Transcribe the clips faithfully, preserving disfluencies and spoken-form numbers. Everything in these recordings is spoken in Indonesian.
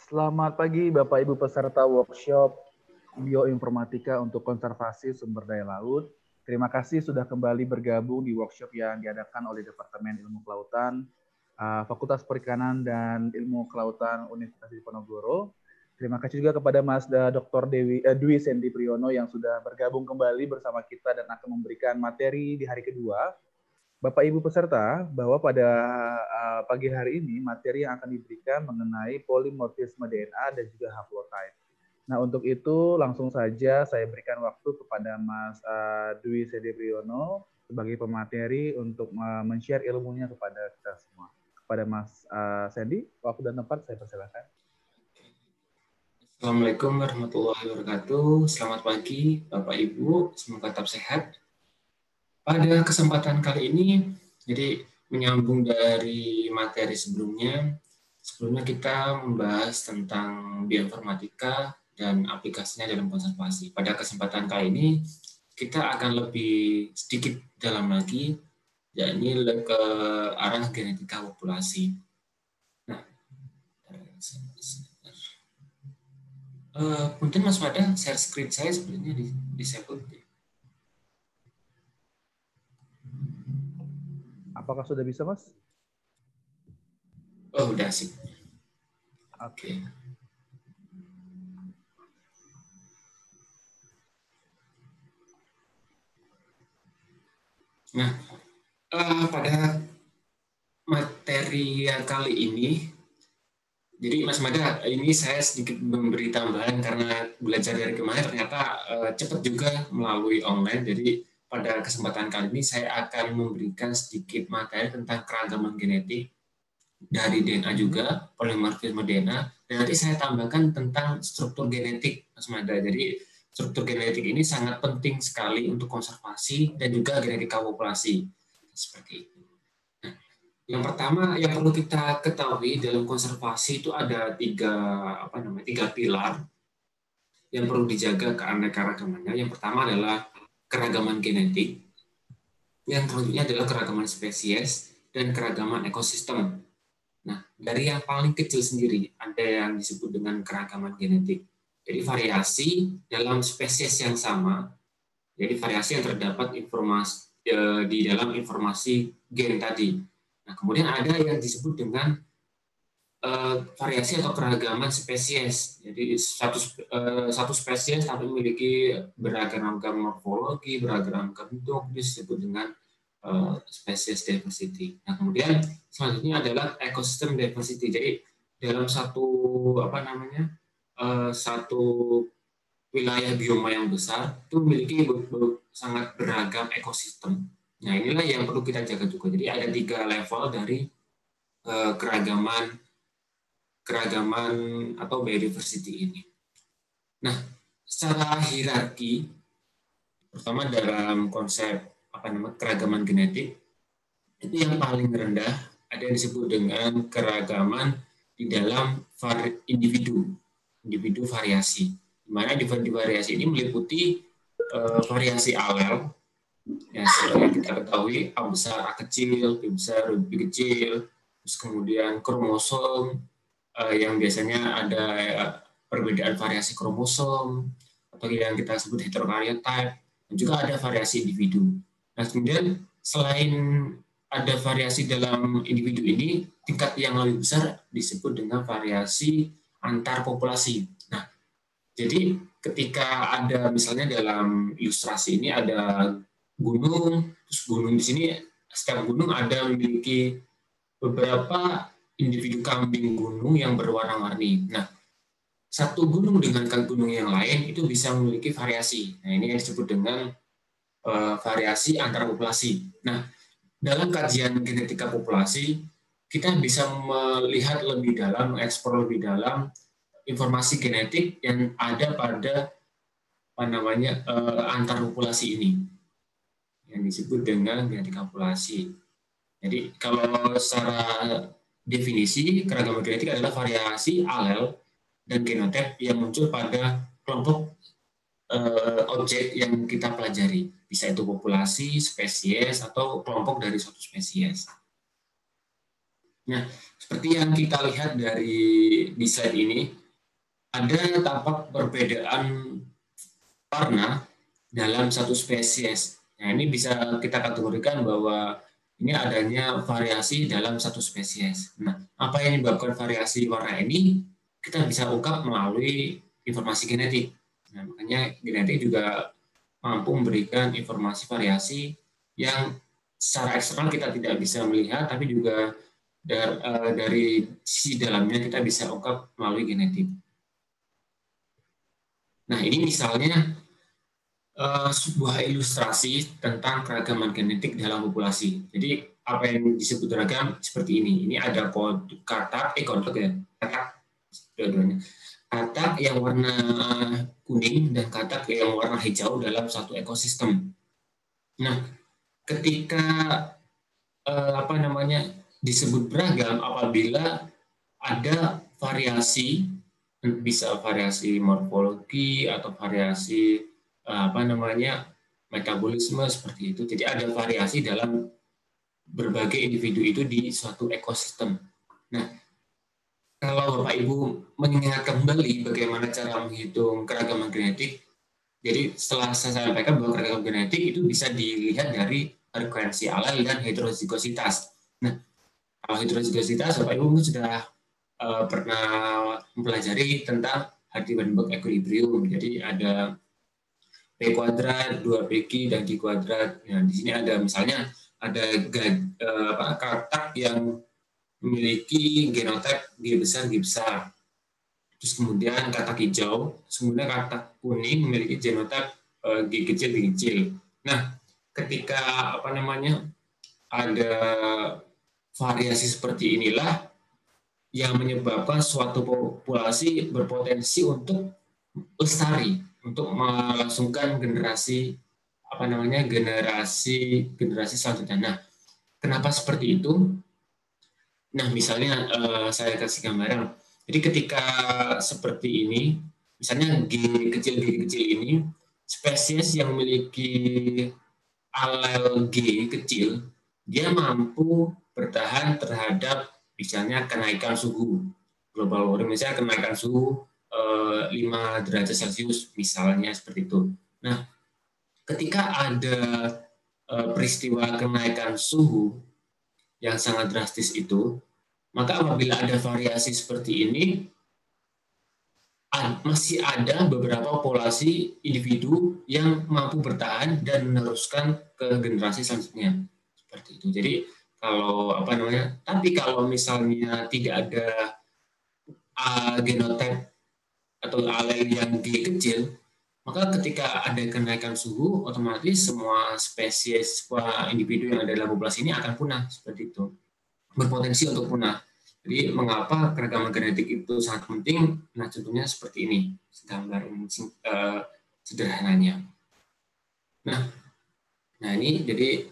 Selamat pagi Bapak Ibu peserta workshop Bioinformatika untuk Konservasi Sumber Daya Laut. Terima kasih sudah kembali bergabung di workshop yang diadakan oleh Departemen Ilmu Kelautan, Fakultas Perikanan dan Ilmu Kelautan Universitas Diponegoro. Terima kasih juga kepada Mas Doktor Dewi eh, Dwi Sandy Priyono yang sudah bergabung kembali bersama kita dan akan memberikan materi di hari kedua. Bapak Ibu peserta, bahwa pada uh, pagi hari ini materi yang akan diberikan mengenai polimorfisme D N A dan juga haplotype. Nah, untuk itu langsung saja saya berikan waktu kepada Mas uh, Dwi Sandy Priyono sebagai pemateri untuk uh, men-share ilmunya kepada kita semua. Kepada Mas uh, Sandy, waktu dan tempat saya persilakan. Assalamualaikum warahmatullahi wabarakatuh. Selamat pagi Bapak Ibu, semoga tetap sehat. Pada kesempatan kali ini, jadi menyambung dari materi sebelumnya, sebelumnya kita membahas tentang bioinformatika dan aplikasinya dalam konservasi. Pada kesempatan kali ini, kita akan lebih sedikit dalam lagi, yakni ke arah genetika populasi. Nah, uh, mungkin Mas Wada share screen saya sebenarnya di disable. Apakah sudah bisa, Mas? Oh, udah sih. Oke. Okay. Nah, uh, pada materi yang kali ini, jadi Mas Mada, ini saya sedikit memberi tambahan karena belajar dari kemarin ternyata uh, cepat juga melalui online. Jadi pada kesempatan kali ini saya akan memberikan sedikit materi tentang keragaman genetik dari D N A juga, polimorfisme D N A, dan nanti saya tambahkan tentang struktur genetik, Mas Mada. Jadi struktur genetik ini sangat penting sekali untuk konservasi dan juga genetika populasi. Seperti itu. Nah, yang pertama yang perlu kita ketahui dalam konservasi itu ada tiga apa namanya tiga pilar yang perlu dijaga keanekaragamannya. Yang pertama adalah keragaman genetik, yang selanjutnya adalah keragaman spesies dan keragaman ekosistem. Nah, dari yang paling kecil sendiri ada yang disebut dengan keragaman genetik. Jadi variasi dalam spesies yang sama, jadi variasi yang terdapat informasi e, di dalam informasi gen tadi. Nah, kemudian ada yang disebut dengan e, variasi atau keragaman spesies. Jadi satu e, satu spesies tapi memiliki beragam morfologi, beragam bentuk, disebut dengan Uh, species diversity. Nah, kemudian selanjutnya adalah ecosystem diversity. Jadi dalam satu apa namanya uh, satu wilayah bioma yang besar itu memiliki ber ber sangat beragam ekosistem. Nah, inilah yang perlu kita jaga juga. Jadi ada tiga level dari uh, keragaman keragaman atau biodiversity ini. Nah, secara hierarki, pertama dalam konsep apa namanya keragaman genetik itu yang paling rendah ada yang disebut dengan keragaman di dalam individu individu variasi, di mana individu variasi ini meliputi uh, variasi alel ya seperti yang kita ketahui A besar A kecil, B besar B kecil, terus kemudian kromosom uh, yang biasanya ada uh, perbedaan variasi kromosom atau yang kita sebut heterokaryotype, dan juga ada variasi individu. Nah, kemudian selain ada variasi dalam individu ini, tingkat yang lebih besar disebut dengan variasi antar populasi. Nah, jadi ketika ada misalnya dalam ilustrasi ini ada gunung, terus gunung di sini setiap gunung ada memiliki beberapa individu kambing gunung yang berwarna-warni. Nah, satu gunung dengan gunung yang lain itu bisa memiliki variasi. Nah, ini yang disebut dengan variasi antar populasi. Nah, dalam kajian genetika populasi, kita bisa melihat lebih dalam, mengeksplor lebih dalam informasi genetik yang ada pada apa namanya antar populasi ini, yang disebut dengan genetika populasi. Jadi, kalau secara definisi, keragaman genetik adalah variasi alel dan genotip yang muncul pada kelompok uh, objek yang kita pelajari. Bisa itu populasi, spesies, atau kelompok dari suatu spesies. Nah, seperti yang kita lihat dari di slide ini, ada tampak perbedaan warna dalam satu spesies. Nah, ini bisa kita kategorikan bahwa ini adanya variasi dalam satu spesies. Nah, apa yang menyebabkan variasi warna ini? Kita bisa ungkap melalui informasi genetik. Nah, makanya genetik juga mampu memberikan informasi variasi yang secara eksternal kita tidak bisa melihat, tapi juga dari, dari sisi dalamnya kita bisa ungkap melalui genetik. Nah, ini misalnya uh, sebuah ilustrasi tentang keragaman genetik dalam populasi. Jadi, apa yang disebut ragam seperti ini. Ini ada katak, eh kontak ya, katak, dua-duanya. Katak yang warna kuning dan katak yang warna hijau dalam satu ekosistem. Nah, ketika eh, apa namanya disebut beragam apabila ada variasi, bisa variasi morfologi atau variasi eh, apa namanya metabolisme seperti itu. Jadi ada variasi dalam berbagai individu itu di suatu ekosistem. Nah, kalau Bapak Ibu mengingat kembali bagaimana cara menghitung keragaman genetik, jadi setelah saya sampaikan bahwa keragaman genetik itu bisa dilihat dari frekuensi alel dan heterozigositas. Nah, kalau heterozigositas Bapak Ibu mungkin sudah uh, pernah mempelajari tentang Hardy-Weinberg equilibrium. Jadi ada P kuadrat, dua P Q dan Q kuadrat. Nah, di sini ada misalnya ada uh, apa, katak yang memiliki genotype G besar G besar. Terus kemudian katak hijau, kemudian katak kuning memiliki genotype uh, G kecil G kecil. Nah, ketika apa namanya ada variasi seperti inilah yang menyebabkan suatu populasi berpotensi untuk lestari, untuk melangsungkan generasi apa namanya generasi generasi selanjutnya. Nah, kenapa seperti itu? Nah, misalnya uh, saya kasih gambaran. Jadi ketika seperti ini, misalnya G kecil G kecil ini, spesies yang memiliki alel G kecil, dia mampu bertahan terhadap misalnya kenaikan suhu global warming, misalnya kenaikan suhu eh, lima derajat Celcius, misalnya seperti itu. Nah, ketika ada eh, peristiwa kenaikan suhu yang sangat drastis itu, maka apabila ada variasi seperti ini, masih ada beberapa populasi individu yang mampu bertahan dan meneruskan ke generasi selanjutnya. Seperti itu. Jadi kalau apa namanya, tapi kalau misalnya tidak ada uh, genotype atau alel yang G kecil, maka ketika ada kenaikan suhu, otomatis semua spesies, semua individu yang ada dalam populasi ini akan punah. Seperti itu. Berpotensi untuk punah. Jadi mengapa keragaman genetik itu sangat penting? Nah, contohnya seperti ini, gambar uh, sederhananya. Nah, nah ini jadi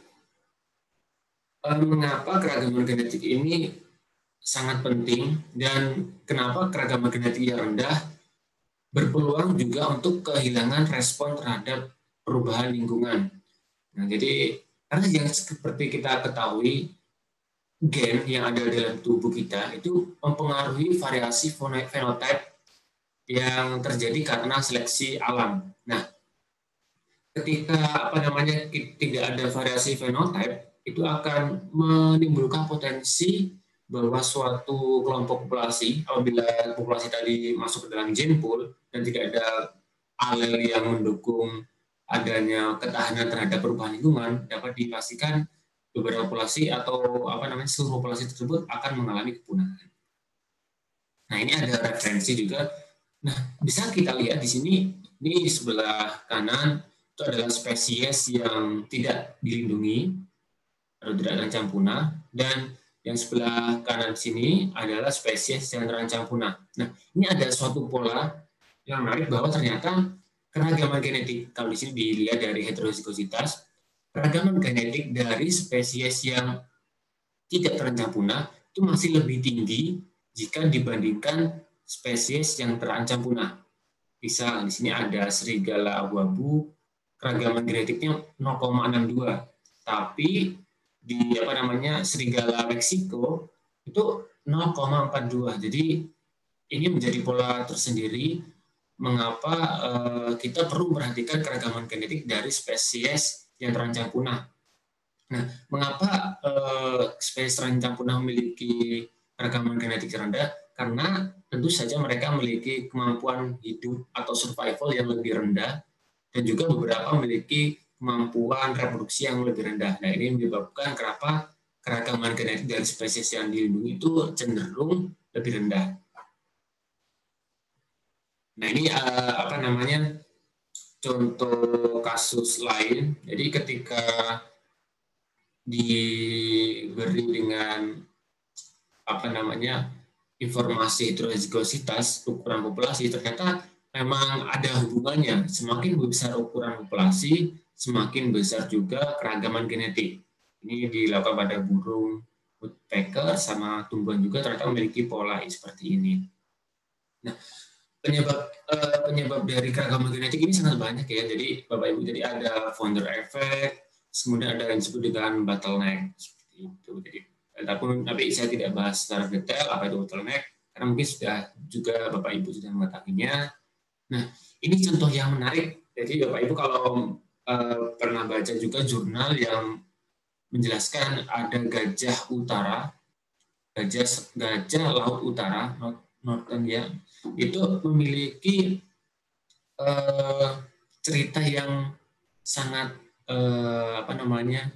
uh, mengapa keragaman genetik ini sangat penting dan kenapa keragaman genetik yang rendah berpeluang juga untuk kehilangan respon terhadap perubahan lingkungan. Nah, jadi karena yang seperti kita ketahui, gen yang ada dalam tubuh kita itu mempengaruhi variasi fenotype yang terjadi karena seleksi alam. Nah, ketika apa namanya tidak ada variasi fenotype, itu akan menimbulkan potensi bahwa suatu kelompok populasi, apabila populasi tadi masuk ke dalam gene pool dan tidak ada alel yang mendukung adanya ketahanan terhadap perubahan lingkungan, dapat dipastikan beberapa populasi atau apa namanya seluruh populasi tersebut akan mengalami kepunahan. Nah, ini ada referensi juga. Nah, bisa kita lihat di sini, ini di sebelah kanan itu adalah spesies yang tidak dilindungi atau tidak terancam punah, dan yang sebelah kanan sini adalah spesies yang terancam punah. Nah, ini ada suatu pola yang menarik bahwa ternyata keragaman genetik, kalau di sini dilihat dari heterozigositas, keragaman genetik dari spesies yang tidak terancam punah itu masih lebih tinggi jika dibandingkan spesies yang terancam punah. Bisa di sini ada serigala abu-abu, keragaman genetiknya nol koma enam dua, tapi di apa namanya serigala Meksiko itu nol koma empat dua. Jadi ini menjadi pola tersendiri mengapa uh, kita perlu memperhatikan keragaman genetik dari spesies yang terancam punah. Nah, mengapa uh, spesies terancam punah memiliki keragaman genetik rendah? Karena tentu saja mereka memiliki kemampuan hidup atau survival yang lebih rendah, dan juga beberapa memiliki kemampuan reproduksi yang lebih rendah. Nah, ini menyebabkan kenapa keragaman genetik dari spesies yang dilindungi itu cenderung lebih rendah. Nah, ini uh, apa namanya contoh kasus lain. Jadi ketika diberi dengan apa namanya informasi heterozigositas ukuran populasi, ternyata memang ada hubungannya. Semakin besar ukuran populasi, semakin besar juga keragaman genetik. Ini dilakukan pada burung woodpecker sama tumbuhan juga ternyata memiliki pola seperti ini. Nah, penyebab uh, penyebab dari keragaman genetik ini sangat banyak ya. Jadi Bapak Ibu, jadi ada founder effect, kemudian ada yang disebut dengan bottleneck seperti itu. Jadi tapi, tapi saya tidak bahas secara detail apa itu bottleneck karena mungkin sudah juga Bapak Ibu sudah mengetahuinya. Nah, ini contoh yang menarik. Jadi Bapak Ibu kalau uh, pernah baca juga jurnal yang menjelaskan ada gajah utara, gajah gajah laut utara, northern ya, itu memiliki uh, cerita yang sangat uh, apa namanya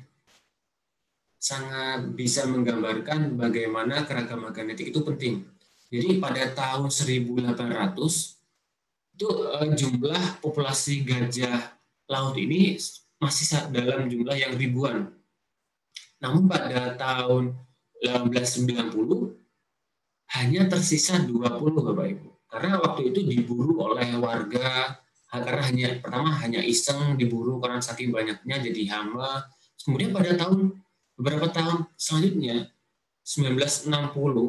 sangat bisa menggambarkan bagaimana keragaman genetik itu penting. Jadi pada tahun seribu delapan ratus itu uh, jumlah populasi gajah laut ini masih dalam jumlah yang ribuan. Namun pada tahun seribu delapan ratus sembilan puluh hanya tersisa dua puluh Bapak Ibu. Karena waktu itu diburu oleh warga, karena hanya pertama hanya iseng diburu karena saking banyaknya jadi hama. Kemudian pada tahun beberapa tahun selanjutnya seribu sembilan ratus enam puluh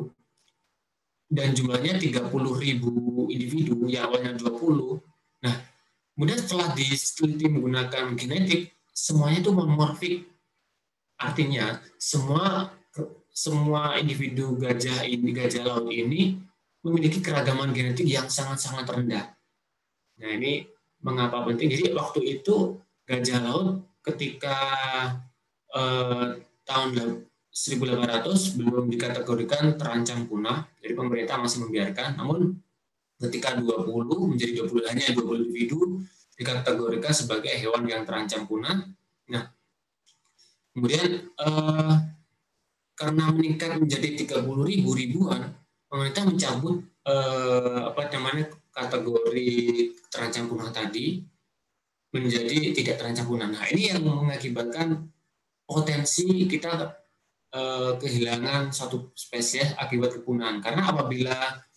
dan jumlahnya tiga puluh ribu individu yang awalnya dua puluh. Nah, kemudian setelah diteliti menggunakan genetik, semuanya itu monomorfik. Artinya semua semua individu gajah ini gajah laut ini memiliki keragaman genetik yang sangat-sangat rendah. Nah, ini mengapa penting? Jadi waktu itu gajah laut ketika eh, tahun seribu delapan ratus belum dikategorikan terancam punah, jadi pemerintah masih membiarkan. Namun ketika dua puluh menjadi dua puluh, hanya dua puluh individu dikategorikan sebagai hewan yang terancam punah. Nah, kemudian eh, karena meningkat menjadi tiga puluh ribu ribuan, pemerintah mencabut eh, apa namanya kategori terancam punah tadi menjadi tidak terancam punah. Nah, ini yang mengakibatkan potensi kita eh, kehilangan satu spesies akibat kepunahan. Karena apabila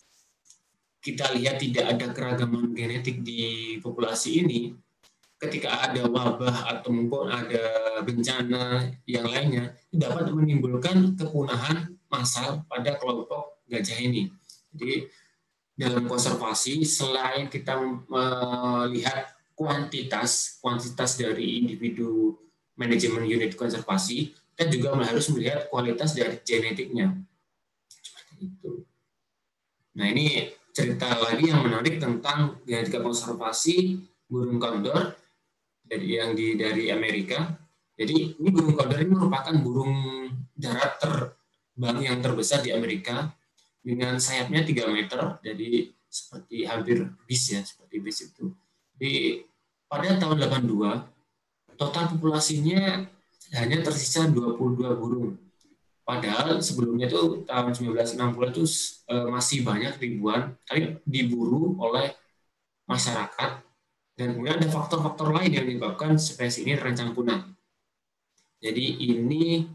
kita lihat tidak ada keragaman genetik di populasi ini, ketika ada wabah atau mungkin ada bencana yang lainnya, dapat menimbulkan kepunahan massal pada kelompok gajah ini. Jadi dalam konservasi, selain kita melihat kuantitas kuantitas dari individu manajemen unit konservasi, kita juga harus melihat kualitas dari genetiknya. Seperti itu. Nah, ini cerita lagi yang menarik tentang genetika konservasi burung kondor dari yang di dari Amerika. Jadi ini burung kondor ini merupakan burung darat terbang yang terbesar di Amerika dengan sayapnya tiga meter, jadi seperti hampir bis ya, seperti bis itu. Di pada tahun delapan puluh dua total populasinya hanya tersisa dua puluh dua burung. Padahal sebelumnya itu tahun seribu sembilan ratus enam puluh itu masih banyak ribuan, tapi diburu oleh masyarakat. Dan kemudian ada faktor-faktor lain yang menyebabkan spesies ini terancam punah. Jadi ini,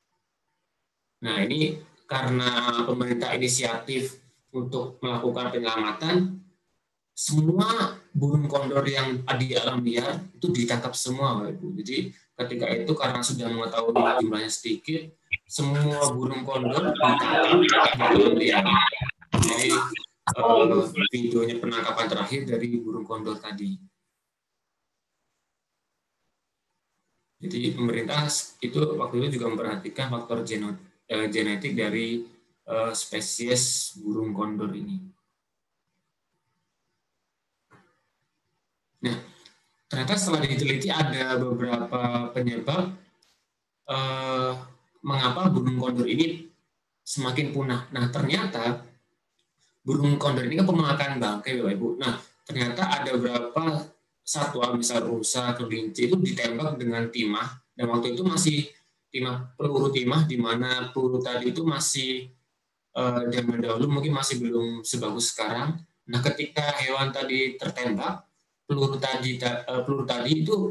nah ini karena pemerintah inisiatif untuk melakukan penyelamatan, semua burung kondor yang ada di alam liar itu ditangkap semua, Bapak Ibu. Jadi ketika itu karena sudah mengetahui jumlahnya sedikit, semua burung kondor ditangkap di alam liar. Jadi uh, videonya penangkapan terakhir dari burung kondor tadi. Jadi pemerintah itu waktu itu juga memperhatikan faktor genetik dari uh, spesies burung kondor ini. ternyata setelah diteliti ada beberapa penyebab eh, mengapa burung kondor ini semakin punah. Nah, ternyata burung kondor ini kan pemakan bangkai, Bapak Ibu. Nah, ternyata ada beberapa satwa, misal rusa, kelinci, itu ditembak dengan timah, dan waktu itu masih timah, peluru timah, di mana peluru tadi itu masih eh, zaman dahulu mungkin masih belum sebagus sekarang. Nah, ketika hewan tadi tertembak, peluru tadi eh, peluru tadi itu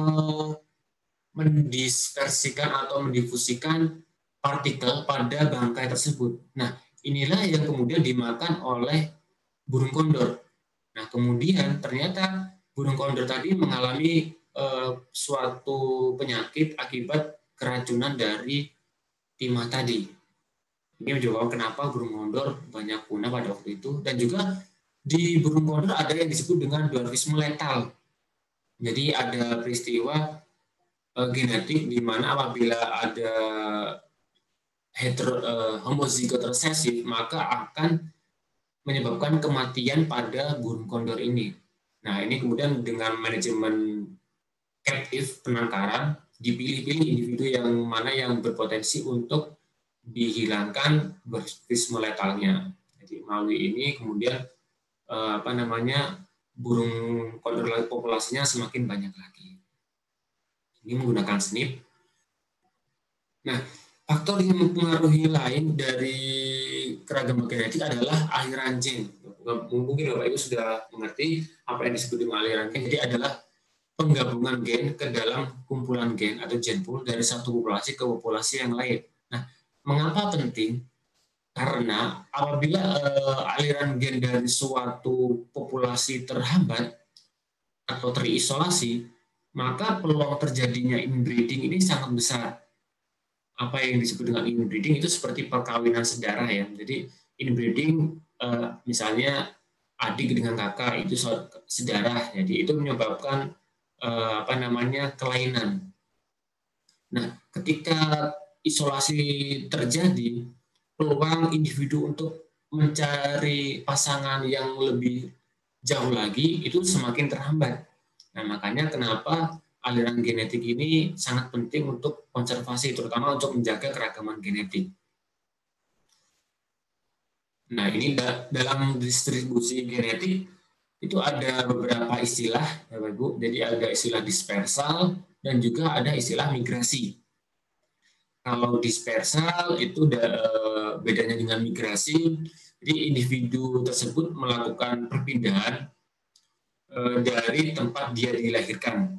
mendispersikan atau mendifusikan partikel pada bangkai tersebut. Nah, inilah yang kemudian dimakan oleh burung kondor. Nah, kemudian ternyata burung kondor tadi mengalami eh, suatu penyakit akibat keracunan dari timah tadi. Ini menjawab kenapa burung kondor banyak punah pada waktu itu. Dan juga di burung kondor ada yang disebut dengan dwarfisme letal. Jadi ada peristiwa uh, genetik di mana apabila ada hetero, uh, homozigot resesif, maka akan menyebabkan kematian pada burung kondor ini. Nah, ini kemudian dengan manajemen captive, penangkaran, dipilih-pilih individu yang mana yang berpotensi untuk dihilangkan dwarfisme letalnya. Jadi melalui ini kemudian uh, apa namanya burung kondor populasinya semakin banyak lagi. Ini menggunakan S N P. Nah, faktor yang mempengaruhi lain dari keragaman genetik adalah aliran gen. Mungkin Bapak Ibu sudah mengerti apa yang disebut dengan aliran gen. Jadi adalah penggabungan gen ke dalam kumpulan gen atau gen pool dari satu populasi ke populasi yang lain. Nah, mengapa penting? Karena apabila uh, aliran gen dari suatu populasi terhambat atau terisolasi, maka peluang terjadinya inbreeding ini sangat besar. Apa yang disebut dengan inbreeding itu seperti perkawinan sedarah ya. Jadi inbreeding uh, misalnya adik dengan kakak itu sedarah, jadi itu menyebabkan uh, apa namanya kelainan. Nah, ketika isolasi terjadi, peluang individu untuk mencari pasangan yang lebih jauh lagi itu semakin terhambat. Nah, makanya kenapa aliran genetik ini sangat penting untuk konservasi, terutama untuk menjaga keragaman genetik. Nah, ini dalam distribusi genetik itu ada beberapa istilah, Bapak Ibu. Jadi ada istilah dispersal dan juga ada istilah migrasi. Kalau dispersal itu bedanya dengan migrasi, jadi individu tersebut melakukan perpindahan dari tempat dia dilahirkan,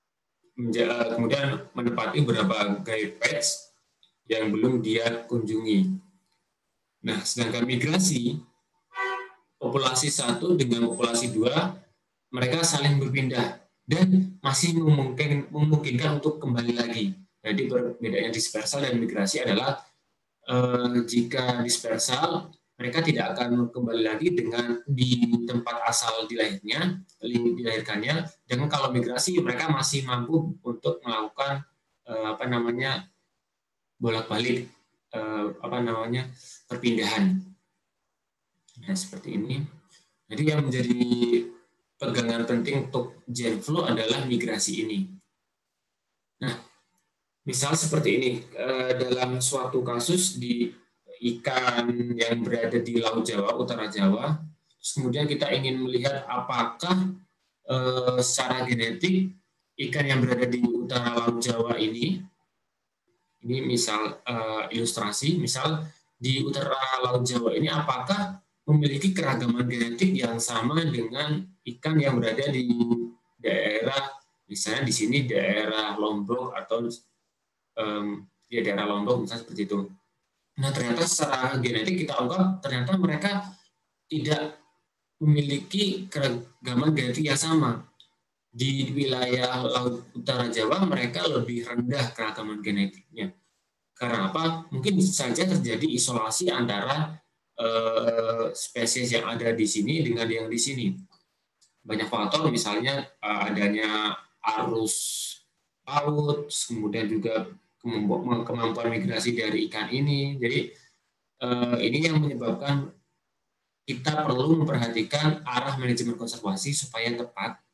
kemudian menempati berbagai patch yang belum dia kunjungi. Nah, sedangkan migrasi, populasi satu dengan populasi dua, mereka saling berpindah dan masih memungkinkan, memungkinkan untuk kembali lagi. Jadi perbedaannya dispersal dan migrasi adalah eh, jika dispersal, mereka tidak akan kembali lagi dengan di tempat asal dilahirnya, dilahirkannya. Dan kalau migrasi, mereka masih mampu untuk melakukan eh, apa namanya bolak-balik eh, apa namanya perpindahan. Nah, seperti ini. Jadi yang menjadi pegangan penting untuk gen flow adalah migrasi ini. Nah, misal seperti ini, dalam suatu kasus di ikan yang berada di Laut Jawa, Utara Jawa, terus kemudian kita ingin melihat apakah secara genetik ikan yang berada di utara Laut Jawa ini, ini misal ilustrasi, misal di utara Laut Jawa ini apakah memiliki keragaman genetik yang sama dengan ikan yang berada di daerah, misalnya di sini daerah Lombok atau um, di daerah Lombok misalnya seperti itu. Nah, ternyata secara genetik kita ungkap ternyata mereka tidak memiliki keragaman genetik yang sama. Di wilayah Laut Utara Jawa mereka lebih rendah keragaman genetiknya. Karena apa? Mungkin saja terjadi isolasi antara Uh, spesies yang ada di sini dengan yang di sini. Banyak faktor, misalnya uh, adanya arus laut, kemudian juga kemampuan migrasi dari ikan ini. Jadi uh, ini yang menyebabkan kita perlu memperhatikan arah manajemen konservasi supaya tepat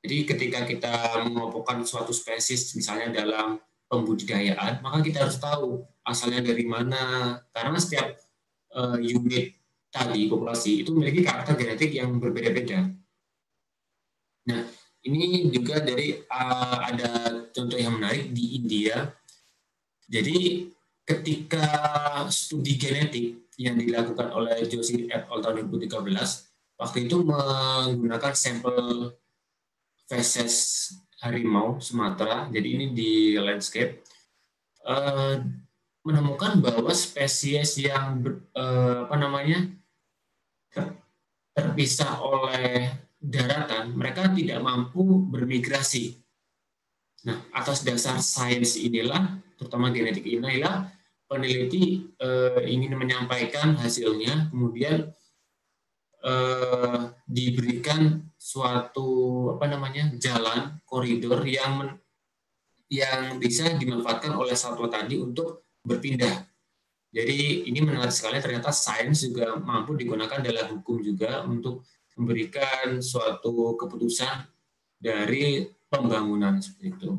Jadi ketika kita mengelompokkan suatu spesies misalnya dalam pembudidayaan, maka kita harus tahu asalnya dari mana, karena setiap uh, unit tadi populasi itu memiliki karakter genetik yang berbeda-beda. Nah, ini juga dari uh, ada contoh yang menarik di India. Jadi ketika studi genetik yang dilakukan oleh Joshi et al. Tahun dua ribu tiga belas, waktu itu menggunakan sampel feses harimau Sumatera, jadi ini di landscape, uh, menemukan bahwa spesies yang ber, uh, apa namanya ter, terpisah oleh daratan, mereka tidak mampu bermigrasi. Nah, atas dasar sains inilah, terutama genetik inilah, peneliti uh, ingin menyampaikan hasilnya, kemudian uh, diberikan suatu apa namanya jalan koridor yang yang bisa dimanfaatkan oleh satwa tadi untuk berpindah. Jadi ini menarik sekali, ternyata sains juga mampu digunakan dalam hukum juga untuk memberikan suatu keputusan dari pembangunan seperti itu.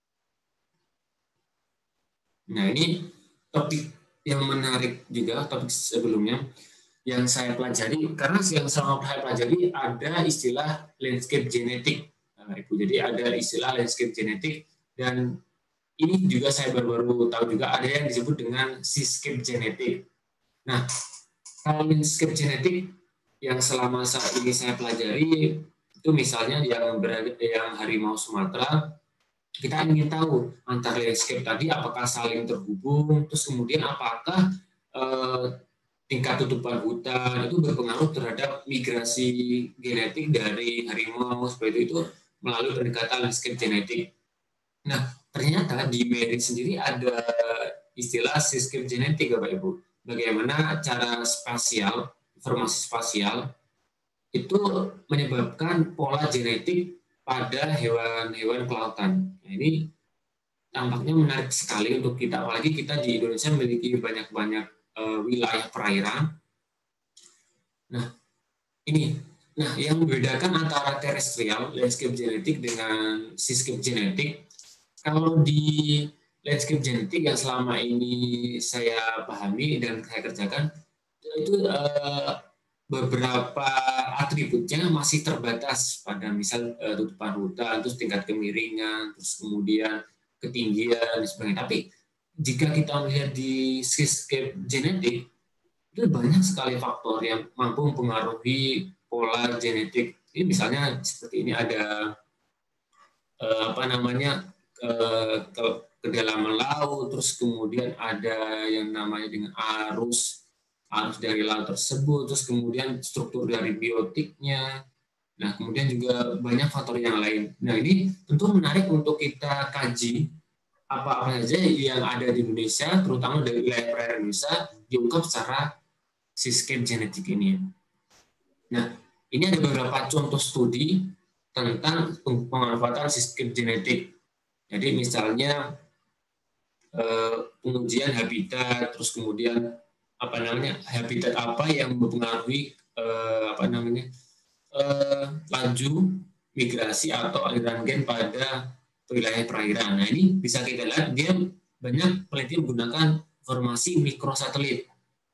Nah, ini topik yang menarik juga, topik sebelumnya yang saya pelajari, karena yang selama saya pelajari ada istilah landscape genetik, nah, Ibu. Jadi ada istilah landscape genetik, dan ini juga saya baru-baru tahu juga ada yang disebut dengan seascape genetik. Nah, kalau landscape genetik yang selama saat ini saya pelajari, itu misalnya yang berada yang harimau Sumatera, kita ingin tahu antara landscape tadi apakah saling terhubung, terus kemudian apakah eh, tingkat tutupan hutan itu berpengaruh terhadap migrasi genetik dari harimau seperti itu melalui pendekatan landscape genetik. Nah, ternyata di Mary sendiri ada istilah seascape genetik, Bapak Ibu. Bagaimana cara spasial, informasi spasial itu menyebabkan pola genetik pada hewan-hewan kelautan. Nah, ini tampaknya menarik sekali untuk kita, apalagi kita di Indonesia memiliki banyak-banyak uh, wilayah perairan. Nah, ini, nah yang membedakan antara terrestrial landscape genetik dengan seascape genetik, kalau di landscape genetik yang selama ini saya pahami dan saya kerjakan, itu uh, beberapa atributnya masih terbatas pada misal uh, tutupan hutan, terus tingkat kemiringan, terus kemudian ketinggian dan sebagainya. Tapi jika kita melihat di seascape genetik, itu banyak sekali faktor yang mampu mempengaruhi pola genetik. Ini misalnya seperti ini ada uh, apa namanya uh, ke kedalaman laut, terus kemudian ada yang namanya dengan arus arus dari laut tersebut, terus kemudian struktur dari biotiknya, nah kemudian juga banyak faktor yang lain. Nah ini tentu menarik untuk kita kaji apa-apa saja yang ada di Indonesia, terutama dari wilayah perairan Indonesia, diungkap secara seascape genetik ini. Nah ini ada beberapa contoh studi tentang pemanfaatan seascape genetik. Jadi misalnya pengujian habitat, terus kemudian apa namanya habitat apa yang mempengaruhi eh, apa namanya eh, laju migrasi atau aliran gen pada wilayah perairan. Nah ini bisa kita lihat dia banyak peneliti menggunakan informasi mikrosatelit.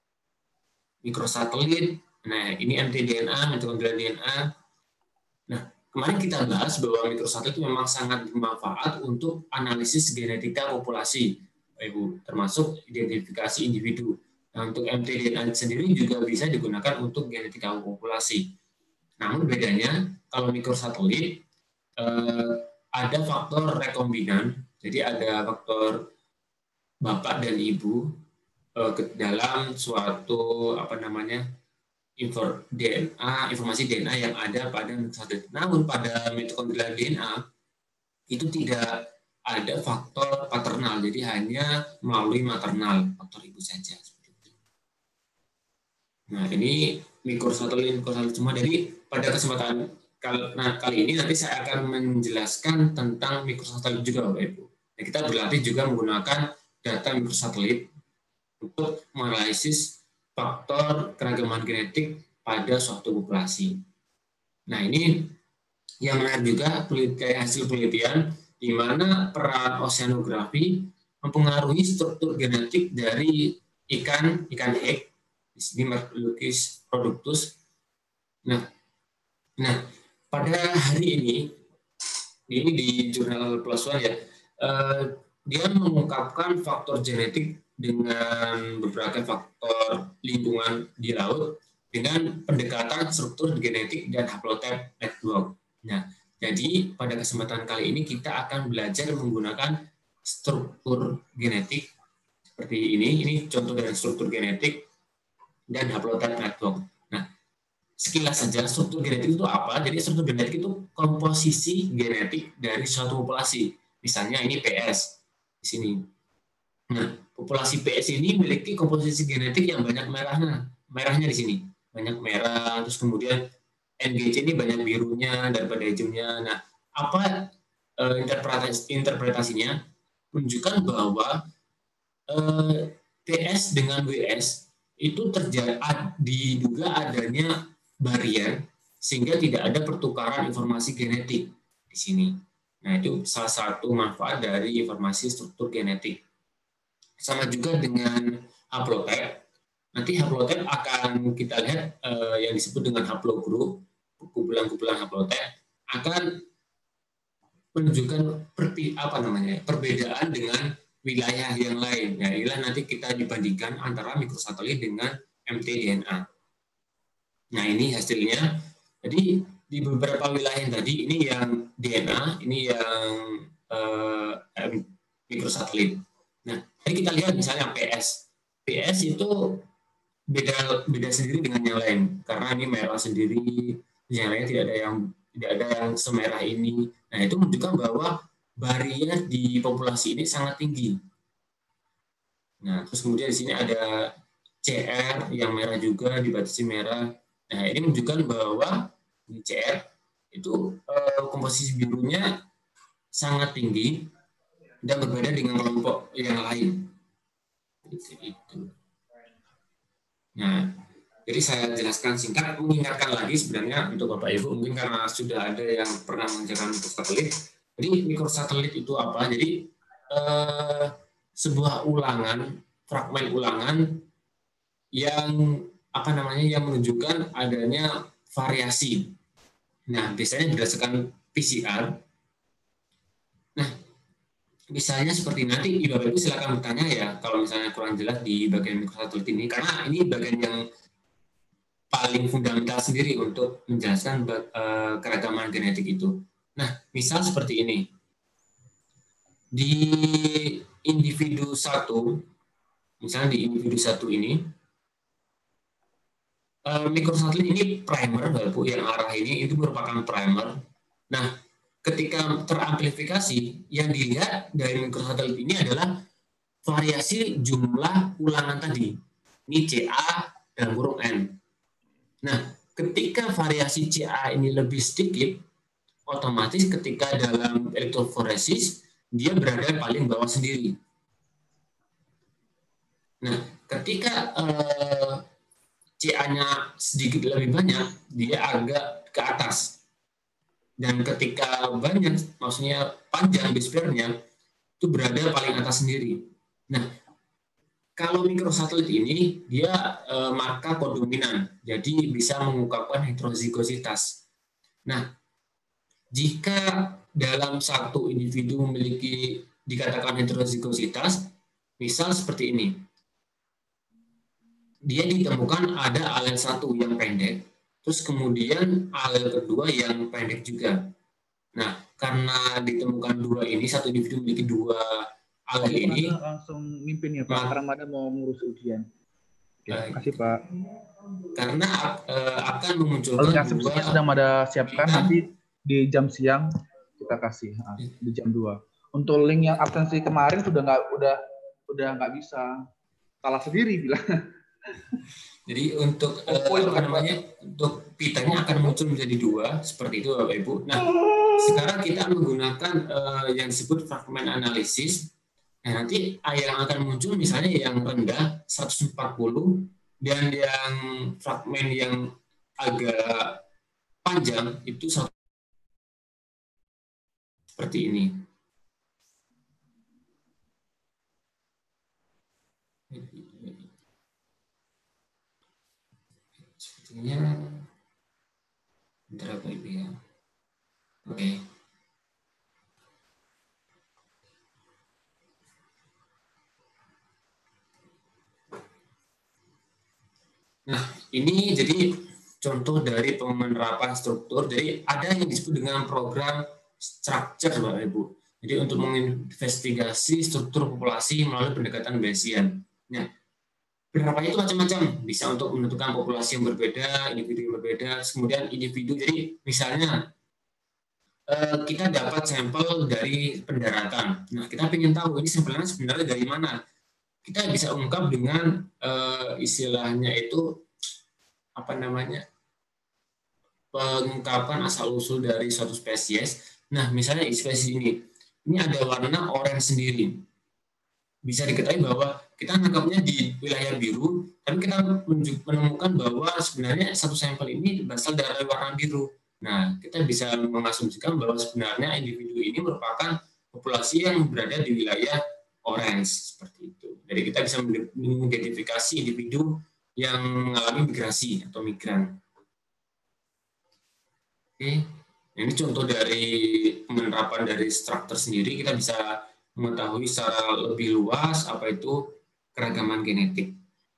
Mikrosatelit. Nah ini mtDNA, mitokondrial D N A. Nah kemarin kita bahas bahwa mikrosatelit itu memang sangat bermanfaat untuk analisis genetika populasi, Ibu, termasuk identifikasi individu. Nah, untuk mtDNA sendiri juga bisa digunakan untuk genetika populasi. Namun bedanya kalau mikrosatelit eh, ada faktor rekombinan, jadi ada faktor bapak dan ibu eh, ke dalam suatu apa namanya info D N A, informasi D N A yang ada pada mikrosatelit. Namun pada mitokondrial D N A itu tidak ada faktor paternal, jadi hanya melalui maternal, faktor ibu saja. Nah, ini mikrosatelit, mikrosatelit semua. Jadi pada kesempatan kali, nah, kali ini nanti saya akan menjelaskan tentang mikrosatelit juga, Bapak Ibu. Nah, kita berlatih juga menggunakan data mikrosatelit untuk menganalisis faktor keragaman genetik pada suatu populasi. Nah, ini Yang menarik juga penelitian, hasil penelitian di mana peran oceanografi mempengaruhi struktur genetik dari ikan ikan hake, di sini Merluccius productus. Nah, nah pada hari ini ini di jurnal P L O S One ya, eh, dia mengungkapkan faktor genetik dengan beberapa faktor lingkungan di laut dengan pendekatan struktur genetik dan haplotype network. Nah, jadi pada kesempatan kali ini kita akan belajar menggunakan struktur genetik seperti ini. Ini contoh dari struktur genetik dan haplotype network. Nah, sekilas saja struktur genetik itu apa? Jadi struktur genetik itu komposisi genetik dari suatu populasi. Misalnya ini P S di sini. Nah, populasi P S ini memiliki komposisi genetik yang banyak merahnya, merahnya di sini. Banyak merah, terus kemudian N G C ini banyak birunya daripada hijaunya. Nah, apa eh, interpretasi, interpretasinya? Menunjukkan bahwa eh, T S dengan W S itu terjadi diduga adanya barrier sehingga tidak ada pertukaran informasi genetik di sini. Nah, itu salah satu manfaat dari informasi struktur genetik. Sama juga dengan haplotype. Nanti haplotype akan kita lihat eh, yang disebut dengan haplogroup, kumpulan-kumpulan haplotype akan menunjukkan perpi, apa namanya perbedaan dengan wilayah yang lain. Ya, inilah nanti kita dibandingkan antara mikrosatelit dengan M T D N A. Nah, ini hasilnya. Jadi di beberapa wilayah yang tadi ini yang D N A, ini yang eh, mikrosatelit. Nah, jadi kita lihat misalnya P S. P S itu beda beda sendiri dengan yang lain karena ini merah sendiri, yang lain tidak ada yang tidak ada yang semerah ini. Nah, itu menunjukkan bahwa barrier di populasi ini sangat tinggi. Nah, terus kemudian di sini ada C R yang merah juga, dibatasi merah. Nah, ini menunjukkan bahwa di C R itu eh, komposisi birunya sangat tinggi dan berbeda dengan kelompok yang lain. Itu. Nah, jadi saya jelaskan singkat, mengingatkan lagi sebenarnya untuk Bapak Ibu, mungkin karena sudah ada yang pernah mengerjakan mikrosatelit. Jadi mikrosatelit itu apa? Jadi eh, sebuah ulangan, fragmen ulangan yang apa namanya yang menunjukkan adanya variasi. Nah, biasanya berdasarkan P C R. Nah, misalnya seperti nanti Bapak Ibu silakan bertanya ya kalau misalnya kurang jelas di bagian mikrosatelit ini, karena ini bagian yang paling fundamental sendiri untuk menjelaskan uh, keragaman genetik itu. Nah, misal seperti ini. Di individu satu, misalnya di individu satu ini, uh, mikrosatelit ini primer, Bapak Ibu, yang arah ini itu merupakan primer. Nah, ketika teramplifikasi, yang dilihat dari mikrosatelit ini adalah variasi jumlah ulangan tadi. Ini C A dan kurung N. Nah, ketika variasi C A ini lebih sedikit, otomatis ketika dalam elektroforesis, dia berada paling bawah sendiri. Nah, ketika eh, C A-nya sedikit lebih banyak, dia agak ke atas. Dan ketika banyak, maksudnya panjang base pair-nya, itu berada paling atas sendiri. Nah, kalau mikrosatelit ini, dia e, marka kodominan, jadi bisa mengungkapkan heterozigositas. Nah, jika dalam satu individu memiliki dikatakan heterozigositas, misal seperti ini. Dia ditemukan ada alel satu yang pendek, terus kemudian alel kedua yang pendek juga. Nah, karena ditemukan dua ini, satu individu memiliki dua alel ini, langsung mimpin ya Pak, nah, karena ada mau ngurus ujian. Oke, terima kasih Pak. Karena uh, akan memunculkan dua sedang ada siapkan kita, nanti di jam siang kita kasih nah, di jam dua. Untuk link yang absensi kemarin sudah nggak udah udah nggak bisa, salah sendiri bilang. Jadi untuk uh, apa namanya untuk pitanya akan muncul menjadi dua seperti itu Bapak Ibu. Nah, sekarang kita menggunakan uh, yang disebut fragmen analisis. Nah, nanti yang akan muncul misalnya yang rendah seratus empat puluh dan yang fragmen yang agak panjang itu seperti ini. Sepertinya bentar apa Ibu ya. Oke. Nah, ini jadi contoh dari penerapan struktur. Jadi ada yang disebut dengan program structure, Bapak Ibu. Jadi untuk menginvestigasi struktur populasi melalui pendekatan Bayesian. Nah, penerapannya itu macam-macam. Bisa untuk menentukan populasi yang berbeda, individu yang berbeda, kemudian individu. Jadi misalnya kita dapat sampel dari pendaratan. Nah, kita ingin tahu ini sampelnya sebenarnya dari mana. Kita bisa ungkap dengan uh, istilahnya itu apa namanya pengungkapan asal usul dari suatu spesies. Nah, misalnya spesies ini, ini ada warna oranye sendiri. Bisa diketahui bahwa kita nangkapnya di wilayah biru, tapi kita menemukan bahwa sebenarnya satu sampel ini berasal dari warna biru. Nah, kita bisa mengasumsikan bahwa sebenarnya individu ini merupakan populasi yang berada di wilayah orange seperti itu. Jadi kita bisa mengidentifikasi individu yang mengalami migrasi atau migran. Oke, ini contoh dari penerapan dari struktur sendiri. Kita bisa mengetahui secara lebih luas apa itu keragaman genetik.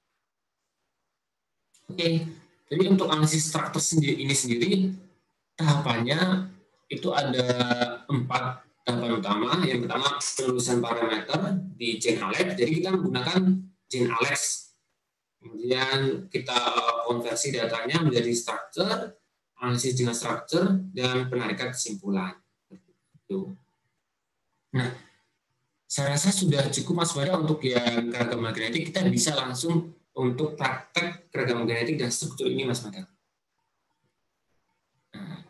Oke, jadi untuk analisis struktur sendiri ini sendiri tahapannya itu ada empat tahapan utama. Yang pertama penulisan parameter di GenAlex. Jadi kita menggunakan GenAlex. Kemudian kita konversi datanya menjadi struktur, analisis dengan struktur, dan penarikan kesimpulan. Nah, saya rasa sudah cukup Mas Bara untuk yang keragaman genetik. Kita bisa langsung untuk praktek keragaman genetik dan struktur ini Mas Bara. Nah.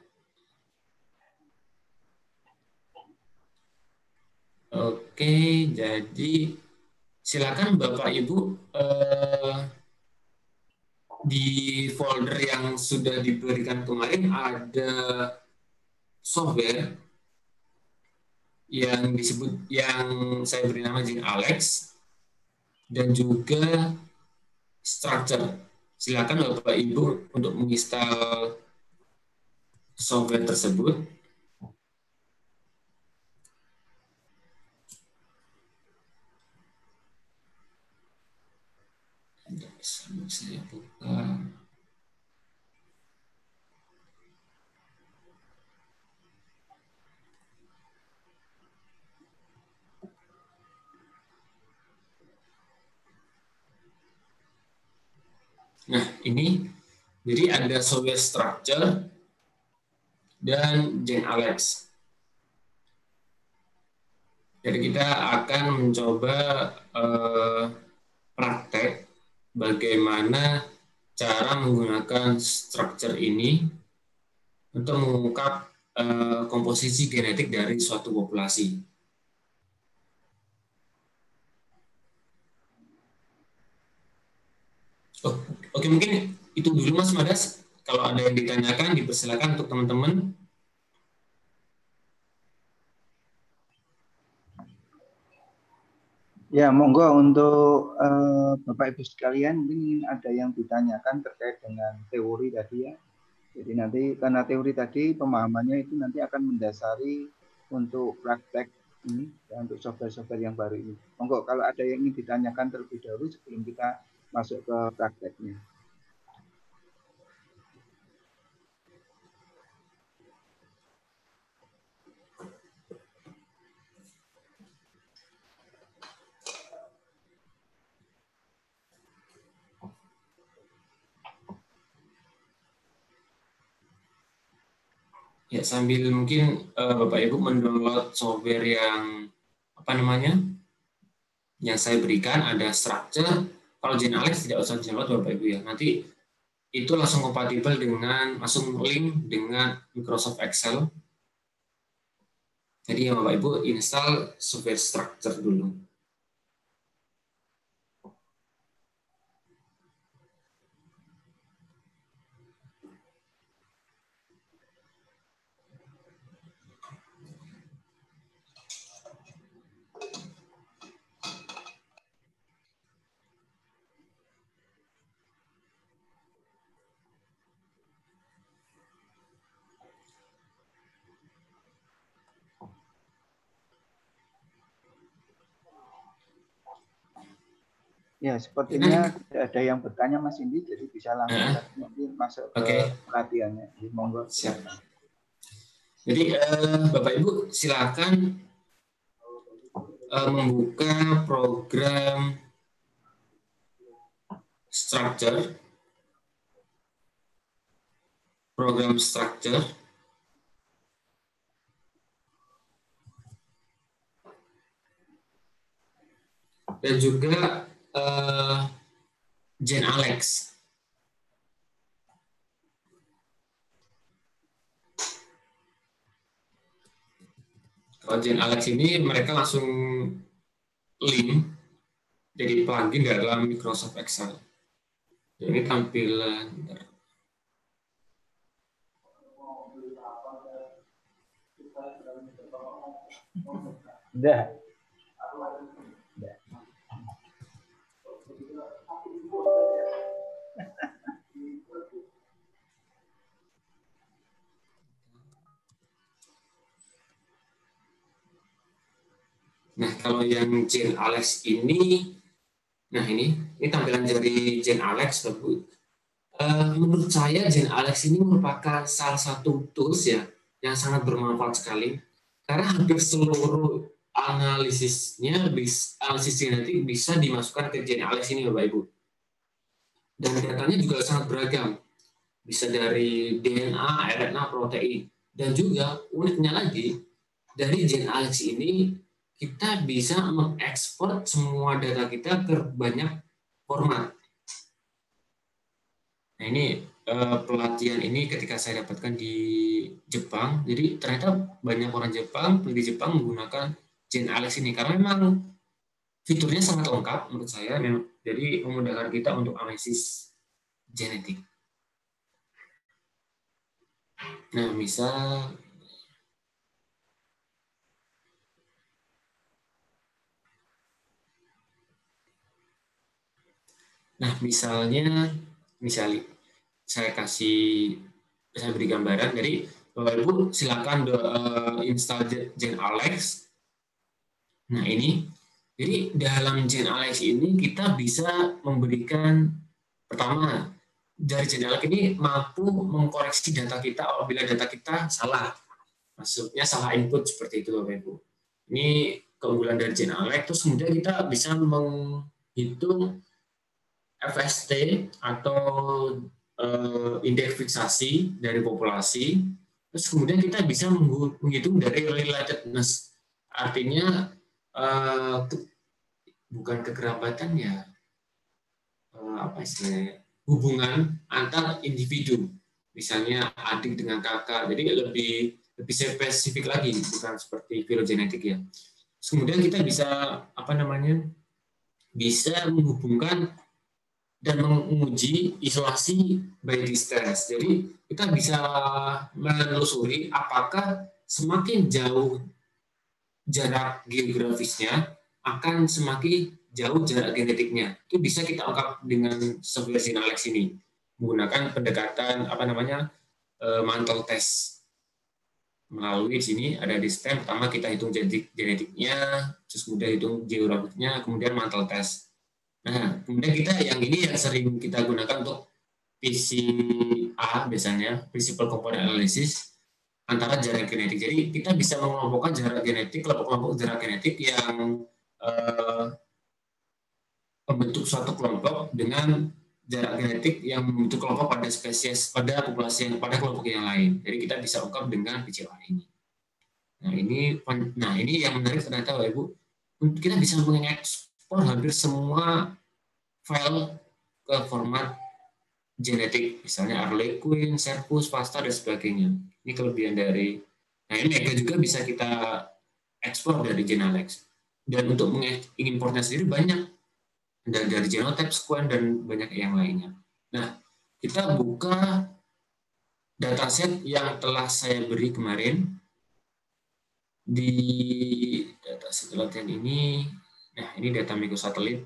Oke, jadi silakan Bapak Ibu eh, di folder yang sudah diberikan kemarin ada software yang disebut yang saya beri nama GenAlex dan juga structure. Silakan Bapak Ibu untuk menginstal software tersebut. Saya buka. Nah, ini jadi ada software structure dan GenAlex. Jadi kita akan mencoba eh, praktek bagaimana cara menggunakan structure ini untuk mengungkap eh, komposisi genetik dari suatu populasi. Oh, oke, mungkin itu dulu Mas Madas. Kalau ada yang ditanyakan, dipersilakan untuk teman-teman. Ya, monggo untuk uh, Bapak Ibu sekalian, mungkin ada yang ditanyakan terkait dengan teori tadi ya. Jadi nanti karena teori tadi pemahamannya itu nanti akan mendasari untuk praktek ini ya, untuk software-software yang baru ini. Monggo kalau ada yang ingin ditanyakan terlebih dahulu sebelum kita masuk ke prakteknya. Ya, sambil mungkin uh, Bapak Ibu mendownload software yang apa namanya yang saya berikan, ada structure. Kalau GenAlex tidak usah download Bapak Ibu ya. Nanti itu langsung kompatibel dengan langsung link dengan Microsoft Excel. Jadi ya Bapak Ibu install software structure dulu. Ya, sepertinya tidak ada yang bertanya Mas Indi, jadi bisa langsung uh, saja nanti masuk ke okay. pelatihannya. Jadi, monggo. Siap. Jadi uh, Bapak Ibu silakan uh, membuka program structure, program structure. Dan juga uh, Gen Alex. Kalau Gen Alex ini mereka langsung link jadi plugin dalam Microsoft Excel. Ini tampilan. Udah. Nah, kalau yang Gen Alex ini, nah ini, ini tampilan dari Gen Alex, Bapak. Uh, menurut saya Gen Alex ini merupakan salah satu tools ya yang sangat bermanfaat sekali karena hampir seluruh analisisnya, analisis genetik bisa dimasukkan ke Gen Alex ini, Bapak Ibu. Dan datanya juga sangat beragam, bisa dari D N A, R N A, protein, dan juga uniknya lagi dari Gen Alex ini kita bisa mengekspor semua data kita ke banyak format. Nah ini eh, pelatihan ini ketika saya dapatkan di Jepang, jadi ternyata banyak orang Jepang, peneliti Jepang menggunakan Gen Alex ini karena memang fiturnya sangat lengkap menurut saya, jadi memudahkan kita untuk analisis genetik. Nah misal Nah, misalnya, misalnya saya kasih, saya beri gambaran. Jadi, Bapak Ibu silakan uh, install Gen Alex. Nah, ini. Jadi, dalam Gen Alex ini kita bisa memberikan, pertama, dari Gen Alex ini mampu mengkoreksi data kita apabila data kita salah. Maksudnya salah input seperti itu, Bapak Ibu. Ini keunggulan dari Gen Alex. Terus kemudian kita bisa menghitung F S T atau uh, indeks fiksasi dari populasi, terus kemudian kita bisa menghitung dari relatedness, artinya uh, bukan kekerabatan ya, uh, apa istilahnya, hubungan antar individu, misalnya adik dengan kakak, jadi lebih lebih spesifik lagi, bukan seperti filogenetik ya. Terus kemudian kita bisa apa namanya, bisa menghubungkan dan menguji isolasi by distance. Jadi kita bisa menelusuri apakah semakin jauh jarak geografisnya akan semakin jauh jarak genetiknya. Itu bisa kita ungkap dengan software Gen Alex ini menggunakan pendekatan apa namanya mantle test. Melalui sini ada di stem, pertama kita hitung genetik genetiknya, terus kemudian hitung geografiknya, kemudian mantle test. Nah, kemudian kita yang ini yang sering kita gunakan untuk P C A biasanya, Principal Component Analysis, antara jarak genetik. Jadi kita bisa mengelompokkan jarak genetik, kelompok-kelompok jarak genetik yang eh, membentuk suatu kelompok dengan jarak genetik yang membentuk kelompok pada spesies, pada populasi yang pada kelompok yang lain. Jadi kita bisa ungkap dengan P C A ini. Nah ini, nah ini yang menarik ternyata, Bapak Ibu, kita bisa mengekspor hampir semua file ke format genetik, misalnya Harlequin, Serpus, FASTA, dan sebagainya. Ini kelebihan dari, nah ini Mega juga bisa kita ekspor dari Gen Alex. Dan untuk mengimportnya sendiri banyak, dari, dari Genotype, Squan, dan banyak yang lainnya. Nah, kita buka dataset yang telah saya beri kemarin di dataset latihan ini. Nah, ini data mikrosatelit.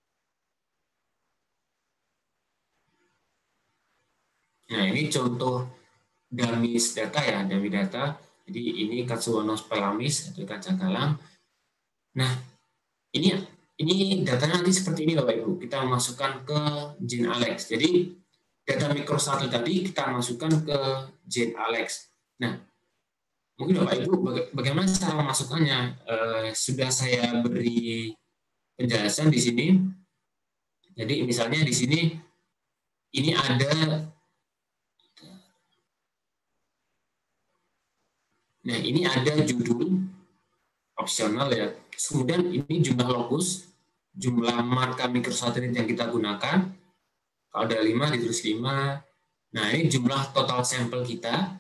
Nah, ini contoh dummies data ya, dummy data. Jadi ini Katsuonos pelamis atau ikan cakalang. Nah, ini ini datanya nanti seperti ini Bapak Ibu. Kita masukkan ke GenAlex. Jadi data mikrosatelit tadi kita masukkan ke GenAlex. Nah, mungkin Bapak Ibu bagaimana cara memasukkannya? Eh, sudah saya beri penjelasan di sini. Jadi misalnya di sini ini ada, nah ini ada judul opsional ya. Kemudian ini jumlah lokus, jumlah marka mikrosatelit yang kita gunakan. Kalau ada lima ditulis lima. Nah ini jumlah total sampel kita.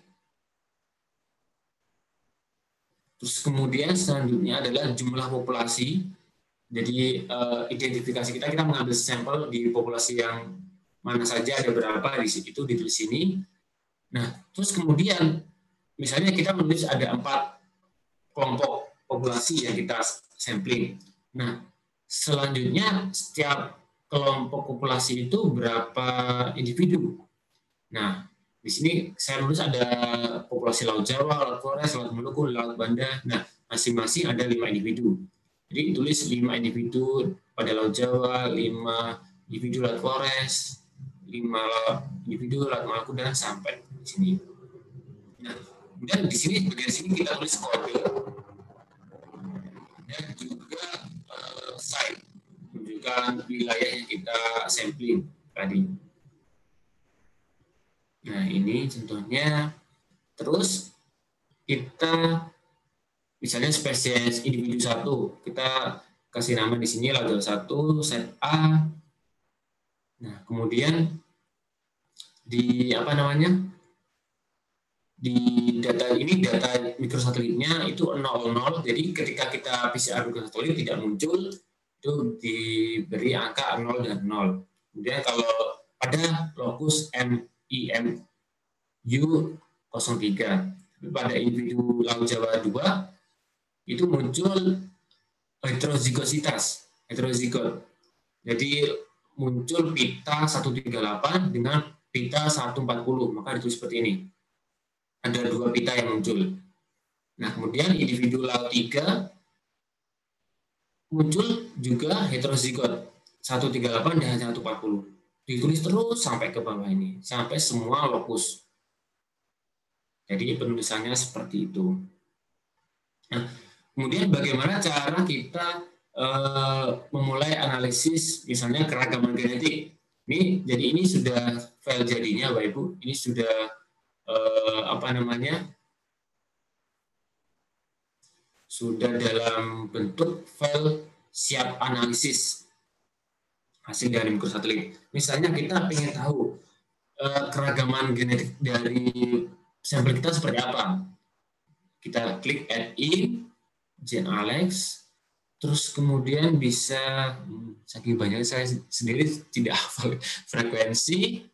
Terus kemudian selanjutnya adalah jumlah populasi. Jadi uh, identifikasi kita, kita mengambil sampel di populasi yang mana saja, ada berapa di situ ditulis sini. Nah, terus kemudian misalnya kita menulis ada empat kelompok populasi yang kita sampling. Nah, selanjutnya setiap kelompok populasi itu berapa individu. Nah, di sini saya menulis ada populasi Laut Jawa, Laut Flores, Laut Maluku, Laut Banda. Nah, masing-masing ada lima individu. Jadi tulis lima individu pada Laut Jawa, lima individu Laut Flores, lima individu Laut Maluku, dan sampai di sini. Nah, kemudian di sini bagian sini kita tulis kode dan juga uh, site, menunjukkan wilayah yang kita sampling tadi. Nah, ini contohnya. Terus kita misalnya spesies individu satu, kita kasih nama di sini label satu, set A. Nah, kemudian di apa namanya? Di data ini data mikrosatelitnya itu nol nol. Jadi ketika kita P C R mikrosatelit tidak muncul, itu diberi angka nol dan nol. Kemudian kalau ada lokus M I M U nol tiga, pada individu Laut Jawa dua itu muncul heterozigositas, heterozigot. Jadi muncul pita seratus tiga puluh delapan dengan pita seratus empat puluh, maka ditulis seperti ini. Ada dua pita yang muncul. Nah, kemudian individu Laut tiga muncul juga heterozigot seratus tiga puluh delapan dan seratus empat puluh. Ditulis terus sampai ke bawah ini, sampai semua lokus. Jadi penulisannya seperti itu. Nah, kemudian bagaimana cara kita uh, memulai analisis misalnya keragaman genetik. Ini jadi ini sudah file jadinya Bapak Ibu. Ini sudah uh, apa namanya? Sudah dalam bentuk file siap analisis hasil dari mikrosatelit. Misalnya kita ingin tahu uh, keragaman genetik dari sampel kita seperti apa. Kita klik add in GenAlex, terus kemudian bisa, saking banyak saya sendiri tidak hafal frekuensi.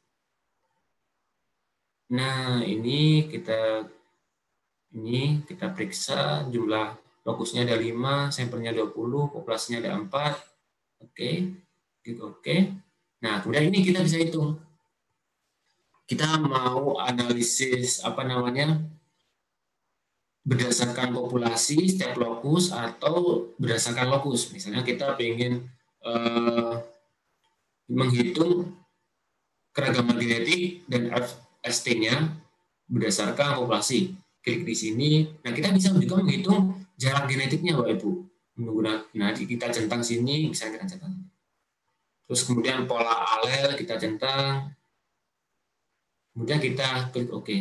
Nah, ini kita ini kita periksa jumlah lokusnya ada lima, sampelnya dua puluh, populasinya ada empat. Oke. Klik oke. Nah, kemudian ini kita bisa hitung. Kita mau analisis apa namanya? Berdasarkan populasi setiap lokus atau berdasarkan lokus. Misalnya kita ingin eh, menghitung keragaman genetik dan F S T-nya berdasarkan populasi. Klik di sini. Nah, kita bisa juga menghitung jarak genetiknya, Bapak Ibu. Menggunakan, nah, kita centang sini, misalnya kita centang. Terus kemudian pola alel kita centang. Kemudian kita klik OK.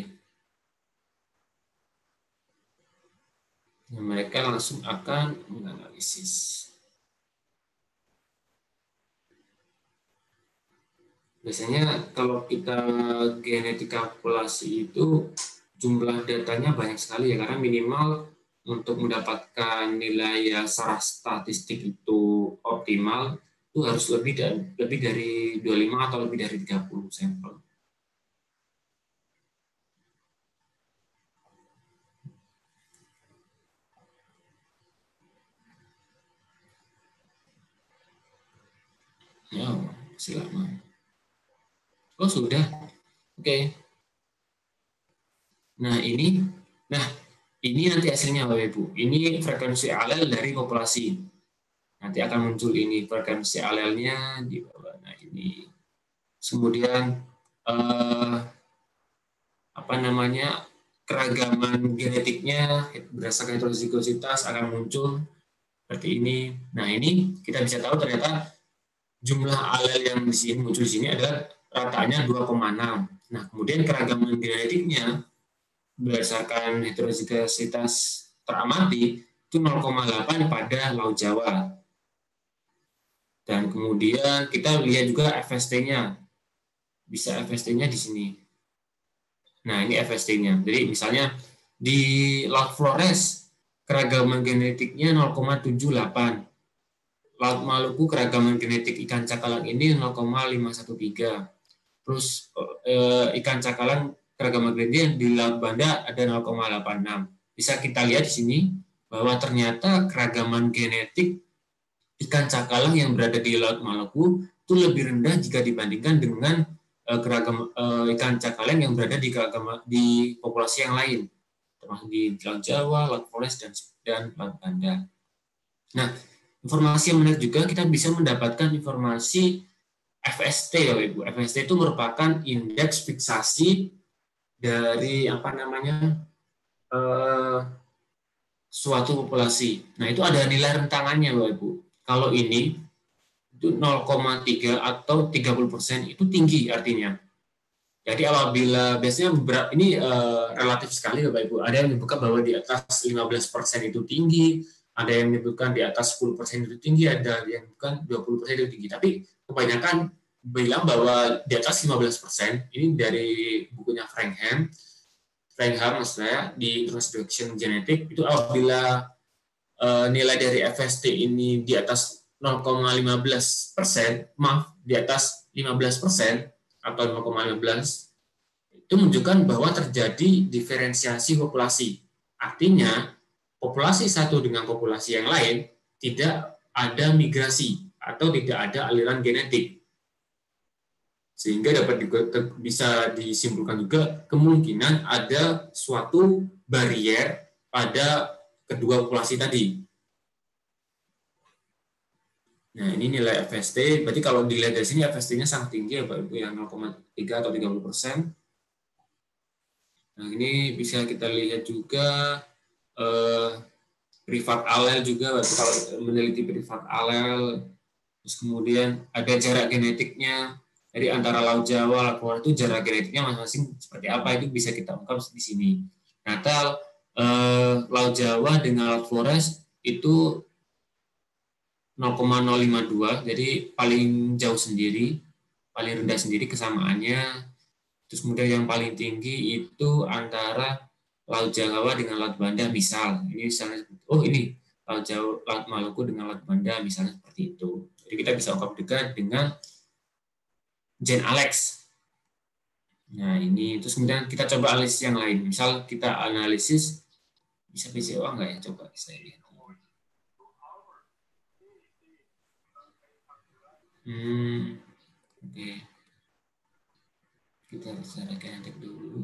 Nah, mereka langsung akan menganalisis. Biasanya kalau kita genetika populasi itu jumlah datanya banyak sekali ya, karena minimal untuk mendapatkan nilai yang secara statistik itu optimal itu harus lebih dari lebih dari dua puluh lima atau lebih dari tiga puluh sampel. Ya, masih lama. Oh, sudah. Oke. Okay. Nah, ini nah, ini nanti hasilnya Bapak Ibu. Ini frekuensi alel dari populasi. Nanti akan muncul ini frekuensi alelnya di bawah. Nah ini. Kemudian eh, apa namanya keragaman genetiknya berdasarkan heterozigositas akan muncul seperti ini. Nah ini kita bisa tahu ternyata jumlah alel yang di sini muncul di sini adalah ratanya dua koma enam. Nah kemudian keragaman genetiknya berdasarkan heterozigositas teramati itu nol koma delapan pada Laut Jawa. Dan kemudian kita lihat juga F S T-nya. Bisa F S T-nya di sini. Nah, ini F S T-nya. Jadi misalnya di Laut Flores keragaman genetiknya nol koma tujuh delapan. Laut Maluku keragaman genetik ikan cakalang ini nol koma lima satu tiga. Terus eh, ikan cakalang keragaman genetiknya di Laut Banda ada nol koma delapan enam. Bisa kita lihat di sini bahwa ternyata keragaman genetik ikan cakalang yang berada di Laut Maluku itu lebih rendah jika dibandingkan dengan uh, keragam uh, ikan cakalang yang berada di keragam, di populasi yang lain, termasuk di Laut Jawa, Laut Flores dan dan Laut Banda. Nah, informasi yang menarik juga kita bisa mendapatkan informasi F S T ya Ibu. F S T itu merupakan indeks fiksasi dari apa namanya uh, suatu populasi. Nah, itu ada nilai rentangannya Bapak Ibu. Kalau ini itu nol koma tiga atau tiga puluh persen itu tinggi artinya. Jadi apabila biasanya beberapa ini uh, relatif sekali Bapak Ibu. Ada yang menyebutkan bahwa di atas lima belas persen itu tinggi, ada yang menyebutkan di atas sepuluh persen itu tinggi, ada yang menyebutkan dua puluh persen itu tinggi. Tapi kebanyakan bilang bahwa di atas lima belas persen ini dari bukunya Frank Ham. Frank Ham maksudnya di Introduction Genetic itu apabila Uh, nilai dari F S T ini di atas nol koma lima belas persen, maaf, di atas lima belas persen atau nol koma lima belas, itu menunjukkan bahwa terjadi diferensiasi populasi. Artinya, populasi satu dengan populasi yang lain tidak ada migrasi atau tidak ada aliran genetik. Sehingga dapat juga, bisa disimpulkan juga kemungkinan ada suatu barier pada kedua populasi tadi. Nah, ini nilai F S T. Berarti kalau dilihat dari sini F S T-nya sangat tinggi ya Pak Ibu, yang nol koma tiga atau tiga puluh persen. Nah, ini bisa kita lihat juga eh, privat alel juga, Bapak, kalau meneliti privat alel. Terus kemudian ada jarak genetiknya. Jadi antara Laut Jawa, Laut Flores itu jarak genetiknya masing-masing seperti apa, itu bisa kita ungkap di sini. Natal Eh, Laut Jawa dengan Laut Flores itu nol koma nol lima dua, jadi paling jauh sendiri, paling rendah sendiri kesamaannya. Terus kemudian yang paling tinggi itu antara Laut Jawa dengan Laut Banda, misal ini misalnya, oh ini Laut Jawa, Laut Maluku dengan Laut Banda misalnya seperti itu. Jadi kita bisa ungkap juga dengan Jane Alex. Nah ini, terus kemudian kita coba analisis yang lain. Misal kita analisis bisa P C O A nggak ya? Coba saya lihat. Hmm, oke. Okay. Kita bicara genetik dulu.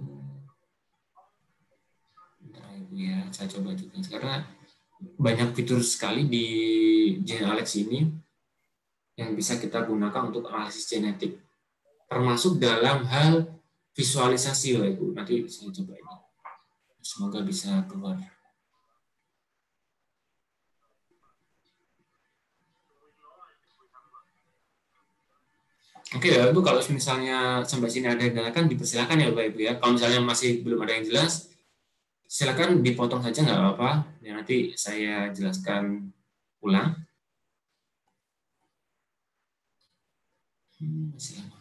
Bentar Ibu ya, saya coba juga. Karena banyak fitur sekali di Gene Alex ini yang bisa kita gunakan untuk analisis genetik. Termasuk dalam hal visualisasi lah Ibu. Nanti saya coba ini. Semoga bisa keluar. Oke ya, Ibu, kalau misalnya sampai sini ada yang ditanyakan, dipersilakan ya Bapak Ibu ya. Kalau misalnya masih belum ada yang jelas, silakan dipotong saja, nggak apa-apa. Ya, nanti saya jelaskan ulang. Hmm, masih lama.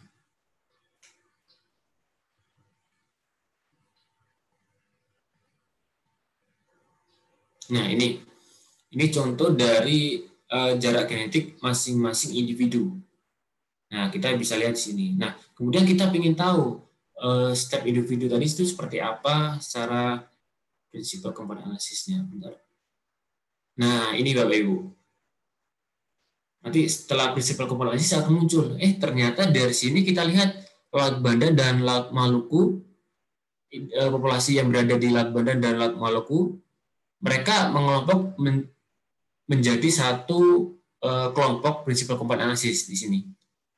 Nah ini, ini contoh dari uh, jarak genetik masing-masing individu. Nah, kita bisa lihat di sini. Nah, kemudian kita ingin tahu uh, step individu tadi itu seperti apa secara prinsip komponen analisisnya. Bentar. Nah, ini Bapak Ibu. Nanti setelah prinsip komponen analisis akan muncul. Eh, ternyata dari sini kita lihat Laut Banda dan Laut Maluku, uh, populasi yang berada di Laut Banda dan Laut Maluku, mereka mengelompok men menjadi satu uh, kelompok principal compound analysis di sini.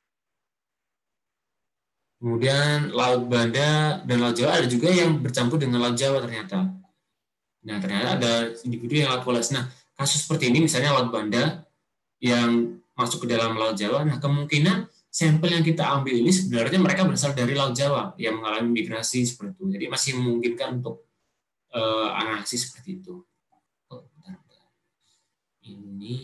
Kemudian Laut Banda dan Laut Jawa ada juga yang bercampur dengan Laut Jawa ternyata. Nah, ternyata ada individu yang laut polos. Nah, kasus seperti ini misalnya Laut Banda yang masuk ke dalam Laut Jawa, nah kemungkinan sampel yang kita ambil ini sebenarnya mereka berasal dari Laut Jawa yang mengalami migrasi seperti itu. Jadi masih memungkinkan untuk uh, analisis seperti itu. Oh, bentar, bentar. Ini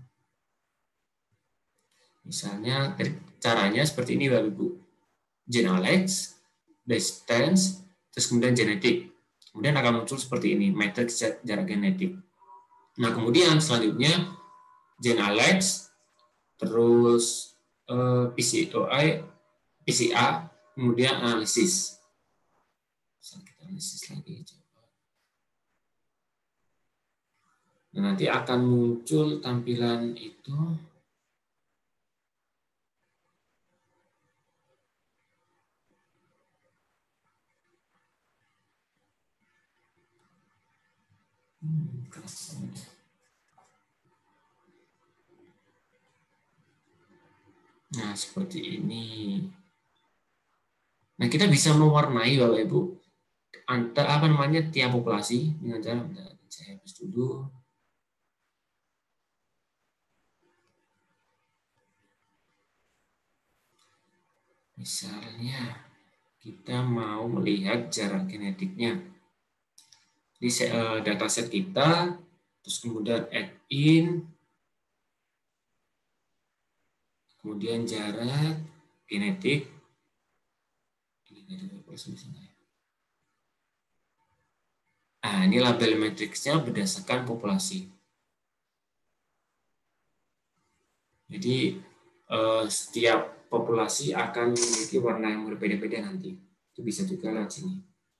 misalnya caranya seperti ini Bapak Ibu. Gene Alex, distance, terus kemudian genetik. Kemudian akan muncul seperti ini, matriks jarak genetik. Nah, kemudian selanjutnya Gene Alex, terus uh, P C I, P C A, kemudian analisis. Kita analisis lagi. Nah, nanti akan muncul tampilan itu. Nah, seperti ini. Nah, kita bisa mewarnai Bapak Ibu antara apa namanya tiap populasi dengan cara saya hapus dulu. Misalnya kita mau melihat jarak genetiknya di dataset kita, terus kemudian add in, kemudian jarak genetik. Nah, ini label matriksnya berdasarkan populasi. Jadi eh, setiap populasi akan memiliki warna yang berbeda-beda nanti. Itu bisa juga lewat sini.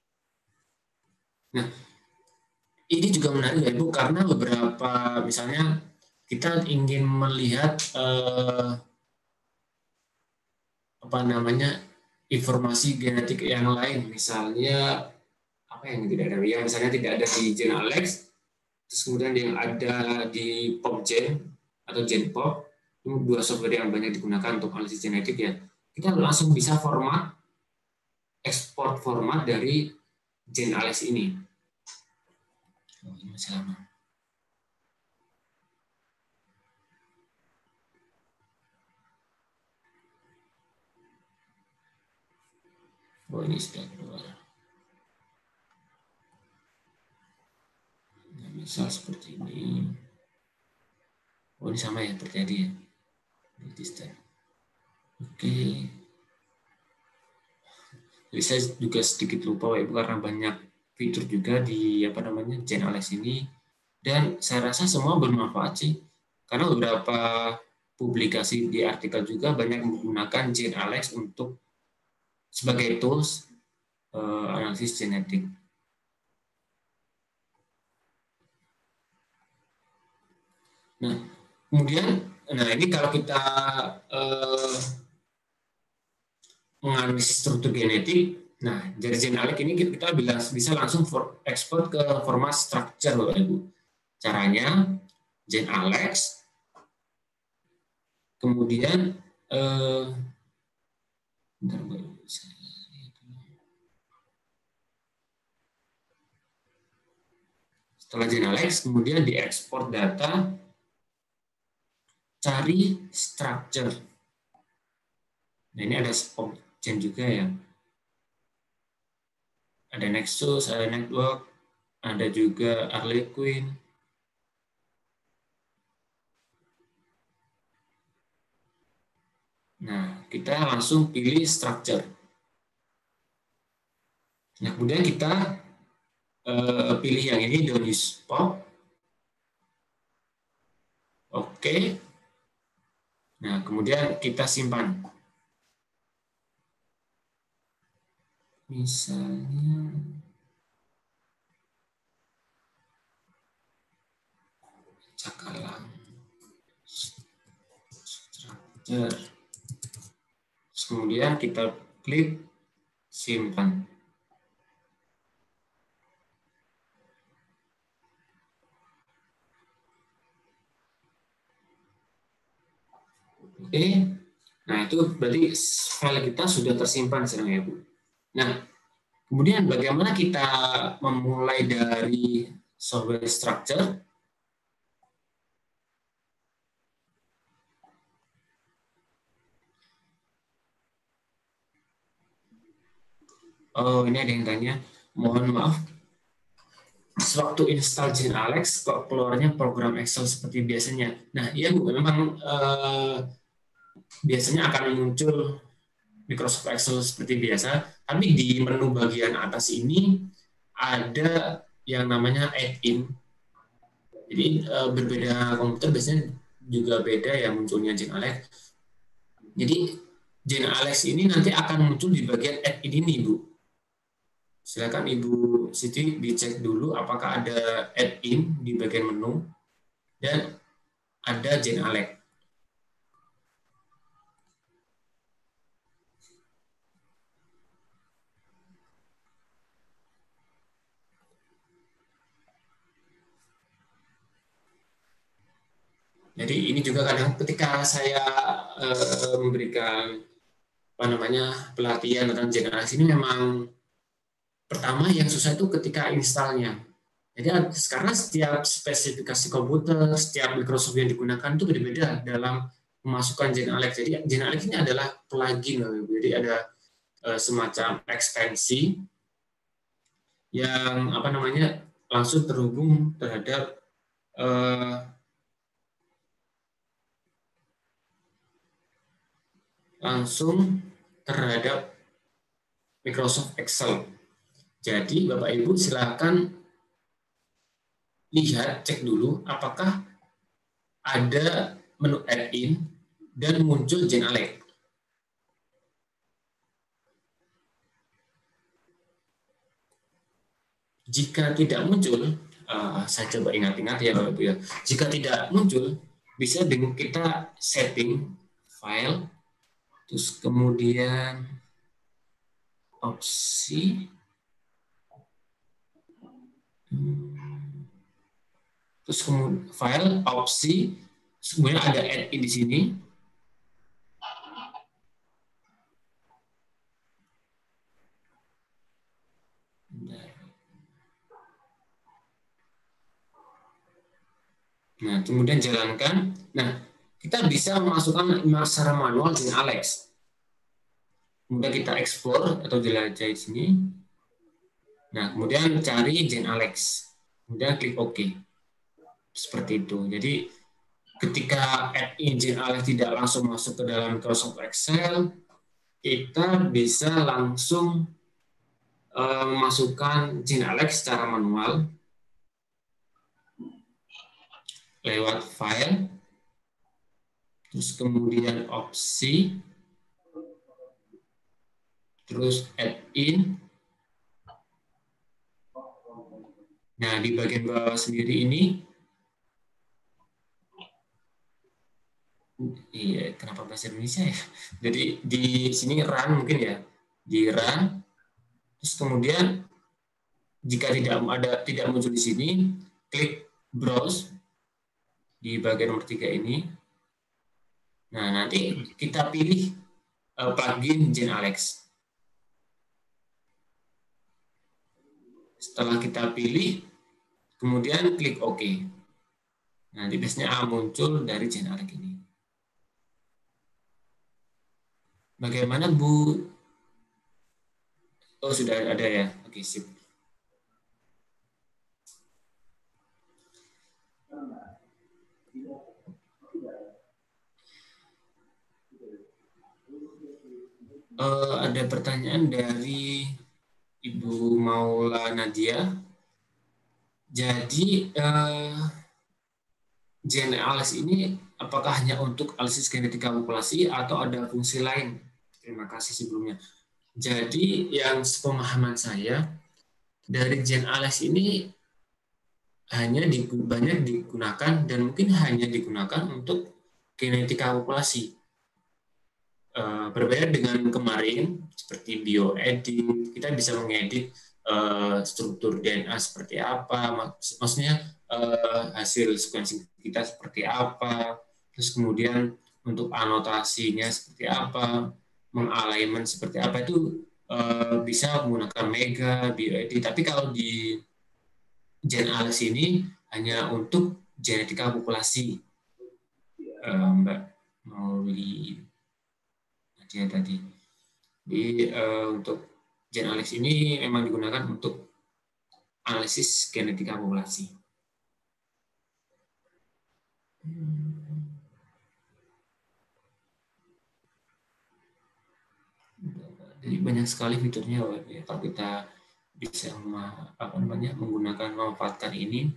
Nah, ini juga menarik ya Bu, karena beberapa misalnya kita ingin melihat eh, apa namanya informasi genetik yang lain, misalnya apa yang tidak ada, ya misalnya tidak ada di Gene Alex, terus kemudian yang ada di PopGen atau GenPop, itu dua software yang banyak digunakan untuk analisis genetik ya, kita langsung bisa format, ekspor format dari Gene Alex ini. Oh, ini masih lama. Oh, ini sudah keluar. Nah, misal seperti ini. Oh, ini sama ya terjadi ya. Oke. Jadi saya juga sedikit lupa ya, karena banyak fitur juga di apa namanya Gene Alex ini, dan saya rasa semua bermanfaat sih, karena beberapa publikasi di artikel juga banyak menggunakan Gene Alex untuk sebagai tools uh, analisis genetik. Nah, kemudian, nah ini kalau kita uh, menganalisis struktur genetik, nah dari Gene Alex ini kita bisa langsung for, ekspor ke format structure Bapak Ibu. Caranya Gene Alex, kemudian eh, bentar, setelah Gene Alex kemudian diekspor data, cari structure. Nah ini ada PopGen juga ya, ada Nexus, ada Network, ada juga Harlequin. Nah, kita langsung pilih structure. Nah, kemudian kita uh, pilih yang ini, don't use pop. Oke. Nah, kemudian kita simpan. Misalnya cakalang. Structure. Kemudian kita klik simpan. Oke, nah itu berarti file kita sudah tersimpan sekarang ya Bu. Nah, kemudian bagaimana kita memulai dari software structure? Oh, ini ada yang tanya. Mohon maaf, sewaktu install Genalex kok keluarnya program Excel seperti biasanya. Nah, iya Bu, memang eh, biasanya akan muncul Microsoft Excel seperti biasa, tapi di menu bagian atas ini ada yang namanya add-in. Jadi eh, berbeda komputer biasanya juga beda ya munculnya Genalex. Jadi Genalex ini nanti akan muncul di bagian add-in ini, Bu. Silakan Ibu Siti dicek dulu apakah ada add-in di bagian menu dan ada Genalex. Jadi ini juga kadang ketika saya eh, memberikan apa namanya pelatihan tentang Genalex ini memang pertama yang susah itu ketika installnya. Jadi sekarang setiap spesifikasi komputer, setiap Microsoft yang digunakan itu berbeda dalam memasukkan Genalex. Jadi Genalex ini adalah plugin, jadi ada eh, semacam ekstensi yang apa namanya langsung terhubung terhadap eh, langsung terhadap Microsoft Excel. Jadi Bapak Ibu silakan lihat, cek dulu apakah ada menu add-in dan muncul Genalex. Jika tidak muncul, uh, saya coba ingat-ingat ya Bapak Ibu ya. Jika tidak muncul, bisa dengan kita setting file, terus kemudian opsi, terus kemudian file, opsi, kemudian ada add-in di sini. Nah, kemudian jalankan. Nah, kita bisa memasukkan secara manual Genalex. Kemudian kita ekspor atau jelajah di sini. Nah, kemudian cari Genalex. Kemudian klik OK. Seperti itu. Jadi, ketika add-in Genalex tidak langsung masuk ke dalam Microsoft Excel, kita bisa langsung uh, memasukkan Genalex secara manual lewat file, terus kemudian opsi, terus add-in. Nah, di bagian bawah sendiri ini, iya, kenapa bahasa Indonesia ya? Jadi di sini run mungkin ya, di run, terus kemudian jika tidak ada tidak muncul di sini, klik browse di bagian nomor tiga ini. Nah, nanti kita pilih uh, plugin Genalex. Setelah kita pilih, kemudian klik OK. Nanti biasanya muncul dari Genalex ini. Bagaimana Bu? Oh, sudah ada ya. Oke, sip. Uh, ada pertanyaan dari Ibu Maula Nadia. Jadi uh, Genalex ini apakah hanya untuk analisis genetika populasi atau ada fungsi lain? Terima kasih sebelumnya. Jadi yang sepemahaman saya dari Genalex ini hanya di, banyak digunakan dan mungkin hanya digunakan untuk genetika populasi. Uh, berbeda dengan kemarin seperti bioedit, kita bisa mengedit uh, struktur D N A seperti apa, mak maksudnya uh, hasil sequencing kita seperti apa, terus kemudian untuk anotasinya seperti apa, mengalignment seperti apa itu uh, bisa menggunakan Mega, BioID. Tapi kalau di GenAlex ini hanya untuk genetika populasi, uh, Mbak Mauli Nadia tadi. Jadi uh, untuk GenAlex ini memang digunakan untuk analisis genetika populasi. Jadi banyak sekali fiturnya ya, kalau kita bisa apa namanya menggunakan memanfaatkan ini.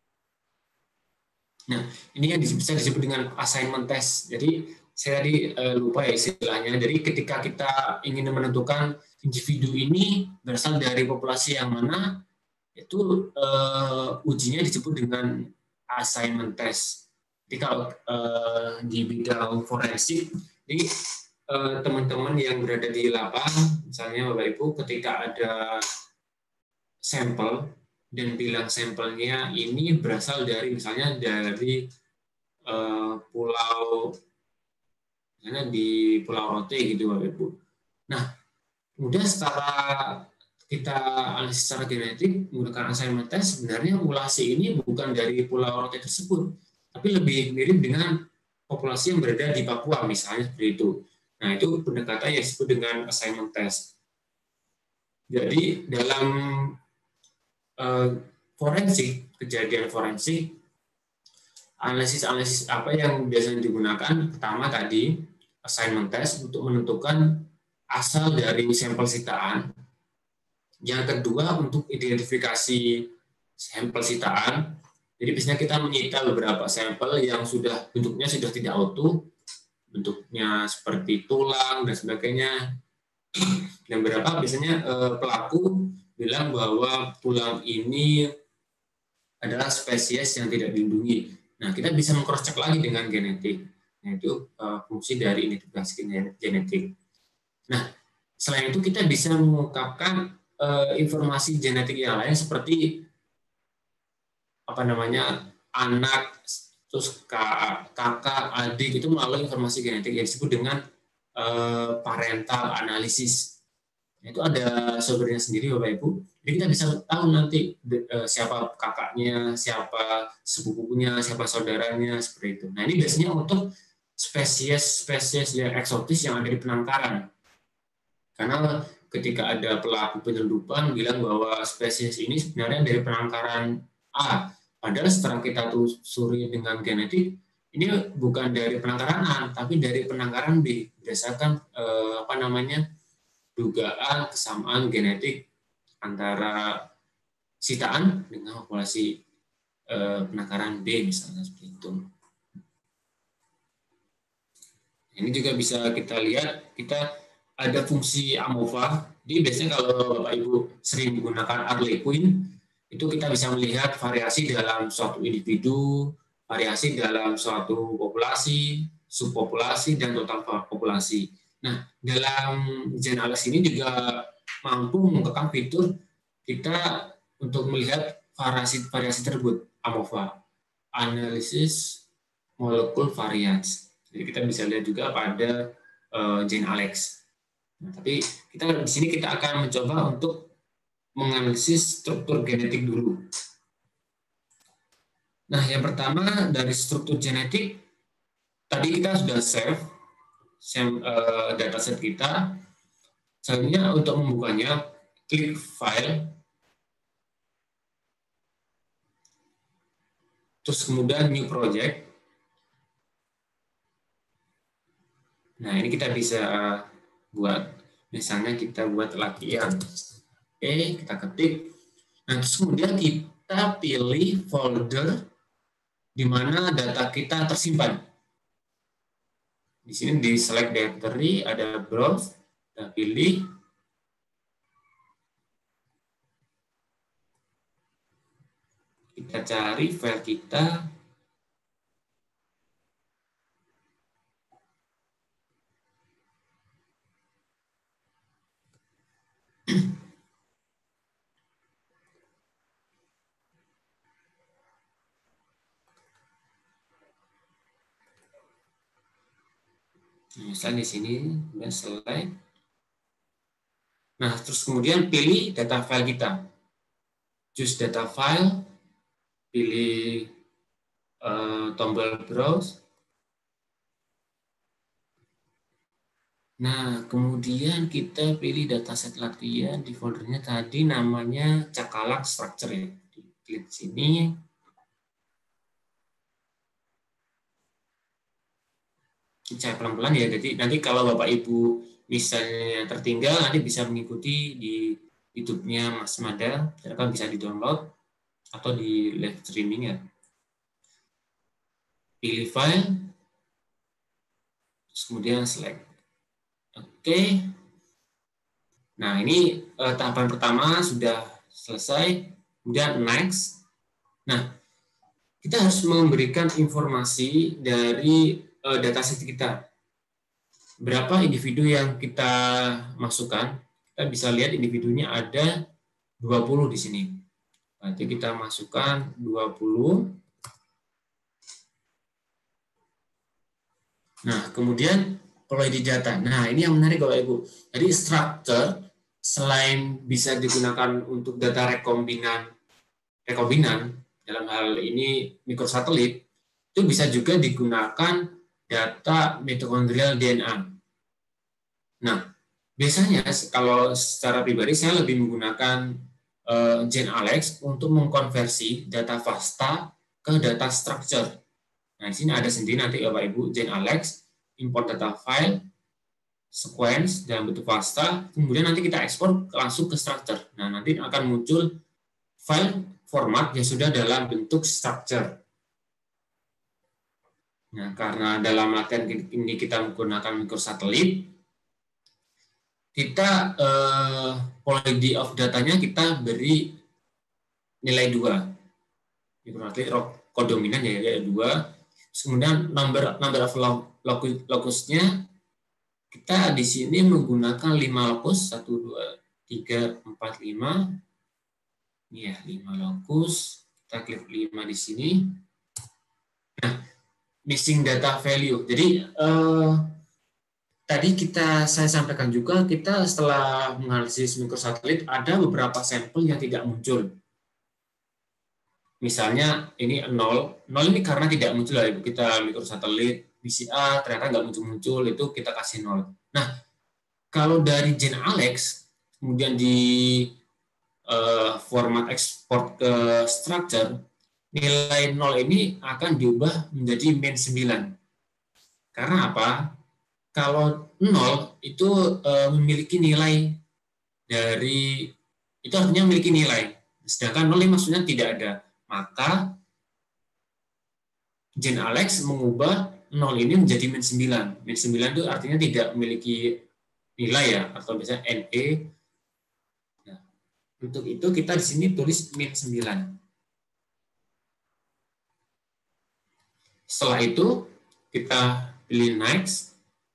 Nah, ini yang bisa disebut dengan assignment test. Jadi saya tadi uh, lupa ya istilahnya. Jadi ketika kita ingin menentukan individu ini berasal dari populasi yang mana, itu uh, ujinya disebut dengan assignment test. Jadi kalau uh, di bidang forensik, jadi teman-teman uh, yang berada di lapangan, misalnya Bapak Ibu, ketika ada sampel dan bilang sampelnya ini berasal dari misalnya dari uh, pulau, misalnya di Pulau Rote gitu Bapak Ibu. Nah, kemudian secara kita analisis secara genetik menggunakan assignment test, sebenarnya populasi ini bukan dari Pulau Rote tersebut, tapi lebih mirip dengan populasi yang berada di Papua misalnya seperti itu. Nah, itu pendekatan yang disebut dengan assignment test. Jadi dalam uh, forensik, kejadian forensik, analisis-analisis apa yang biasanya digunakan? Pertama tadi assignment test untuk menentukan asal dari sampel sitaan. Yang kedua untuk identifikasi sampel sitaan. Jadi biasanya kita menyita beberapa sampel yang sudah bentuknya sudah tidak utuh, bentuknya seperti tulang dan sebagainya. Dan beberapa biasanya eh, pelaku bilang bahwa tulang ini adalah spesies yang tidak dilindungi. Nah, kita bisa meng-cross check lagi dengan genetik. Nah, itu uh, fungsi dari identifikasi genetik. Nah, selain itu kita bisa mengungkapkan uh, informasi genetik yang lain seperti apa namanya anak, terus kakak, adik itu melalui informasi genetik yang disebut dengan uh, parental analysis. Itu ada sumbernya sendiri Bapak Ibu. Jadi kita bisa tahu nanti siapa kakaknya, siapa sepupunya, siapa saudaranya, seperti itu. Nah ini biasanya untuk spesies-spesies yang eksotis yang ada di penangkaran. Karena ketika ada pelaku penyelundupan bilang bahwa spesies ini sebenarnya dari penangkaran A, padahal setelah kita telusuri dengan genetik, ini bukan dari penangkaran A, tapi dari penangkaran B, berdasarkan eh, apa namanya dugaan kesamaan genetik antara sitaan dengan populasi eh, penangkaran B misalnya seperti itu. Ini juga bisa kita lihat, kita ada fungsi AMOVA. Jadi biasanya kalau Bapak Ibu sering menggunakan Harlequin, itu kita bisa melihat variasi dalam suatu individu, variasi dalam suatu populasi, subpopulasi, dan total populasi. Nah, dalam GenAlex ini juga mampu mengembangkan fitur kita untuk melihat variasi variasi tersebut, AMOVA, Analysis Molecule Variance. Jadi kita bisa lihat juga pada uh, GenAlex. Nah, tapi kita di sini kita akan mencoba untuk menganalisis struktur genetik dulu. Nah, yang pertama dari struktur genetik, tadi kita sudah save Uh, dataset kita. Selanjutnya untuk membukanya, klik file, terus kemudian new project. Nah ini kita bisa buat, misalnya kita buat latihan. Oke, kita ketik. Nah terus kemudian kita pilih folder di mana data kita tersimpan. Di sini di select directory, ada browse, kita pilih. Kita cari file kita. Misalnya di sini, kemudian select. Nah, terus kemudian pilih data file kita. Choose data file, pilih uh, tombol browse. Nah, kemudian kita pilih dataset latihan di foldernya tadi namanya Cakalang Structure ya. Klik sini. Saya pelan-pelan ya. Jadi nanti kalau Bapak Ibu misalnya tertinggal, nanti bisa mengikuti di YouTube-nya Mas Mada. Silakan bisa di-download atau di live streaming ya. Pilih file, terus kemudian select. Oke. Nah, ini eh, tahapan pertama sudah selesai. Kemudian next. Nah, kita harus memberikan informasi dari eh, dataset kita. Berapa individu yang kita masukkan? Kita bisa lihat individunya ada dua puluh di sini. Nanti kita masukkan dua puluh. Nah, kemudian quality data. Nah, ini yang menarik Bapak Ibu. Jadi structure selain bisa digunakan untuk data rekombinan, rekombinan dalam hal ini mikrosatelit, itu bisa juga digunakan data mitokondrial D N A. Nah, biasanya kalau secara pribadi saya lebih menggunakan uh, GenAlex untuk mengkonversi data FASTA ke data structure. Nah, di sini ada sendiri nanti Bapak Ibu GenAlex, import data file, sequence dalam bentuk FASTA, kemudian nanti kita ekspor langsung ke structure. Nah, nanti akan muncul file format yang sudah dalam bentuk structure. Nah, karena dalam latihan ini kita menggunakan mikrosatelit, kita eh, quality of datanya kita beri nilai dua. Mikrosatelit kodominan ya, ya dua. Kemudian number number of locusnya kita di sini menggunakan lima locus, satu, dua, tiga, empat, lima. Ini ya, lima locus. Kita klik lima di sini. Nah, missing data value. Jadi eh, tadi kita saya sampaikan juga kita setelah menganalisis mikrosatelit ada beberapa sampel yang tidak muncul. Misalnya ini nol, nol ini karena tidak muncul lah Ibu. Kita mikrosatelit B C A ternyata nggak muncul-muncul, itu kita kasih nol. Nah, kalau dari GenAlex kemudian di uh, format ekspor ke structure, nilai nol ini akan diubah menjadi min sembilan. Karena apa? Kalau nol itu uh, memiliki nilai dari, itu artinya memiliki nilai. Sedangkan nol ini maksudnya tidak ada. Maka GenAlex mengubah nol ini menjadi min sembilan. Min sembilan itu artinya tidak memiliki nilai ya, atau biasanya N E. Nah, untuk itu kita di sini tulis min sembilan. Setelah itu kita pilih next.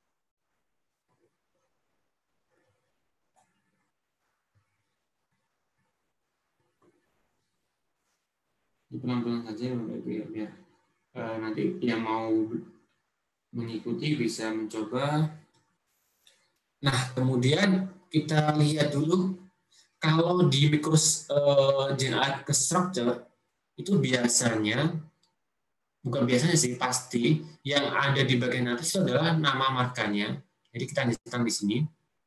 Pelan-pelan saja biar, biar uh, nanti yang mau mengikuti bisa mencoba. Nah, kemudian kita lihat dulu kalau di mikros uh, GenAlex structure itu biasanya, bukan biasanya sih, pasti yang ada di bagian atas itu adalah nama markanya. Jadi kita nyetang di sini.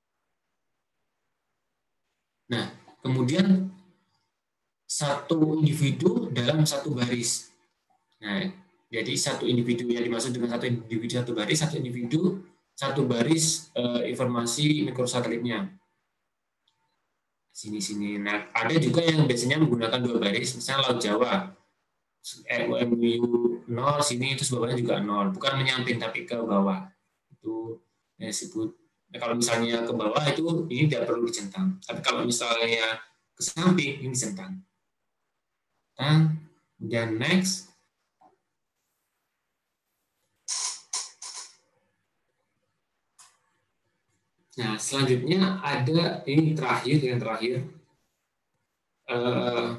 Nah, kemudian satu individu dalam satu baris. Nah, jadi satu individu yang dimaksud dengan satu individu satu baris, satu individu satu baris eh, informasi mikrosatelitnya. Sini-sini. Nah, ada juga yang biasanya menggunakan dua baris, misalnya Laut Jawa. M U nol sini, itu bawahnya juga nol. Bukan menyamping, tapi ke bawah. Itu yang disebut. Nah, kalau misalnya ke bawah itu ini tidak perlu dicentang. Tapi kalau misalnya ke samping, ini dicentang. Dan next. Nah, selanjutnya ada ini terakhir yang terakhir uh,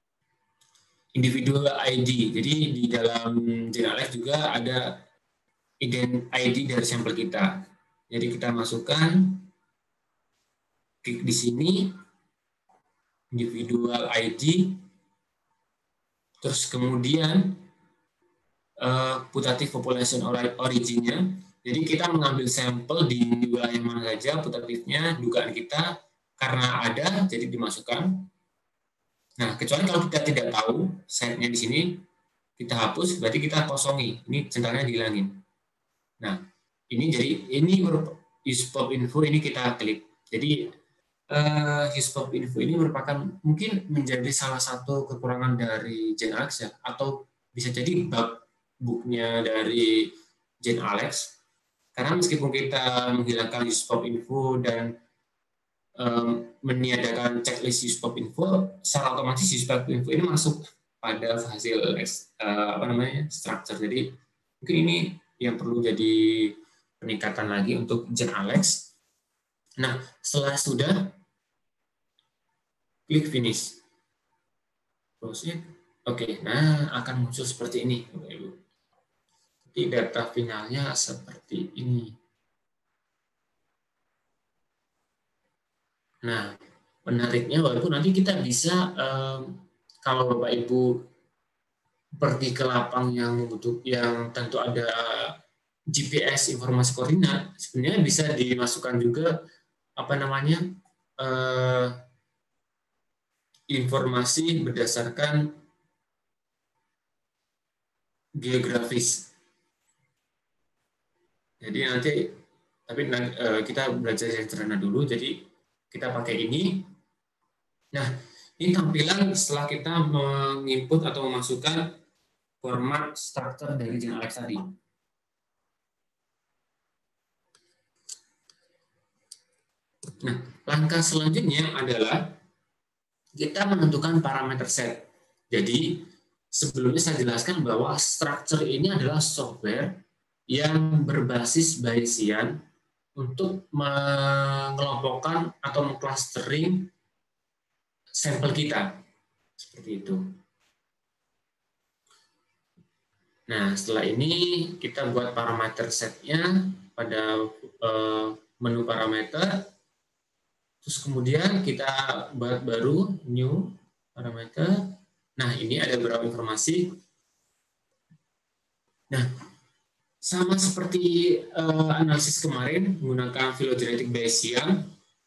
individual I D. Jadi di dalam GenAlex juga ada ident I D dari sampel kita. Jadi kita masukkan, klik di sini, individual I D, terus kemudian uh, putative population origin-nya. Jadi kita mengambil sampel di wilayah mana saja, putatifnya, dugaan kita, karena ada, jadi dimasukkan. Nah, kecuali kalau kita tidak tahu site-nya di sini, kita hapus, berarti kita kosongi. Ini centangnya dihilangin. Nah, ini jadi ini usePop info ini kita klik. Jadi uh, usePop info ini merupakan mungkin menjadi salah satu kekurangan dari GenAlex ya, atau bisa jadi bug booknya dari GenAlex. Karena meskipun kita menghilangkan usePop info dan um, meniadakan checklist usePop info, secara otomatis usePop info ini masuk pada hasil uh, apa namanya structure. Jadi mungkin ini yang perlu jadi peningkatan lagi untuk GenAlex. Nah, setelah sudah, klik finish. Proceed. Oke, nah akan muncul seperti ini, Bapak Ibu. Jadi data finalnya seperti ini. Nah, menariknya Bapak Ibu, nanti kita bisa um, kalau Bapak Ibu pergi ke lapang yang membutuhkan, yang tentu ada G P S informasi koordinat, sebenarnya bisa dimasukkan juga apa namanya uh, informasi berdasarkan geografis. Jadi nanti, tapi uh, kita belajar yang sederhana dulu. Jadi kita pakai ini. Nah, ini tampilan setelah kita menginput atau memasukkan format structure dari GenAlex tadi. Nah, langkah selanjutnya adalah kita menentukan parameter set. Jadi, sebelumnya saya jelaskan bahwa structure ini adalah software yang berbasis Bayesian untuk mengelompokkan atau mengclustering sampel kita. Seperti itu. Nah, setelah ini kita buat parameter setnya pada menu parameter. Terus kemudian kita buat baru new parameter. Nah, ini ada beberapa informasi. Nah, sama seperti uh, analisis kemarin menggunakan phylogenetic Bayesian,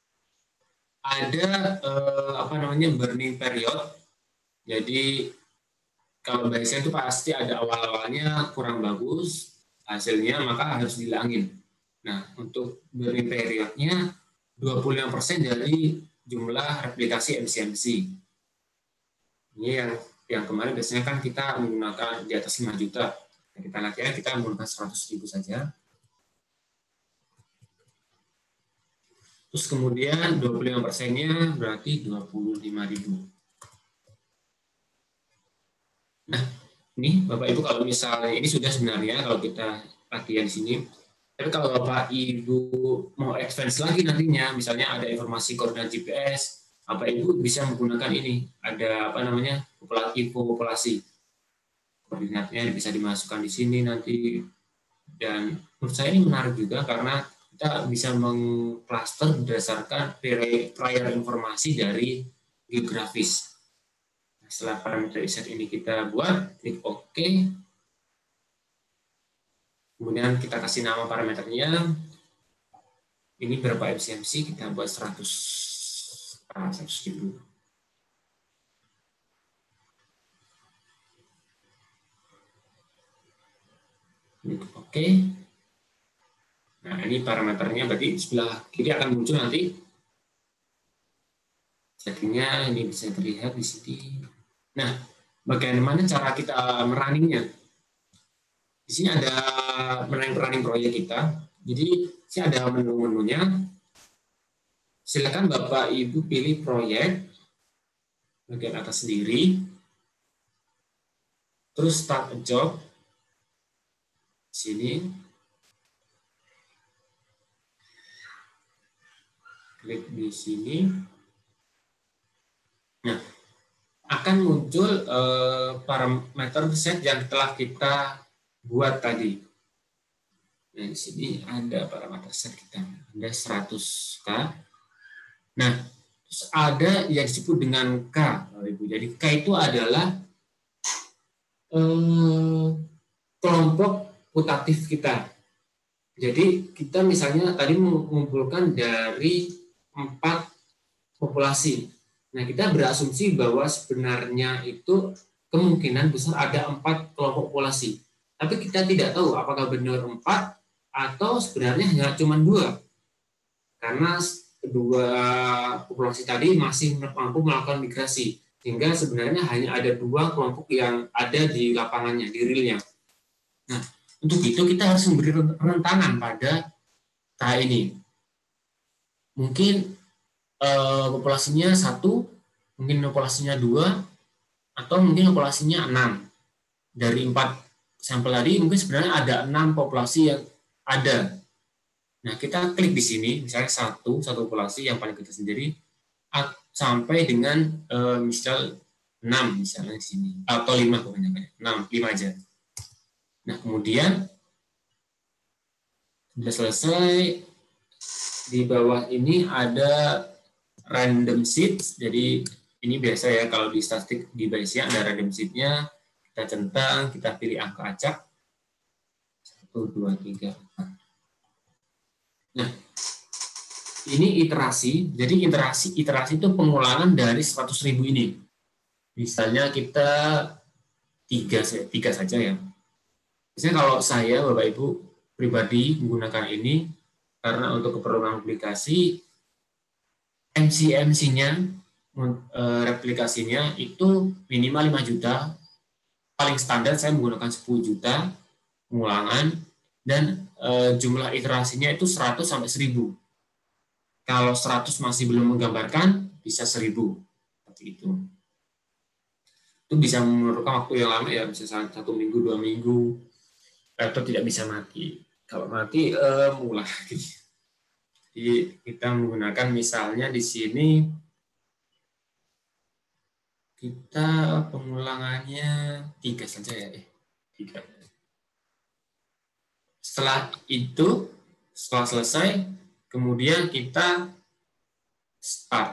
ada uh, apa namanya burning period. Jadi kalau Bayesian itu pasti ada awal-awalnya kurang bagus hasilnya, maka harus dihilangin. Nah, untuk burning periodnya dua puluh lima persen dari jumlah replikasi M C M C. Ini yang yang kemarin biasanya kan kita menggunakan di atas lima juta. Nah, kita latihan kita menggunakan seratus ribu saja. Terus kemudian dua puluh lima persennya berarti dua puluh lima ribu. Nah, ini Bapak Ibu kalau misalnya ini sudah sebenarnya kalau kita latihan di sini. Tapi kalau Bapak Ibu mau advance lagi nantinya, misalnya ada informasi koordinat G P S, Bapak Ibu bisa menggunakan ini. Ada apa namanya info populasi. Koordinatnya bisa dimasukkan di sini nanti. Dan menurut saya ini menarik juga karena kita bisa mengcluster berdasarkan prior informasi dari geografis. Setelah parameter set ini kita buat, klik OK. Kemudian kita kasih nama parameternya. Ini berapa M C M C, kita buat seratus ribu. Klik OK. Nah, ini parameternya, berarti sebelah kiri akan muncul nanti. Settingnya ini bisa terlihat di sini. Nah, bagaimana cara kita merunningnya? Di sini ada running proyek kita. Jadi, sini ada menu-menunya. Silakan Bapak Ibu pilih proyek bagian atas sendiri. Terus start a job. Sini. Klik di sini. Nah, akan muncul eh, parameter set yang telah kita buat tadi. Nah, di sini ada parameter set kita, ada seratus K. Nah, terus ada yang disebut dengan K, Ibu. Jadi K itu adalah eh, kelompok putatif kita. Jadi kita misalnya tadi mengumpulkan dari empat populasi. Nah, kita berasumsi bahwa sebenarnya itu kemungkinan besar ada empat kelompok populasi. Tapi kita tidak tahu apakah benar empat atau sebenarnya hanya cuma dua. Karena kedua populasi tadi masih mampu melakukan migrasi. Sehingga sebenarnya hanya ada dua kelompok yang ada di lapangannya, di realnya. Nah, untuk itu kita harus memberi rentangan pada K ini. Mungkin eh, populasinya satu, mungkin populasinya dua, atau mungkin populasinya enam. Dari empat sampel tadi, mungkin sebenarnya ada enam populasi yang ada. Nah, kita klik di sini, misalnya satu, satu populasi yang paling kita sendiri, sampai dengan eh, misal enam, misalnya di sini, atau lima kebanyakan, enam, lima aja. Nah, kemudian sudah selesai, di bawah ini ada random seeds. Jadi ini biasa ya kalau di statistik di Bayesian ada random seed-nya. Kita centang, kita pilih angka acak. satu, dua, tiga, empat. Nah, ini iterasi. Jadi iterasi iterasi itu pengulangan dari seratus ribu ini. Misalnya kita tiga, tiga saja ya. Misalnya kalau saya, Bapak Ibu, pribadi menggunakan ini, karena untuk keperluan aplikasi, M C M C-nya, replikasinya itu minimal lima juta, paling standar saya menggunakan sepuluh juta pengulangan, dan e, jumlah iterasinya itu seratus sampai seribu. Kalau seratus masih belum menggambarkan, bisa seribu. Seperti itu. Itu bisa memerlukan waktu yang lama ya, bisa satu minggu, dua minggu, laptop tidak bisa mati. Kalau mati, e, mulai. Jadi kita menggunakan misalnya di sini kita pengulangannya tiga saja ya, eh tiga. Setelah itu, setelah selesai, kemudian kita start.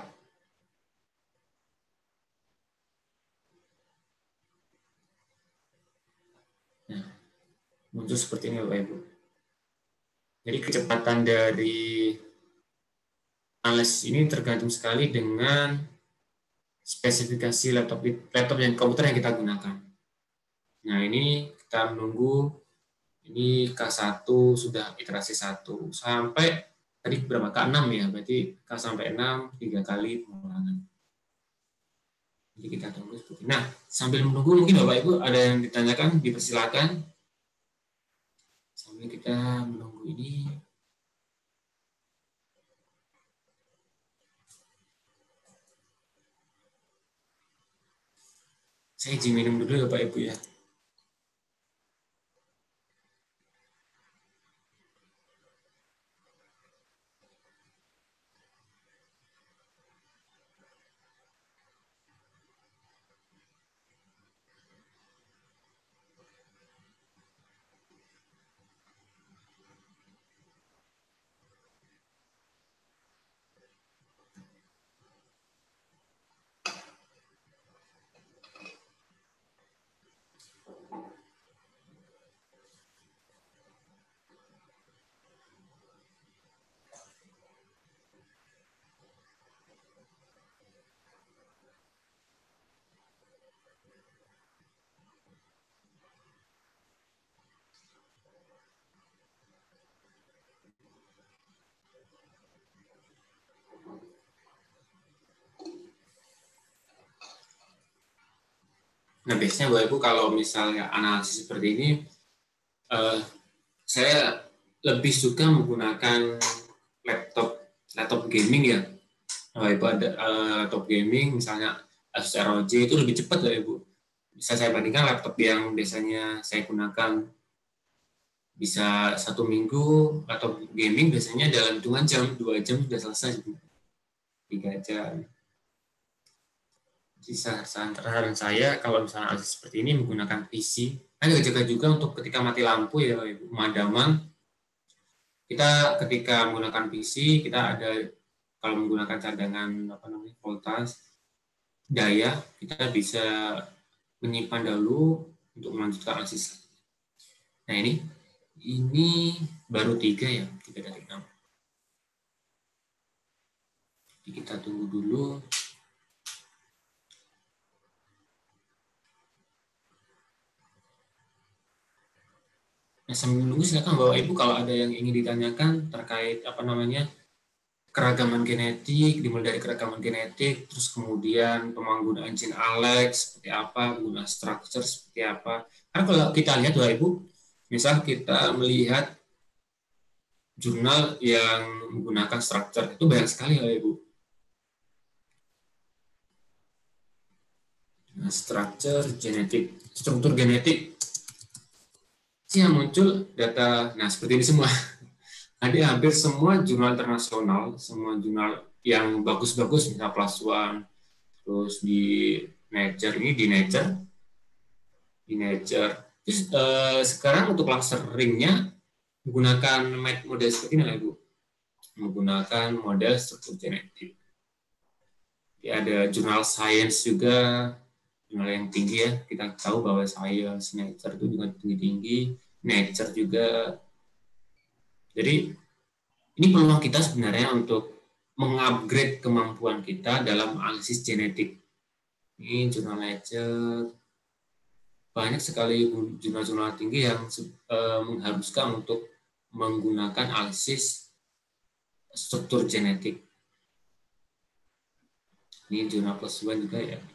Nah, muncul seperti ini Bapak Ibu. Jadi kecepatan dari analisis ini tergantung sekali dengan spesifikasi laptop laptop dan komputer yang kita gunakan. Nah, ini kita menunggu, ini K satu sudah iterasi satu sampai tadi berapa, K enam ya, berarti K sampai enam tiga kali pengulangan. Jadi kita tunggu seperti ini. Nah, sambil menunggu mungkin Bapak Ibu ada yang ditanyakan, dipersilakan. Sambil kita menunggu ini. Saya izin minum dulu Bapak Ibu ya. Nah, biasanya Bapak Ibu kalau misalnya analisis seperti ini, eh, saya lebih suka menggunakan laptop laptop gaming ya. Bapak Ibu ada eh, laptop gaming, misalnya Asus R O G itu lebih cepat Bapak Ibu. Bisa saya bandingkan laptop yang biasanya saya gunakan bisa satu minggu, atau gaming biasanya dalam hitungan jam, dua jam sudah selesai, tiga jam. Sisa saran saya kalau misalnya analisis seperti ini menggunakan P C, ada jaga juga untuk ketika mati lampu ya, pemadaman kita ketika menggunakan P C, kita ada kalau menggunakan cadangan apa namanya voltage daya, kita bisa menyimpan dahulu untuk melanjutkan analisis. Nah ini ini baru tiga ya, tiga dari enam. Jadi kita tunggu dulu. Nah, sambil menunggu silakan Bapak Ibu kalau ada yang ingin ditanyakan terkait apa namanya keragaman genetik, dimulai dari keragaman genetik, terus kemudian penggunaan gene Alex seperti apa, penggunaan structure seperti apa. Karena kalau kita lihat Bapak Ibu, misal kita melihat jurnal yang menggunakan structure itu banyak sekali Bapak Ibu. Nah, structure genetik, struktur genetik sih yang muncul data, nah seperti ini semua. Ada hampir semua jurnal internasional, semua jurnal yang bagus-bagus, misalnya Plus One, terus di Nature, ini di Nature, di Nature. Terus eh, sekarang untuk clustering-nya menggunakan model seperti ini, Bu. Menggunakan model struktur genetik. Jadi ada jurnal Science juga, jurnal yang tinggi ya, kita tahu bahwa Science, Nature itu juga tinggi-tinggi, Nature juga. Jadi ini peluang kita sebenarnya untuk mengupgrade kemampuan kita dalam analisis genetik. Ini jurnal Nature, banyak sekali jurnal-jurnal tinggi yang uh, mengharuskan untuk menggunakan analisis struktur genetik. Ini jurnal Plus One juga ya.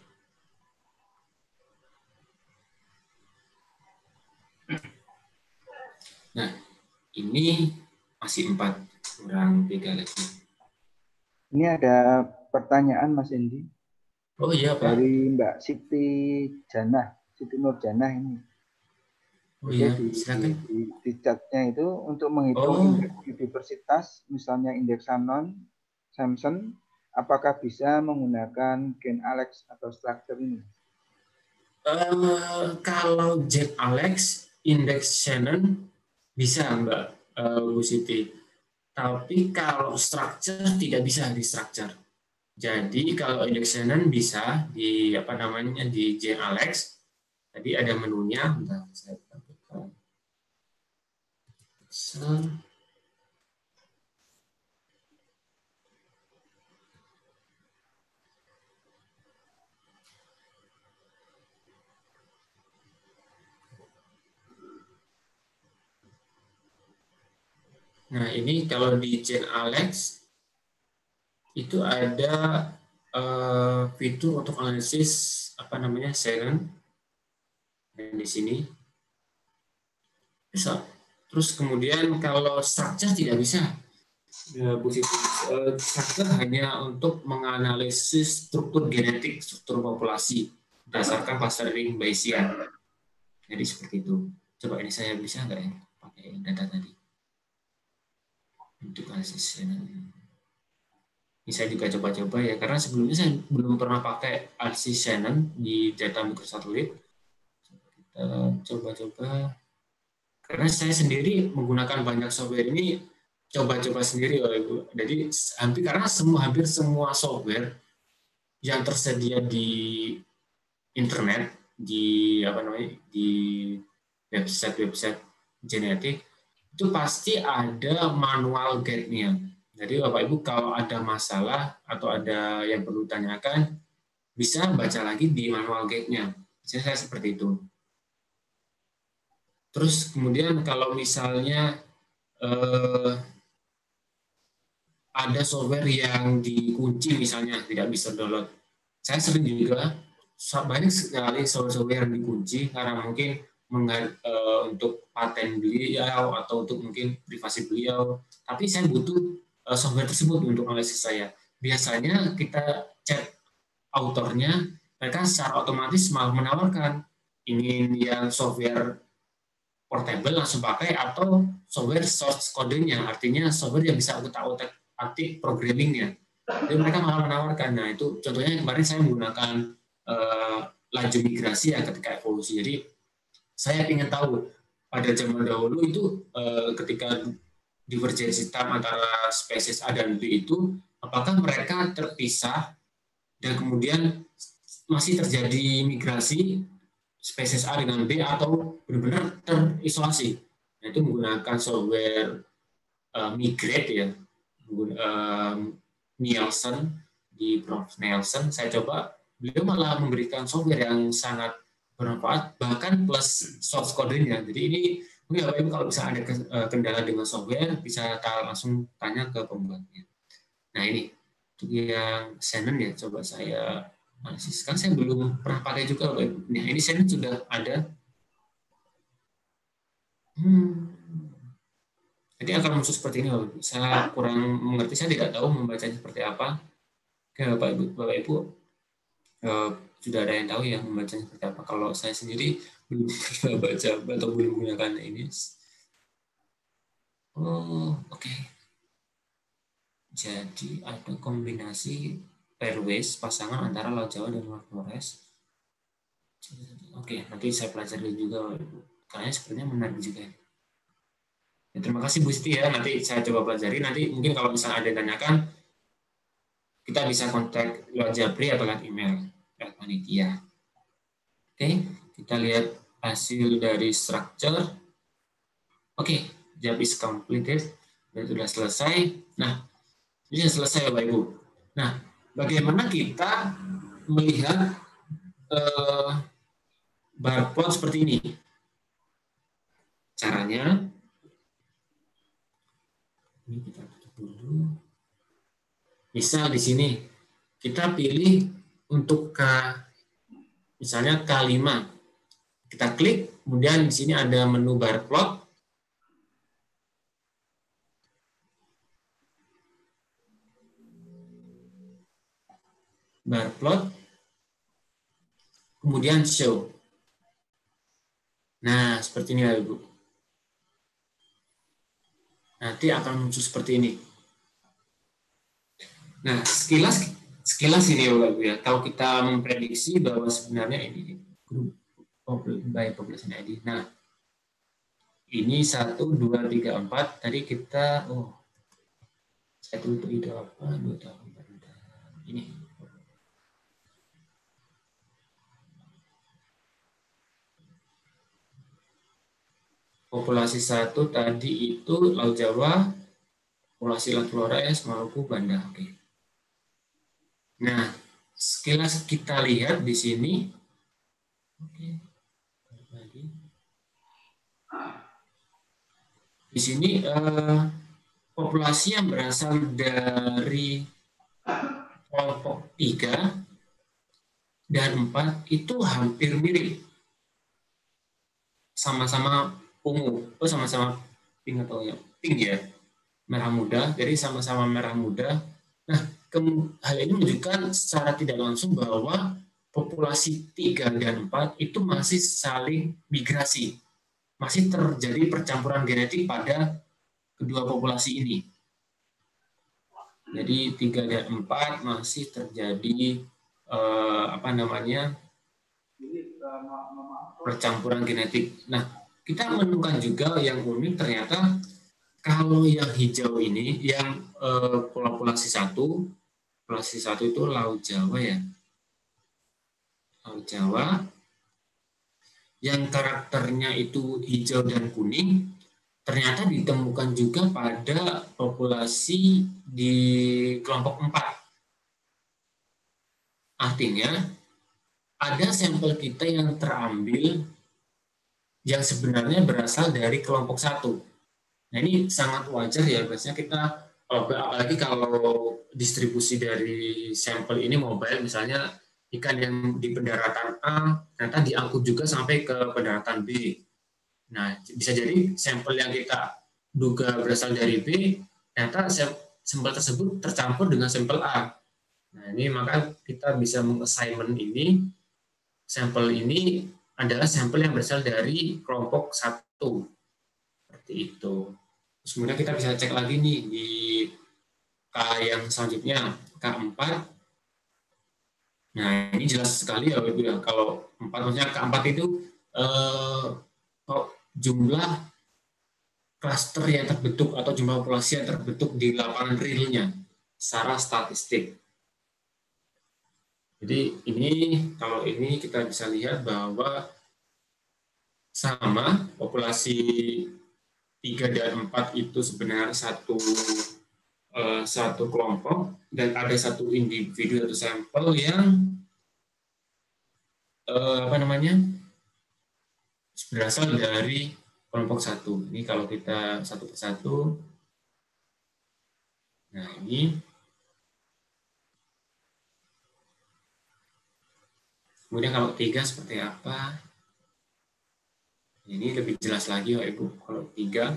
Nah, ini masih empat, kurang tiga lagi. Ini ada pertanyaan Mas Endi. Oh iya Pak. Dari Mbak Siti Janah, Siti Nurjanah ini. Oh iya, di, silakan. Di, di, di chatnya itu untuk menghitung oh. indeks biodiversitas, misalnya indeks Shannon, Sampson, apakah bisa menggunakan gen Alex atau structure ini? Uh, kalau gen Alex, indeks Shannon bisa Mbak uh, Bu Siti. Tapi kalau structure tidak bisa di structure. Jadi kalau indeks Shannon bisa di apa namanya di gen Alex. Tadi ada menunya, bentar saya tampilkan. So. Nah, ini kalau di gen Alex itu ada uh, fitur untuk analisis apa namanya Shannon. Dan di sini bisa. Terus kemudian kalau structure tidak bisa. Ya, Bu Siti, uh, structure hanya untuk menganalisis struktur genetik, struktur populasi berdasarkan clustering Bayesian. Jadi seperti itu. Coba ini saya bisa nggak ya pakai data tadi? Untuk analisis ini saya juga coba-coba ya, karena sebelumnya saya belum pernah pakai analisis Shannon di data mikrosatelit. Kita coba-coba, karena saya sendiri menggunakan banyak software ini, coba-coba sendiri oleh Ibu. Jadi hampir karena semua hampir semua software yang tersedia di internet, di apa namanya, di website-website genetik, itu pasti ada manual guide-nya. Jadi Bapak Ibu kalau ada masalah atau ada yang perlu tanyakan, bisa baca lagi di manual guide-nya. Jadi saya seperti itu. Terus kemudian kalau misalnya eh, ada software yang dikunci misalnya tidak bisa download, saya sering juga banyak sekali software yang dikunci karena mungkin Menghad, uh, untuk paten beliau atau untuk mungkin privasi beliau, tapi saya butuh uh, software tersebut untuk analisis saya. Biasanya kita cek autornya, mereka secara otomatis malah menawarkan ingin yang software portable langsung pakai atau software source codenya, artinya software yang bisa otak-atik programmingnya. Jadi mereka malah menawarkan. Nah itu contohnya kemarin saya menggunakan uh, laju migrasi ya ketika evolusi. Jadi saya ingin tahu pada zaman dahulu itu eh, ketika divergensi time antara spesies A dan B itu, apakah mereka terpisah dan kemudian masih terjadi migrasi spesies A dengan B atau benar-benar terisolasi. Nah, itu menggunakan software uh, migrate ya, uh, Nielsen, di Prof Nielsen. Saya coba, beliau malah memberikan software yang sangat bermanfaat, bahkan plus source code-nya. Jadi ini mungkin Bapak Ibu kalau bisa ada kendala dengan software, bisa langsung tanya ke pembuatnya. Nah ini, untuk yang Shannon ya, coba saya analisis. Kan saya belum pernah pakai juga Bapak Ibu. Nah ini Shannon sudah ada. Hmm. Jadi akan muncul seperti ini Bapak Ibu. Saya kurang mengerti, saya tidak tahu membacanya seperti apa. Oke Bapak Ibu, Bapak Ibu uh, sudah ada yang tahu ya membacanya seperti apa. Kalau saya sendiri belum pernah baca atau belum menggunakan ini. Oh, oke. Okay. Jadi ada kombinasi pairwise pasangan antara Laut Jawa dan Luar Flores. Oke, okay, nanti saya pelajari juga. Kayaknya sepertinya menarik juga. Ya, terima kasih Bu Siti ya. Nanti saya coba pelajari. Nanti mungkin kalau misalnya ada yang tanyakan, kita bisa kontak lewat Japri atau lewat email lewat panitia. Oke, okay, kita lihat hasil dari structure. Oke, okay, job is completed. Dan sudah selesai. Nah, ini sudah selesai Bapak Ibu. Nah, bagaimana kita melihat eh, bar plot seperti ini? Caranya, ini kita tutup dulu. Misal di sini kita pilih untuk K, misalnya K lima. Kita klik, kemudian di sini ada menu bar plot. Bar plot, kemudian show. Nah, seperti ini Ibu. Nanti akan muncul seperti ini. Nah, sekilas sekilas ini Bapak Ibu ya, tahu kita memprediksi bahwa sebenarnya ini grup by population I D. Nah, ini satu, dua, tiga, empat. Tadi kita, oh, satu untuk itu apa? Dua tahun. Ini. Populasi satu tadi itu Laut Jawa, populasi Laut Flores, Maluku, Banda. Oke. Nah, sekilas kita lihat di sini. Oke. Di sini eh, populasi yang berasal dari kelompok tiga dan empat itu hampir mirip. Sama-sama ungu, oh sama-sama pink atau ya, pink ya, merah muda, jadi sama-sama merah muda. Nah, hal ini menunjukkan secara tidak langsung bahwa populasi tiga dan empat itu masih saling migrasi. Masih terjadi percampuran genetik pada kedua populasi ini. Jadi tiga dan empat masih terjadi eh, apa namanya? percampuran genetik. Nah, kita menemukan juga yang unik ternyata kalau yang hijau ini yang eh, populasi satu, populasi satu itu Laut Jawa ya. Laut Jawa yang karakternya itu hijau dan kuning, ternyata ditemukan juga pada populasi di kelompok empat. Artinya, ada sampel kita yang terambil yang sebenarnya berasal dari kelompok satu. Nah, ini sangat wajar ya, biasanya kita, apalagi kalau distribusi dari sampel ini mobile, misalnya ikan yang di pendaratan A ternyata diangkut juga sampai ke pendaratan B. Nah, bisa jadi sampel yang kita duga berasal dari B, ternyata sampel tersebut tercampur dengan sampel A. Nah, ini maka kita bisa meng-assignment ini, sampel ini adalah sampel yang berasal dari kelompok satu. Seperti itu. Terus kemudian kita bisa cek lagi nih di K yang selanjutnya, K empat. Nah, ini jelas sekali ya Ibu ya. Kalau empat, maksudnya K empat itu eh, jumlah klaster yang terbentuk atau jumlah populasi yang terbentuk di lapangan realnya secara statistik. Jadi ini kalau ini kita bisa lihat bahwa sama populasi tiga dan empat itu sebenarnya satu uh, satu kelompok, dan ada satu individu atau sampel yang uh, apa namanya berasal dari kelompok satu. Ini kalau kita satu persatu, nah ini kemudian kalau tiga seperti apa? Ini lebih jelas lagi, Bapak Ibu, kalau tiga.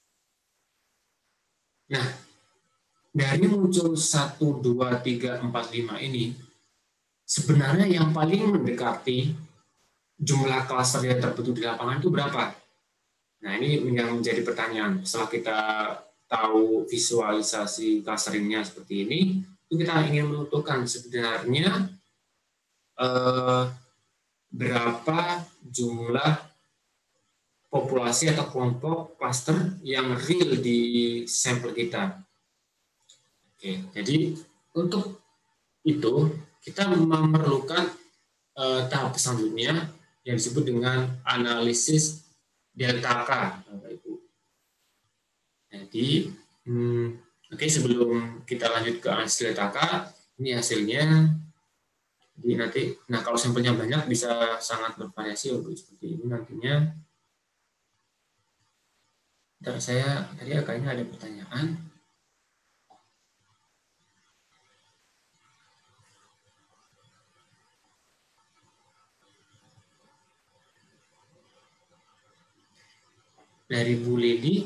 Nah, dari muncul satu, dua, tiga, empat, lima ini, sebenarnya yang paling mendekati jumlah klaster yang terbentuk di lapangan itu berapa? Nah, ini yang menjadi pertanyaan. Setelah kita tahu visualisasi clusteringnya seperti ini, itu kita ingin menentukan sebenarnya eh, berapa jumlah populasi atau kelompok cluster yang real di sampel kita. Oke, jadi untuk itu kita memerlukan eh, tahap selanjutnya yang disebut dengan analisis delta K, Bapak Ibu. Jadi, hmm, oke okay, sebelum kita lanjut ke analisis delta K, ini hasilnya. Jadi nanti, nah kalau sampelnya banyak bisa sangat bervariasi untuk seperti ini nantinya. Bentar, saya tadi kayaknya ada pertanyaan. Dari Bu Lili,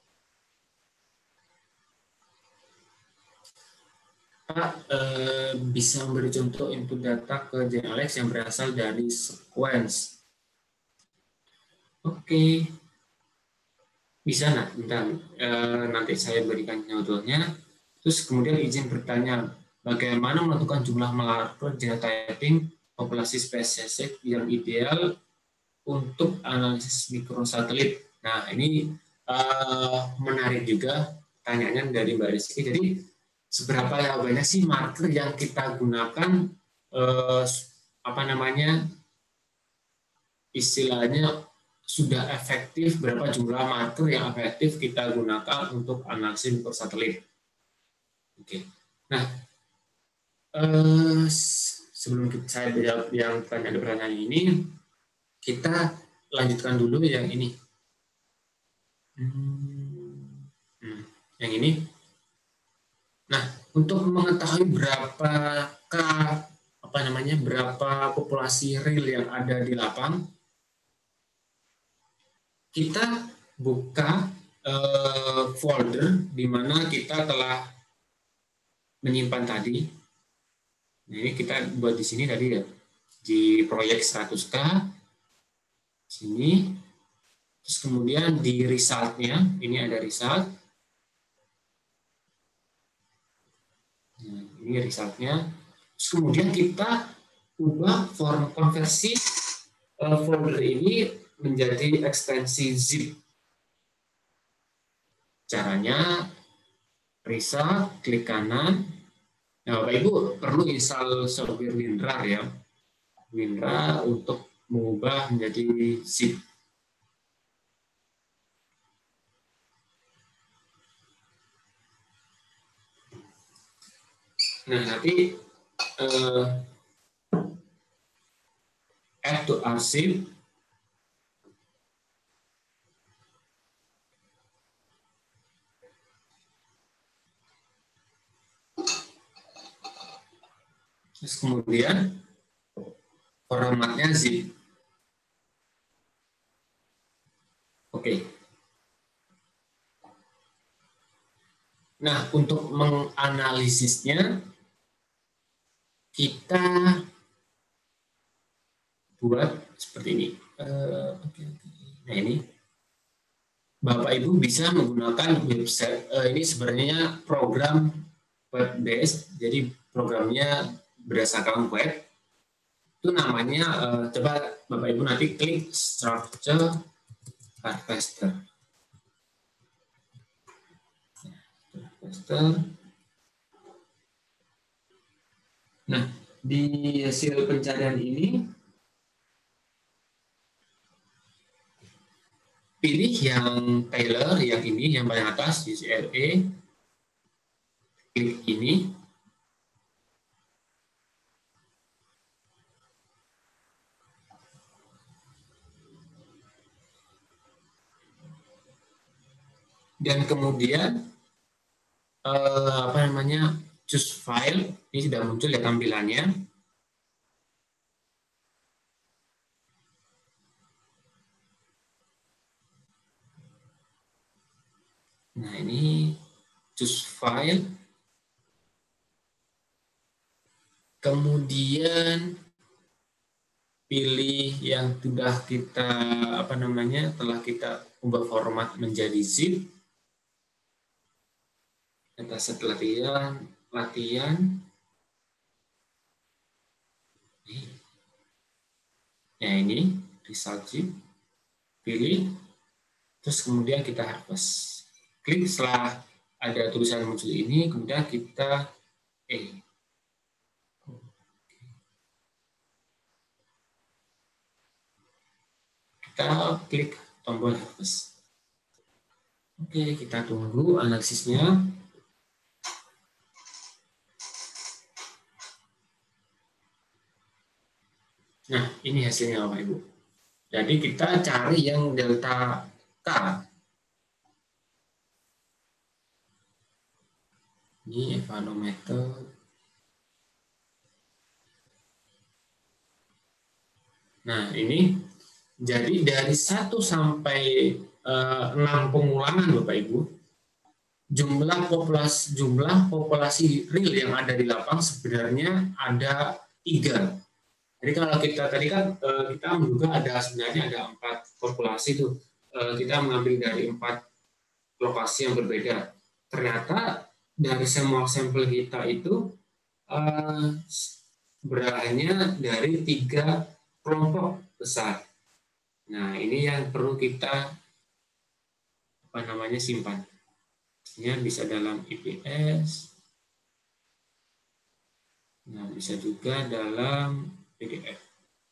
Pak eh, bisa memberi contoh input data ke G N L X yang berasal dari sequence. Oke, okay. Bisa nak, bentar, eh, nanti saya berikan contohnya. Terus kemudian izin bertanya, bagaimana menentukan jumlah marker genotyping populasi spesies yang ideal untuk analisis mikrosatelit? Nah, ini uh, menarik juga pertanyaannya dari Mbak Rizky. Jadi, seberapa banyak sih marker yang kita gunakan, uh, apa namanya, istilahnya sudah efektif, berapa jumlah marker yang efektif kita gunakan untuk analisis mikrosatelit. Oke. Nah, uh, sebelum saya jawab yang pertanyaan-pertanyaan ini, kita lanjutkan dulu yang ini. Hmm, yang ini. Nah, untuk mengetahui berapakah apa namanya berapa populasi real yang ada di lapang, kita buka eh, folder di mana kita telah menyimpan tadi. Nah, ini kita buat di sini tadi ya, di proyek seratus K sini. Terus kemudian di result-nya, ini ada result. Nah, ini result-nya. Terus kemudian kita ubah form konversi uh, folder ini menjadi ekstensi zip. Caranya, result, klik kanan. Nah, Bapak Ibu perlu install software WinRAR ya. WinRAR untuk mengubah menjadi zip. Nah, nanti uh, add to arsip. Terus kemudian formatnya zip. Oke. Nah, untuk menganalisisnya, kita buat seperti ini. Uh, okay, okay. Nah, ini Bapak Ibu bisa menggunakan website. Uh, ini sebenarnya program web based, jadi programnya berdasarkan web. Itu namanya, uh, coba Bapak Ibu nanti klik Structure Harvester. Paste. Nah, di hasil pencarian ini, pilih yang Taylor, yang ini, yang paling atas, U C L A. Klik ini. Dan kemudian eh, apa namanya, choose file. Ini sudah muncul ya tampilannya. Nah, ini choose file. Kemudian pilih yang sudah kita apa namanya, telah kita ubah format menjadi zip. Dataset latihan, latihan. Ya, ini result zip. Pilih, terus kemudian kita harvest. Klik setelah ada tulisan muncul ini, kemudian kita eh kita klik tombol harvest. Oke, kita tunggu analisisnya. Nah, ini hasilnya Bapak Ibu. Jadi kita cari yang delta K. Ini evaluator. Nah, ini jadi dari satu sampai enam pengulangan Bapak Ibu, jumlah populasi jumlah populasi real yang ada di lapang sebenarnya ada tiga. Jadi kalau kita tadi kan kita menduga ada sebenarnya ada empat populasi tuh, kita mengambil dari empat lokasi yang berbeda. Ternyata dari semua sampel kita itu uh, berasnya dari tiga kelompok besar. Nah, ini yang perlu kita apa namanya simpan. Ini bisa dalam I P S, nah bisa juga dalam P D F.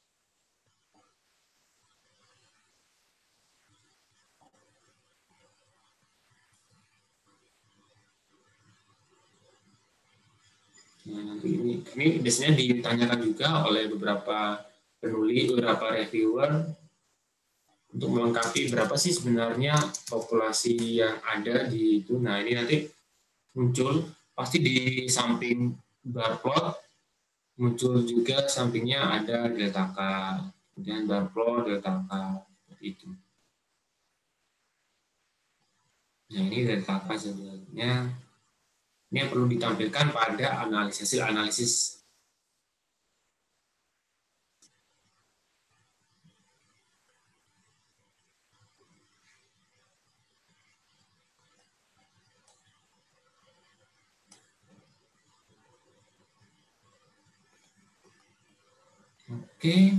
Nah, nanti ini, ini biasanya ditanyakan juga oleh beberapa penulis, beberapa reviewer untuk melengkapi berapa sih sebenarnya populasi yang ada di itu. Nah, ini nanti muncul pasti di samping bar plot muncul juga sampingnya ada delta K, kemudian bar plot delta K seperti itu. Nah, ini delta K sebenarnya ini yang perlu ditampilkan pada analisis hasil analisis. Oke.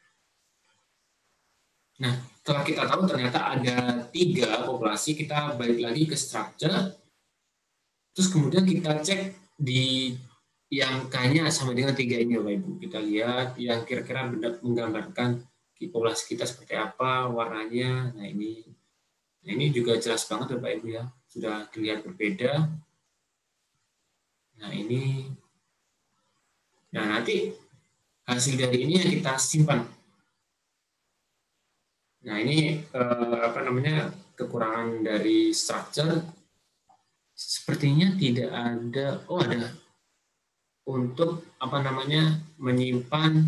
Nah, setelah kita tahu ternyata ada tiga populasi, kita balik lagi ke structure. Terus kemudian kita cek di yang K-nya sama dengan tiga ini Bapak Ibu. Kita lihat yang kira-kira benar menggambarkan populasi kita seperti apa, warnanya. Nah, ini nah ini juga jelas banget Bapak Ibu ya. Sudah terlihat berbeda. Nah, ini nah nanti hasil dari ini yang kita simpan. Nah, ini eh, apa namanya kekurangan dari structure. Sepertinya tidak ada, oh ada, untuk apa namanya menyimpan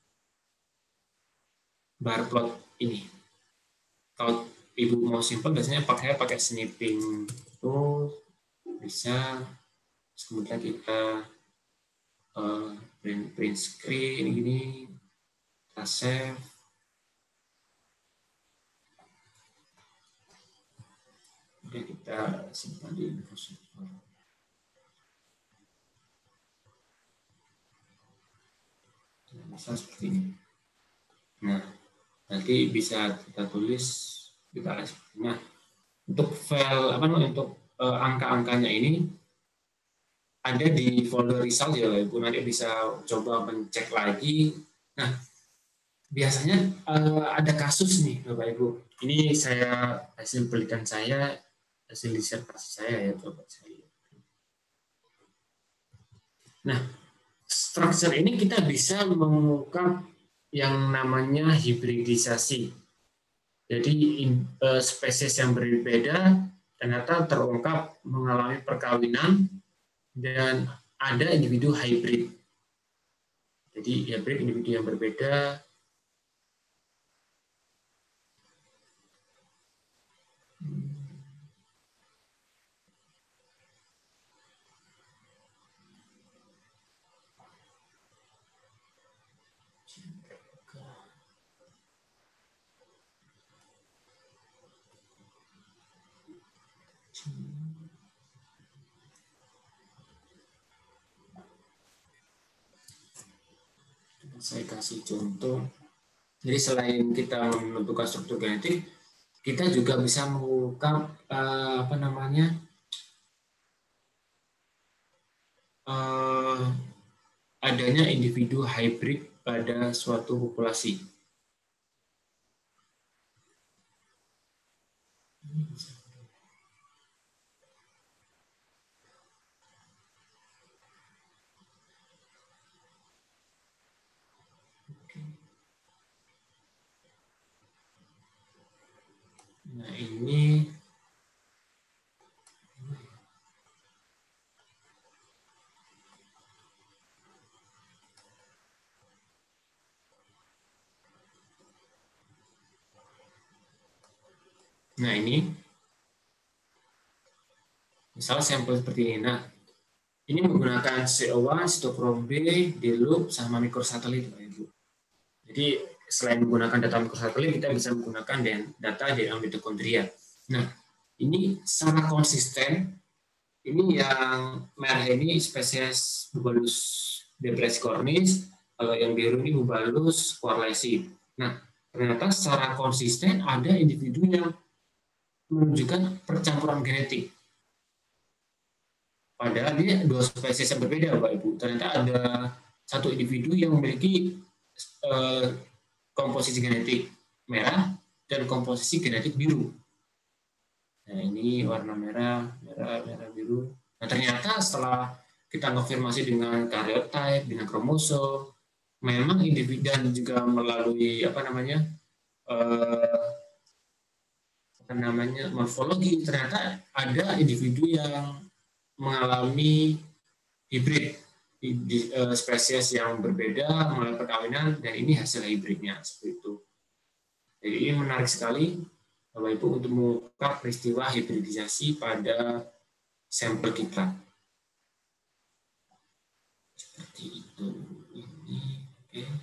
bar plot ini. Kalau Ibu mau simpan biasanya pakai pakai snipping tool, bisa. Kemudian kita uh, print, print screen gini, kita save. Kemudian kita simpan di info. Bisa seperti ini. Nah, nanti bisa kita tulis kita nah untuk file apa namanya untuk uh, angka-angkanya ini ada di folder result ya Bapak Ibu, nanti bisa coba mencek lagi. Nah, biasanya uh, ada kasus nih Bapak Ibu. Ini saya hasil penelitian saya, hasil disertasi saya ya Bapak saya. Nah, structure ini kita bisa mengungkap yang namanya hibridisasi. Jadi uh, spesies yang berbeda ternyata terungkap mengalami perkawinan dan ada individu hybrid. Jadi hybrid individu yang berbeda. Saya kasih contoh. Jadi selain kita menentukan struktur genetik, kita juga bisa mengungkap uh, apa namanya uh, adanya individu hybrid pada suatu populasi. Nah ini Nah ini misal sampel seperti ini. Nah ini menggunakan C O satu, sitokrom B, D-loop, sama mikrosatelit. Jadi selain menggunakan data mikrosatelit, kita bisa menggunakan data D N A mitokondria. Nah ini secara konsisten, ini yang merah ini spesies Bubalus depressicornis, kalau yang biru ini Bubalus squarlesi. Nah ternyata secara konsisten ada individu yang menunjukkan percampuran genetik. Padahal dia dua spesies yang berbeda, Bapak Ibu. Ternyata ada satu individu yang memiliki eh, komposisi genetik merah dan komposisi genetik biru. Nah ini warna merah, merah, merah, biru. Nah ternyata setelah kita konfirmasi dengan karyotype, dengan kromosom, memang individu dan juga melalui apa namanya eh, apa namanya morfologi, ternyata ada individu yang mengalami hibrid di, di uh, spesies yang berbeda melalui perkawinan, dan ini hasil hibridnya seperti itu. Jadi ini menarik sekali Bapak Ibu untuk mengungkap peristiwa hibridisasi pada sampel kita. Seperti itu. Ini oke. Okay.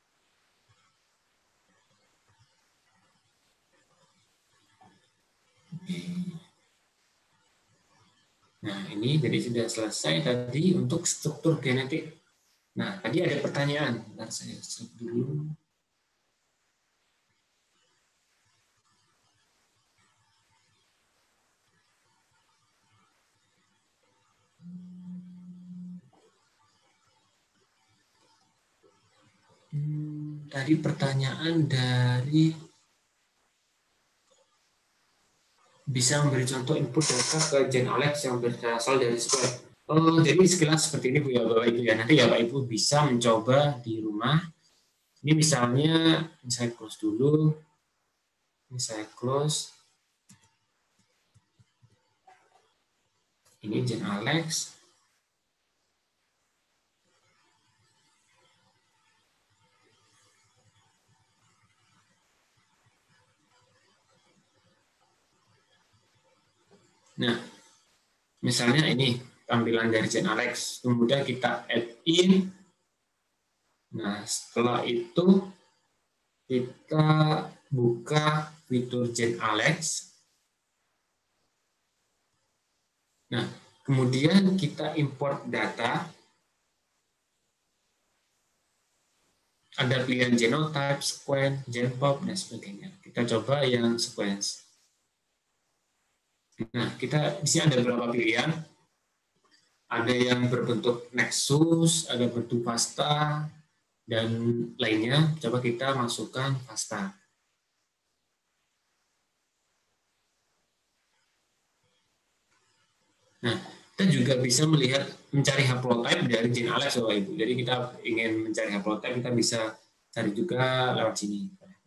Nah, ini jadi sudah selesai tadi untuk struktur genetik. Nah, tadi ada pertanyaan. Bentar saya stop dulu. Hmm, tadi pertanyaan dari bisa memberi contoh input data ke GenAlex yang berasal dari Square. Oh, jadi sekilas seperti ini Bu ya Bapak Ibu ya. Nanti ya Bapak Ibu bisa mencoba di rumah. Ini misalnya, ini saya close dulu. Ini saya close. Ini GenAlex. Nah, misalnya ini tampilan dari GenAlex, kemudian kita add in. Nah, setelah itu kita buka fitur GenAlex. Nah, kemudian kita import data. Ada pilihan genotype, sequence, genpop, dan sebagainya. Kita coba yang sequence. Nah, kita di sini ada beberapa pilihan. Ada yang berbentuk nexus, ada bentuk pasta, dan lainnya. Coba kita masukkan pasta. Nah, kita juga bisa melihat mencari haplotype dari GenAlex, Bapak Ibu. Jadi kita ingin mencari haplotype, kita bisa cari juga lewat sini.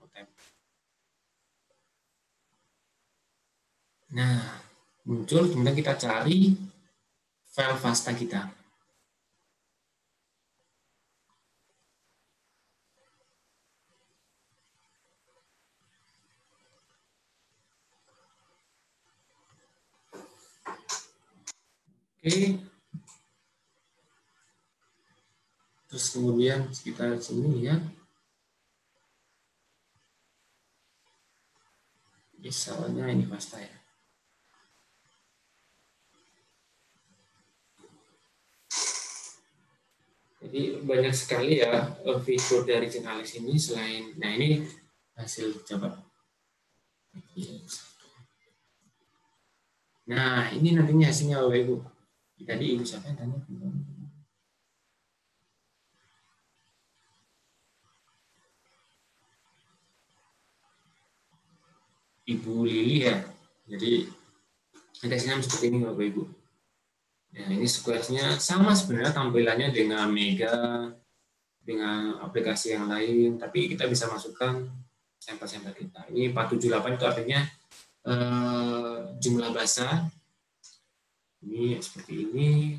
Nah, muncul, kemudian kita cari file FASTA kita. Oke. Terus kemudian kita sini ya. Misalnya ini FASTA ya. Jadi banyak sekali ya fitur dari GenAlex ini selain, nah ini hasil coba. Nah ini nantinya hasilnya Bapak Ibu. Tadi Ibu siapa yang tanya? Ibu Lili ya. Jadi hasilnya seperti ini Bapak Ibu. Nah, ini squares-nya sama sebenarnya tampilannya dengan Mega, dengan aplikasi yang lain, tapi kita bisa masukkan sampel-sampel kita. Ini empat tujuh delapan itu artinya eh, jumlah bahasa. Ini seperti ini.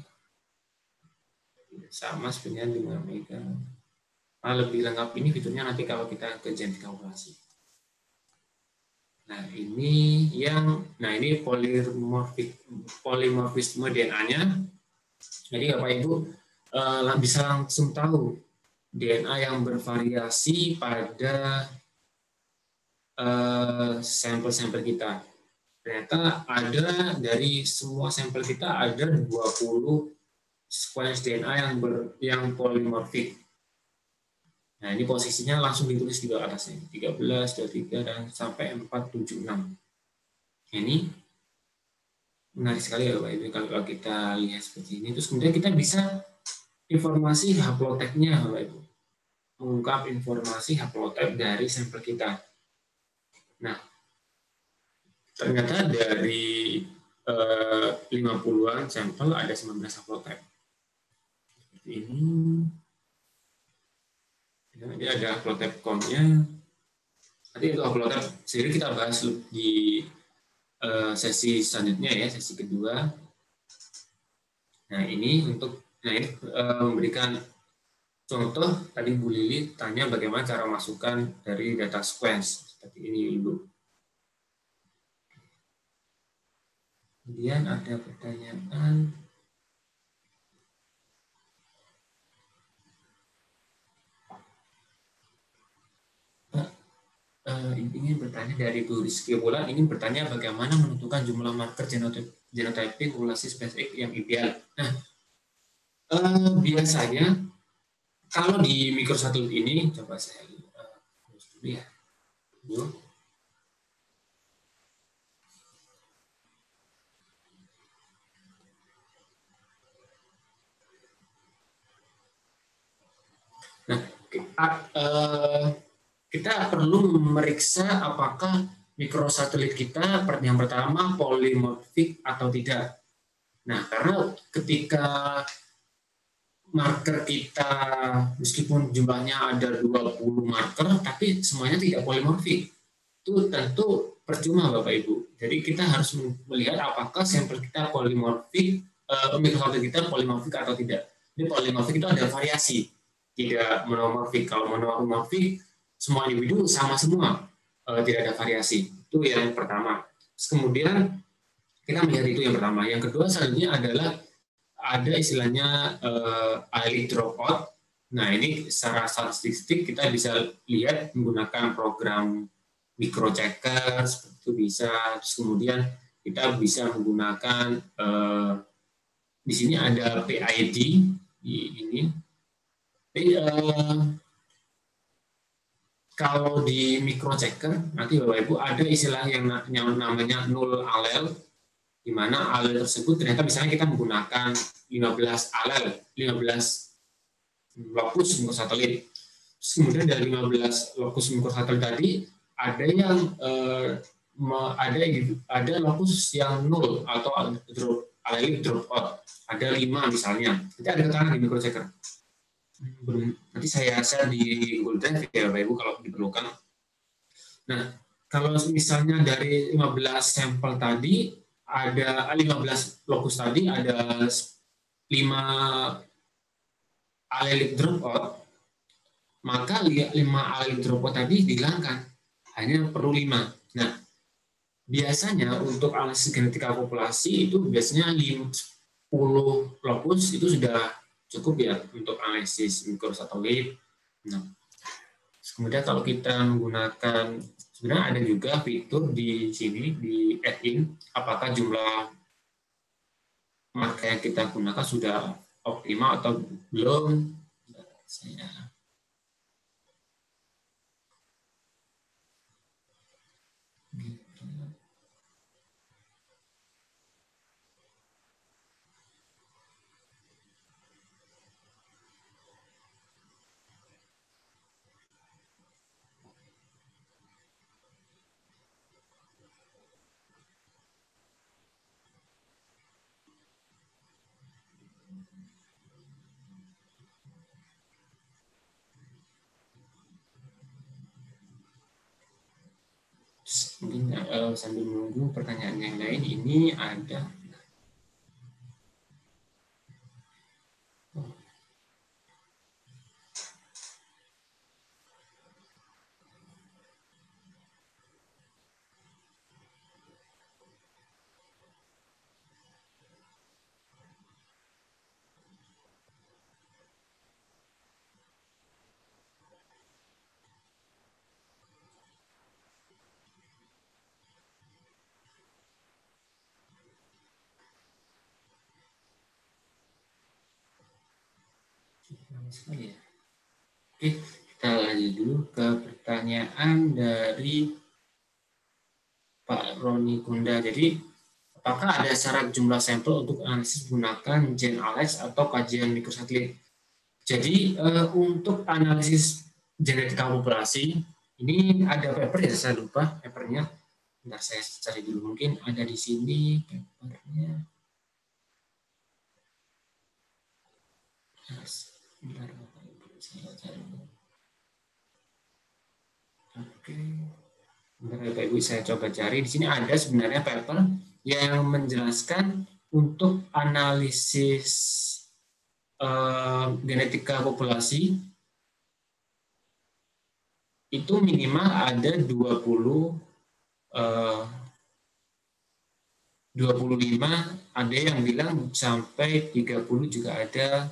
Sama sebenarnya dengan Mega. Nah, lebih lengkap ini fiturnya nanti kalau kita ke Gen kalkulasi. Nah, ini yang nah ini polimorfik polimorfisme D N A-nya. Jadi Bapak Ibu eh, bisa langsung tahu D N A yang bervariasi pada sampel-sampel eh, kita. Ternyata ada dari semua sampel kita ada dua puluh sequence D N A yang ber, yang polimorfik. Nah, ini posisinya langsung ditulis di bawah atasnya. tiga belas, dua puluh tiga, dan sampai empat tujuh enam. Ini menarik sekali ya Bapak Ibu kalau kita lihat seperti ini. Terus kemudian kita bisa informasi haplotype-nya Bapak Ibu. Mengungkap informasi haplotype dari sampel kita. Nah, ternyata dari eh, lima puluhan sampel ada sembilan belas haplotype. Seperti ini. Jadi ada haplotype count-nya. Nanti itu haplotype sendiri kita bahas di uh, sesi selanjutnya ya, sesi kedua. Nah ini untuk nah ini uh, memberikan contoh. Tadi Bu Lili tanya bagaimana cara masukkan dari data sequence seperti ini Ibu. Kemudian ada pertanyaan. Uh, ingin bertanya dari Bu Rizky Wulan, ingin bertanya bagaimana menentukan jumlah marker genotyping populasi SpaceX yang ideal. Nah, uh, biasanya kalau di mikrosatelit ini, coba saya lihat uh, dulu ya. Dulu. Nah, uh, kita perlu memeriksa apakah mikrosatelit kita yang pertama polimorfik atau tidak. Nah, karena ketika marker kita meskipun jumlahnya ada dua puluh marker, tapi semuanya tidak polimorfik, itu tentu percuma Bapak Ibu. Jadi kita harus melihat apakah sampel kita polimorfik, eh, mikrosatelit kita polimorfik atau tidak. Ini polimorfik itu ada variasi, tidak monomorfik. Kalau monomorfik semua individu sama semua, uh, tidak ada variasi. Itu yang pertama. Terus kemudian kita melihat itu yang pertama. Yang kedua selanjutnya adalah ada istilahnya uh, early dropout. Nah ini secara statistik kita bisa lihat menggunakan program microchecker seperti itu bisa. Terus kemudian kita bisa menggunakan uh, di sini ada P I D di ini. Tapi, uh, kalau di microchecker nanti Bapak Ibu ada istilah yang, yang namanya null allele. di mana alel tersebut ternyata misalnya kita menggunakan lima belas alel, lima belas lokus mikrosatelit. Kemudian dari lima belas lokus mikrosatelit tadi ada yang eh, ada ada lokus yang nol atau drop, alelic drop out. Ada lima misalnya. Nanti ada keterangan di microchecker. Nanti saya share di Google Drive ya Bapak Ibu kalau diperlukan. Nah, kalau misalnya dari lima belas sampel tadi ada lima belas lokus tadi ada lima alelic dropout, maka lima alelic dropout tadi dihilangkan, hanya perlu lima. Nah, biasanya untuk analisis genetika populasi itu biasanya sepuluh lokus itu sudah cukup ya untuk analisis mikrosatelit. Nah, kemudian kalau kita menggunakan, sebenarnya ada juga fitur di sini di add-in, apakah jumlah marker yang kita gunakan sudah optimal atau belum. Saya mungkin uh, sambil menunggu pertanyaan yang lain ini ada. Sekali ya. Oke, kita lanjut dulu ke pertanyaan dari Pak Roni Kunda. Jadi, apakah ada syarat jumlah sampel untuk analisis menggunakan GenAlex atau kajian mikrosatelit? Jadi, uh, untuk analisis genetika populasi, ini ada paper ya, saya lupa papernya. Bentar, saya cari dulu, mungkin ada di sini papernya. Bentar, saya cari dulu. Oke. Bentar, Bapak Ibu, saya coba cari. Di sini ada sebenarnya paper yang menjelaskan untuk analisis uh, genetika populasi itu minimal ada dua puluh uh, dua puluh lima, ada yang bilang sampai tiga puluh juga ada.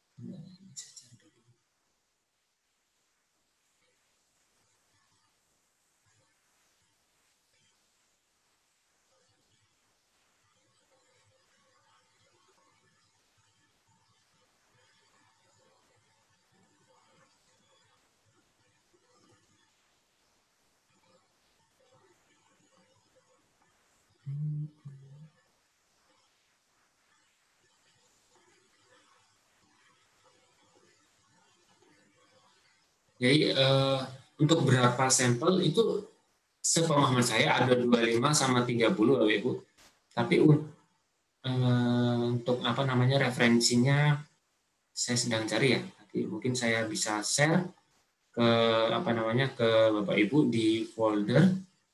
Jadi uh, untuk berapa sampel itu sepemahaman saya ada dua puluh lima sama tiga puluh Bapak Ibu. Tapi uh, untuk apa namanya referensinya saya sedang cari ya. Nanti mungkin saya bisa share ke apa namanya ke Bapak Ibu di folder.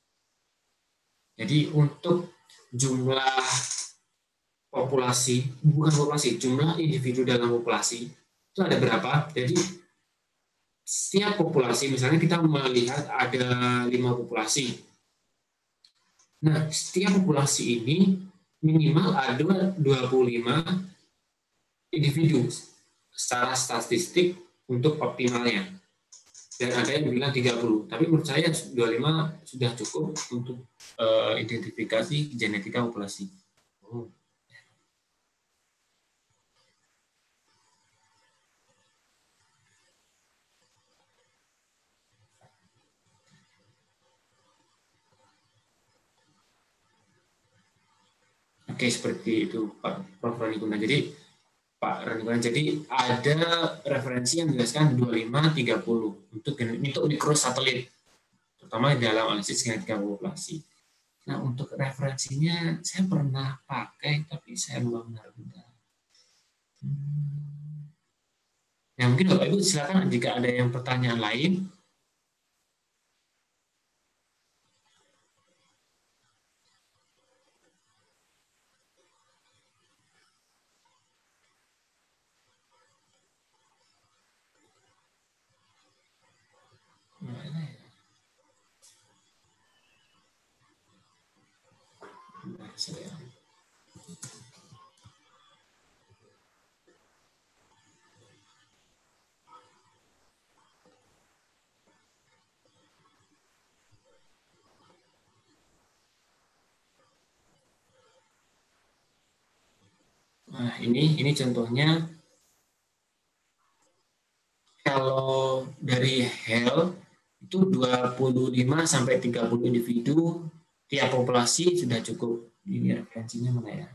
Jadi untuk jumlah populasi, bukan populasi, jumlah individu dalam populasi itu ada berapa? Jadi setiap populasi, misalnya kita melihat ada lima populasi. Nah, setiap populasi ini minimal ada dua puluh lima individu secara statistik untuk optimalnya. Dan ada yang bilang tiga puluh. Tapi menurut saya dua puluh lima sudah cukup untuk uh, identifikasi genetika populasi. Oh. Oke, seperti itu Pak Prof Roni Guna. Jadi Pak Roni Guna, jadi ada referensi yang menjelaskan dua puluh lima tiga puluh untuk untuk mikrosatelit, terutama dalam analisis genetika populasi. Nah, untuk referensinya saya pernah pakai, tapi saya belum benar-benar. Hmm. Ya, mungkin Bapak Ibu silakan jika ada yang pertanyaan lain. Mana ya? Bentar, saya. Nah, ini ini contohnya. Kalau dari Hell itu dua puluh lima sampai tiga puluh individu tiap populasi sudah cukup. Ini referensinya mana ya?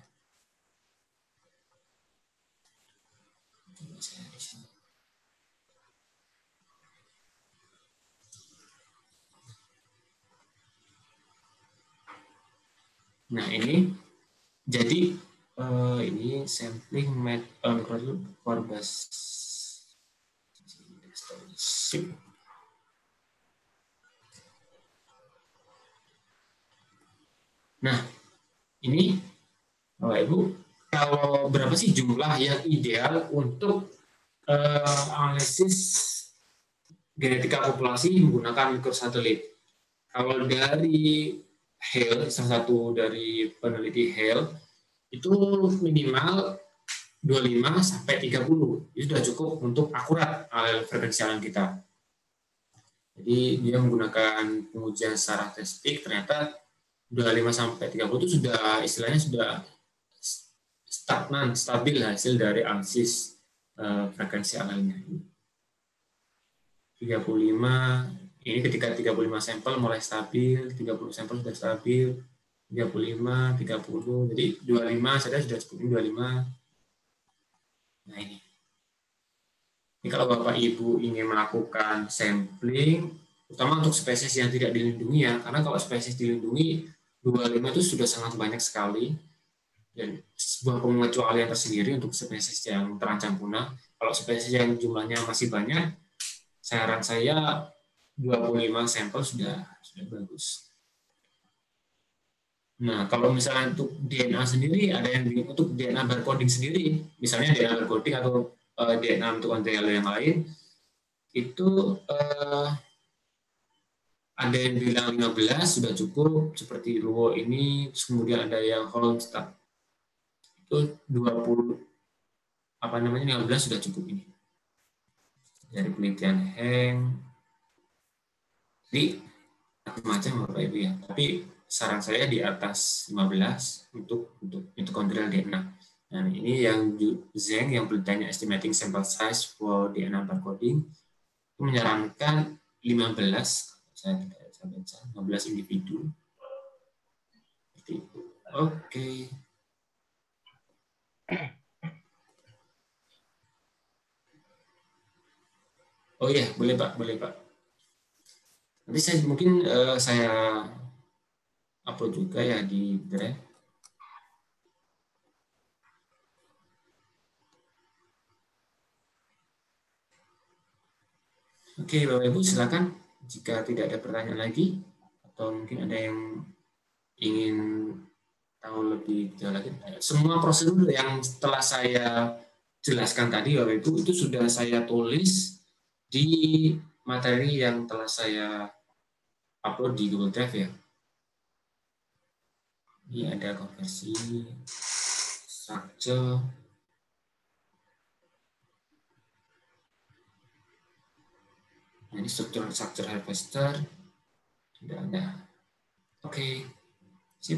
Nah, ini jadi uh, ini sampling method for bus. Nah, ini Bapak Ibu, kalau berapa sih jumlah yang ideal untuk uh, analisis genetika populasi menggunakan mikrosatelit? Kalau dari Hale, salah satu dari peneliti Hale, itu minimal dua puluh lima sampai tiga puluh. Itu sudah cukup untuk akurat alel frekuensialan kita. Jadi dia menggunakan pengujian secara statistik, ternyata dua puluh lima sampai tiga puluh itu sudah istilahnya sudah stagnan, stabil hasil dari analisis uh, frekuensi alelnya. tiga puluh lima, ini ketika tiga puluh lima sampel mulai stabil, tiga puluh sampel sudah stabil, tiga puluh lima, tiga puluh, jadi dua puluh lima saja sudah cukup, dua puluh lima. Nah ini. Ini kalau Bapak Ibu ingin melakukan sampling, terutama untuk spesies yang tidak dilindungi ya, karena kalau spesies dilindungi, dua puluh lima itu sudah sangat banyak sekali, dan sebuah pengecualian tersendiri untuk spesies yang terancam punah. Kalau spesies yang jumlahnya masih banyak, saran saya dua puluh lima sampel sudah sudah bagus. Nah, kalau misalnya untuk D N A sendiri, ada yang untuk D N A barcoding sendiri, misalnya D N A barcoding atau uh, D N A untuk antela yang lain, itu uh, ada yang bilang lima belas sudah cukup, seperti Luo ini, terus kemudian ada yang Holmstad, itu dua puluh, apa namanya, lima belas sudah cukup ini. Dari penelitian Heng, jadi macam-macam Bapak Ibu ya, tapi saran saya di atas lima belas untuk untuk mitochondrial D N A. Nah, ini yang Zheng yang penelitiannya estimating sample size for D N A barcoding itu menyarankan lima belas, saya tidak bisa baca, lima belas individu. Seperti itu. Oke. Okay. Oh iya, boleh Pak, boleh Pak. Nanti saya mungkin uh, saya upload juga ya di Drive. Oke, Bapak Ibu silakan jika tidak ada pertanyaan lagi atau mungkin ada yang ingin tahu lebih jauh lagi. Semua prosedur yang telah saya jelaskan tadi Bapak Ibu itu sudah saya tulis di materi yang telah saya upload di Google Drive ya. Ini ada konversi, structure, ini struktur structure harvester sudah ada. Oke, sip.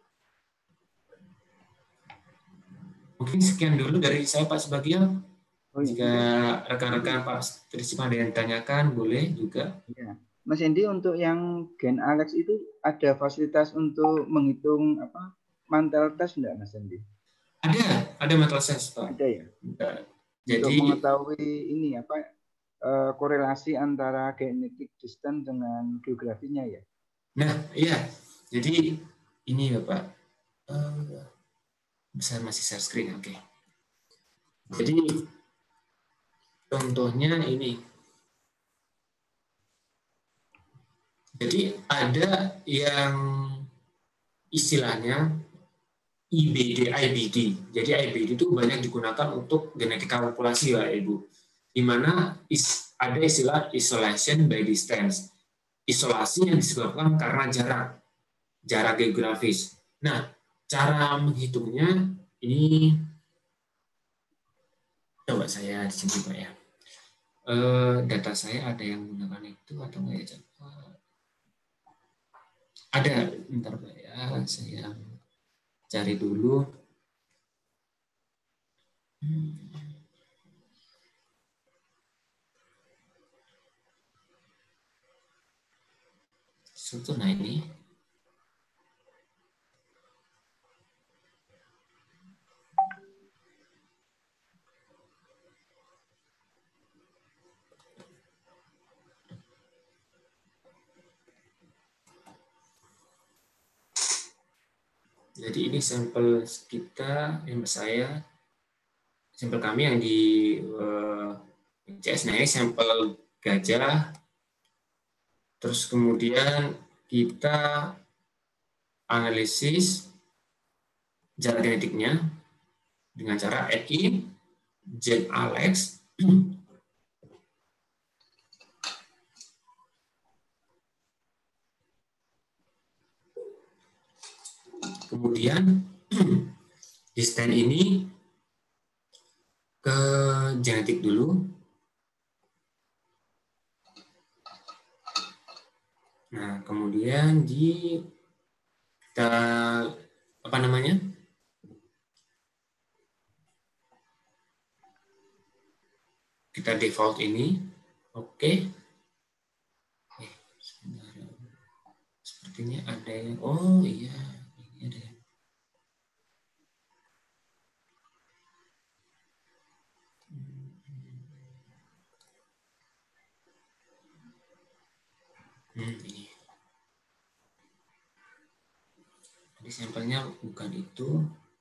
Mungkin sekian dulu dari saya Pak Sebagian. Oh, iya. Jika rekan-rekan Pak Trisma ada yang ditanyakan, boleh juga. Ya. Mas Hendy, untuk yang Gen Alex itu ada fasilitas untuk menghitung apa mantel test enggak, Mas Andi? Ada, ada mantel test, Pak. Ada ya? Ada. Jadi, untuk mengetahui ini apa korelasi antara genetik distance dengan geografinya ya? Nah, iya. Jadi ini ya Pak. Uh, bisa masih share screen, oke. Okay. Jadi contohnya ini. Jadi ada yang istilahnya I B D, I B D. Jadi I B D itu banyak digunakan untuk genetika populasi, Pak Ibu. Di mana is, ada istilah isolation by distance. Isolasi yang disebabkan karena jarak, jarak geografis. Nah, cara menghitungnya ini coba saya di sini Pak ya. E, data saya ada yang menggunakan itu atau enggak ya? Ada, bentar Pak ya, saya cari dulu. Hmm. Suatu, nah ini. Jadi ini sampel kita, yang saya, sampel kami yang di uh, C S. Nah ini sampel gajah. Terus kemudian kita analisis jarak genetiknya dengan cara add in GenAlex. Kemudian di stand ini ke genetik dulu. Nah, kemudian di kita apa namanya? Kita default ini. Oke. Eh, sebentar. Sepertinya ada yang oh iya, ini ada yang Hmm, ini. Jadi sampelnya bukan itu.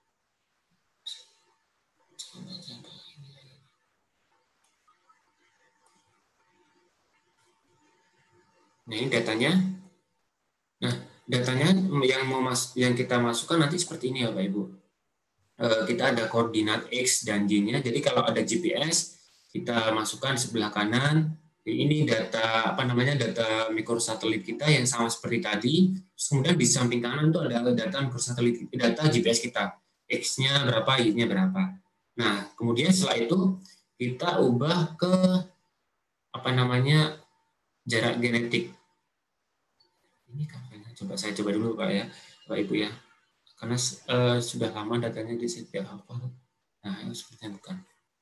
Nah, ini datanya. Nah, datanya yang mau mas yang kita masukkan nanti seperti ini ya, Pak Ibu. E, kita ada koordinat X dan Y-nya. Jadi kalau ada G P S, kita masukkan sebelah kanan. Ini data apa namanya data mikrosatelit kita yang sama seperti tadi. Terus kemudian di samping kanan itu ada data mikrosatelit, data G P S kita, X-nya berapa, Y-nya berapa. Nah, kemudian setelah itu kita ubah ke apa namanya jarak genetik. Ini kampanye. Coba saya coba dulu Pak ya, Pak Ibu ya, karena uh, sudah lama datanya di setiap hafal. Nah, ini sepertinya bukan.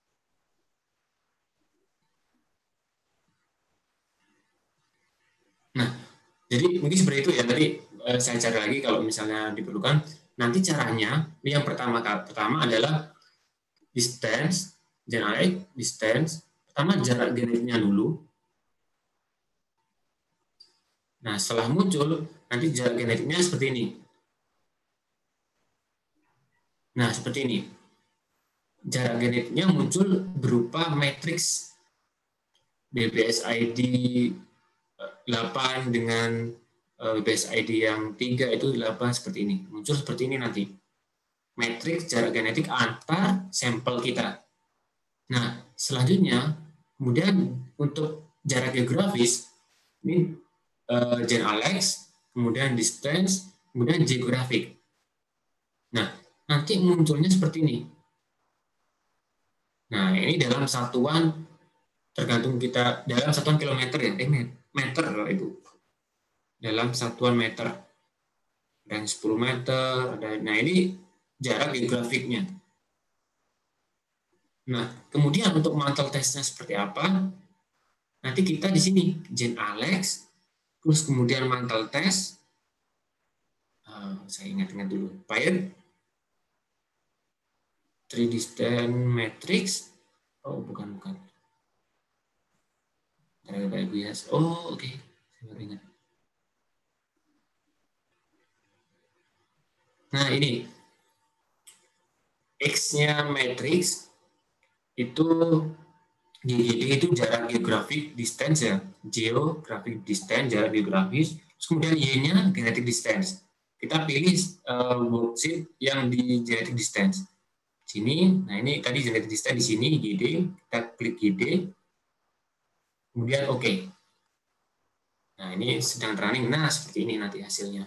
Nah, jadi mungkin seperti itu ya. Tadi eh, saya cari lagi kalau misalnya diperlukan. Nanti caranya yang pertama pertama adalah distance, genetic distance. Pertama jarak genetiknya dulu. Nah, setelah muncul nanti jarak genetiknya seperti ini. Nah, seperti ini. Jarak genetiknya muncul berupa matriks B B S I D delapan dengan B B S I D yang tiga itu delapan seperti ini. Muncul seperti ini nanti. Matriks jarak genetik antar sampel kita. Nah, selanjutnya, kemudian untuk jarak geografis, ini uh, GenAlex, kemudian distance, kemudian geographic. Nah, nanti munculnya seperti ini. Nah, ini dalam satuan, tergantung kita, dalam satuan kilometer ya, eh, meter loh Ibu. Dalam satuan meter. Dan sepuluh meter, nah ini jarak geografiknya. Nah, kemudian untuk mantel tesnya seperti apa? Nanti kita di sini GenAlex, terus kemudian mantel tes. Uh, saya ingat-ingat dulu. Payet, three distant matrix. Oh, bukan, bukan. Bapak Ibu ya. Oh, oke. Okay. Saya baru ingat. Nah, ini. X-nya matrix itu G G D itu jarak geografik distance ya. Geographic distance, jarak geografis. Terus kemudian Y-nya genetic distance. Kita pilih uh, worksheet yang di genetic distance. Sini, nah ini tadi genetic distance di sini G D, kita klik G D. Kemudian oke. Okay. Nah, ini sedang running. Nah, seperti ini nanti hasilnya.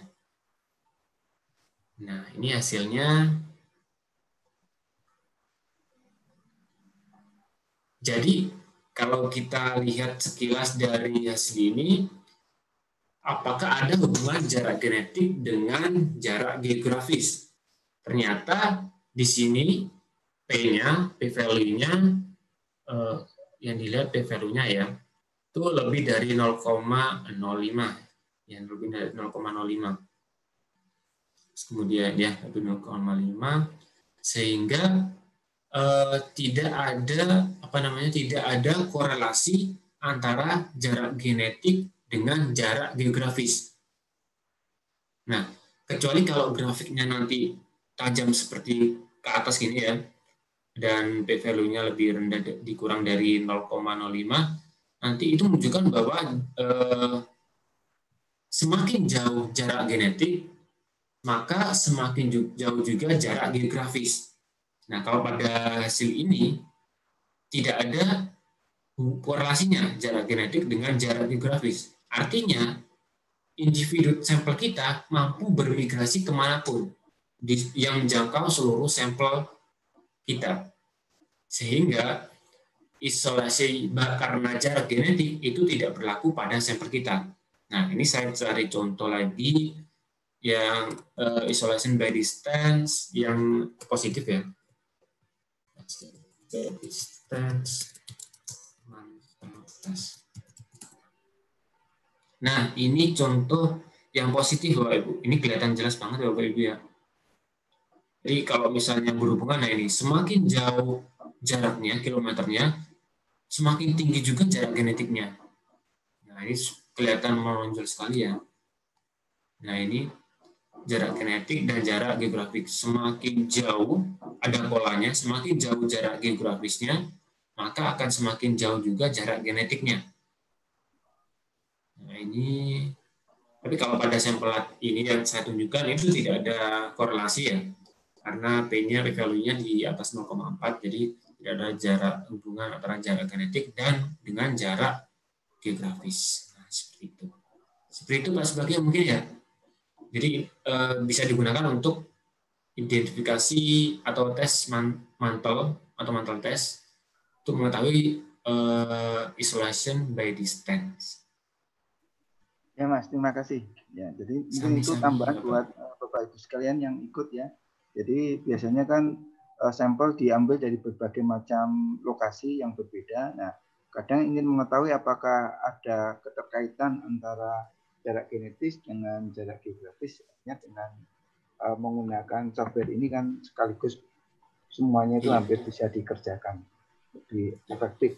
Nah, ini hasilnya. Jadi, kalau kita lihat sekilas dari hasil ini, apakah ada hubungan jarak genetik dengan jarak geografis? Ternyata di sini P-nya, P-value-nya, eh, yang dilihat P-value-nya ya, itu lebih dari nol koma nol lima. Yang lebih dari nol koma nol lima. Kemudian ya, lebih nol koma lima. Sehingga eh, tidak ada, apa namanya, tidak ada korelasi antara jarak genetik dengan jarak geografis. Nah, kecuali kalau grafiknya nanti tajam seperti ke atas gini ya, dan p-value-nya lebih rendah, dikurang dari nol koma nol lima, nanti itu menunjukkan bahwa eh, semakin jauh jarak genetik, maka semakin jauh juga jarak geografis. Nah, kalau pada hasil ini, tidak ada korelasinya jarak genetik dengan jarak geografis. Artinya, individu sampel kita mampu bermigrasi kemanapun yang menjangkau seluruh sampel kita. Sehingga isolasi karena jarak genetik itu tidak berlaku pada sampel kita. Nah, ini saya cari contoh lagi yang uh, isolation by distance yang positif ya. Distance. Nah, ini contoh yang positif Bapak Ibu. Ini kelihatan jelas banget Bapak Ibu ya. Jadi kalau misalnya berhubungan, nah ini semakin jauh jaraknya, kilometernya, semakin tinggi juga jarak genetiknya. Nah, ini kelihatan menonjol sekali ya. Nah, ini jarak genetik dan jarak geografik. Semakin jauh, ada polanya, semakin jauh jarak geografisnya, maka akan semakin jauh juga jarak genetiknya. Nah, ini, tapi kalau pada sampel ini yang saya tunjukkan, itu tidak ada korelasi ya. Karena P-nya, P-value-nya di atas nol koma empat, jadi tidak ada jarak hubungan antara jarak genetik dan dengan jarak geografis. Nah, seperti itu. Seperti itu Pak sebagian mungkin ya. Jadi e, bisa digunakan untuk identifikasi atau tes mantel atau mantel tes untuk mengetahui e, isolation by distance. Ya Mas, terima kasih. Ya, jadi mungkin itu tambahan buat Bapak Ibu sekalian yang ikut ya. Jadi biasanya kan uh, sampel diambil dari berbagai macam lokasi yang berbeda. Nah, kadang ingin mengetahui apakah ada keterkaitan antara jarak genetis dengan jarak geografis. Ya, dengan uh, menggunakan software ini kan sekaligus semuanya itu hampir bisa dikerjakan lebih efektif.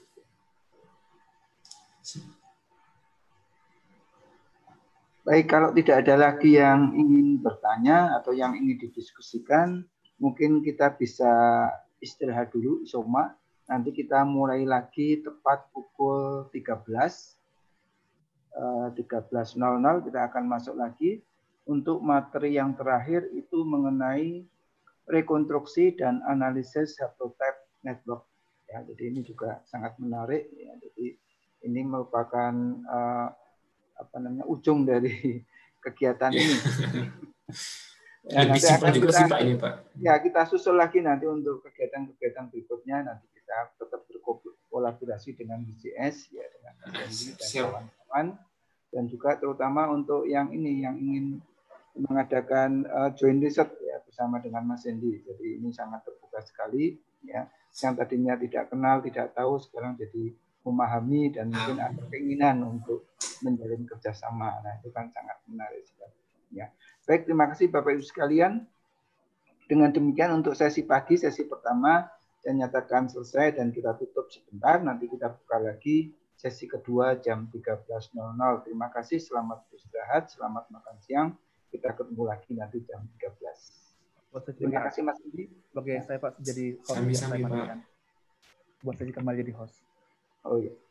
Baik, kalau tidak ada lagi yang ingin bertanya atau yang ingin didiskusikan, mungkin kita bisa istirahat dulu, Isoma. Nanti kita mulai lagi tepat pukul tiga belas. tiga belas nol nol kita akan masuk lagi untuk materi yang terakhir itu mengenai rekonstruksi dan analisis haplotype network. Ya, jadi ini juga sangat menarik. Ya, jadi ini merupakan uh, apa namanya ujung dari kegiatan yeah. ini. Ya, Lebih nanti simpel akan juga kita, sih Pak ini Pak. Ya kita susul lagi nanti untuk kegiatan-kegiatan berikutnya. Nanti kita tetap berkolaborasi dengan B C S ya dengan Mas Hendy dan kawan-kawan, dan juga terutama untuk yang ini yang ingin mengadakan uh, joint research ya bersama dengan Mas Hendy. Jadi ini sangat terbuka sekali ya. Yang tadinya tidak kenal, tidak tahu, sekarang jadi memahami dan mungkin ada keinginan untuk menjalin kerjasama. Nah, itu kan sangat menarik sekali. Ya. Baik, terima kasih Bapak Ibu sekalian. Dengan demikian untuk sesi pagi, sesi pertama saya nyatakan selesai dan kita tutup sebentar. Nanti kita buka lagi sesi kedua jam tiga belas nol nol. Terima kasih, selamat beristirahat, selamat makan siang. Kita ketemu lagi nanti jam tiga belas. Terima kasih Mas Indi. Oke, saya Pak jadi host. Sami-sami, saya Pak. matikan. Buat saya kembali jadi host. Oh iya.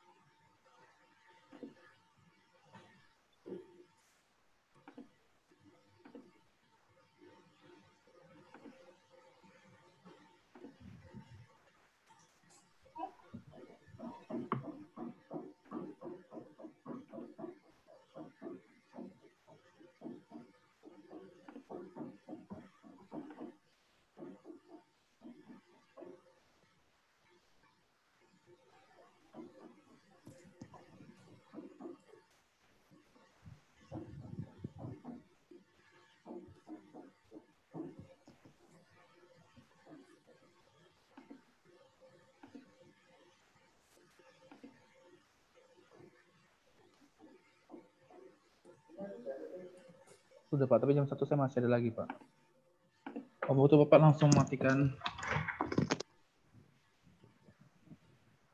Sudah Pak, tapi jam satu saya masih ada lagi Pak. Oh betul Bapak langsung matikan.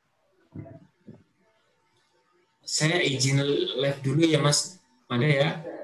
Saya izin live dulu ya Mas Mada ya.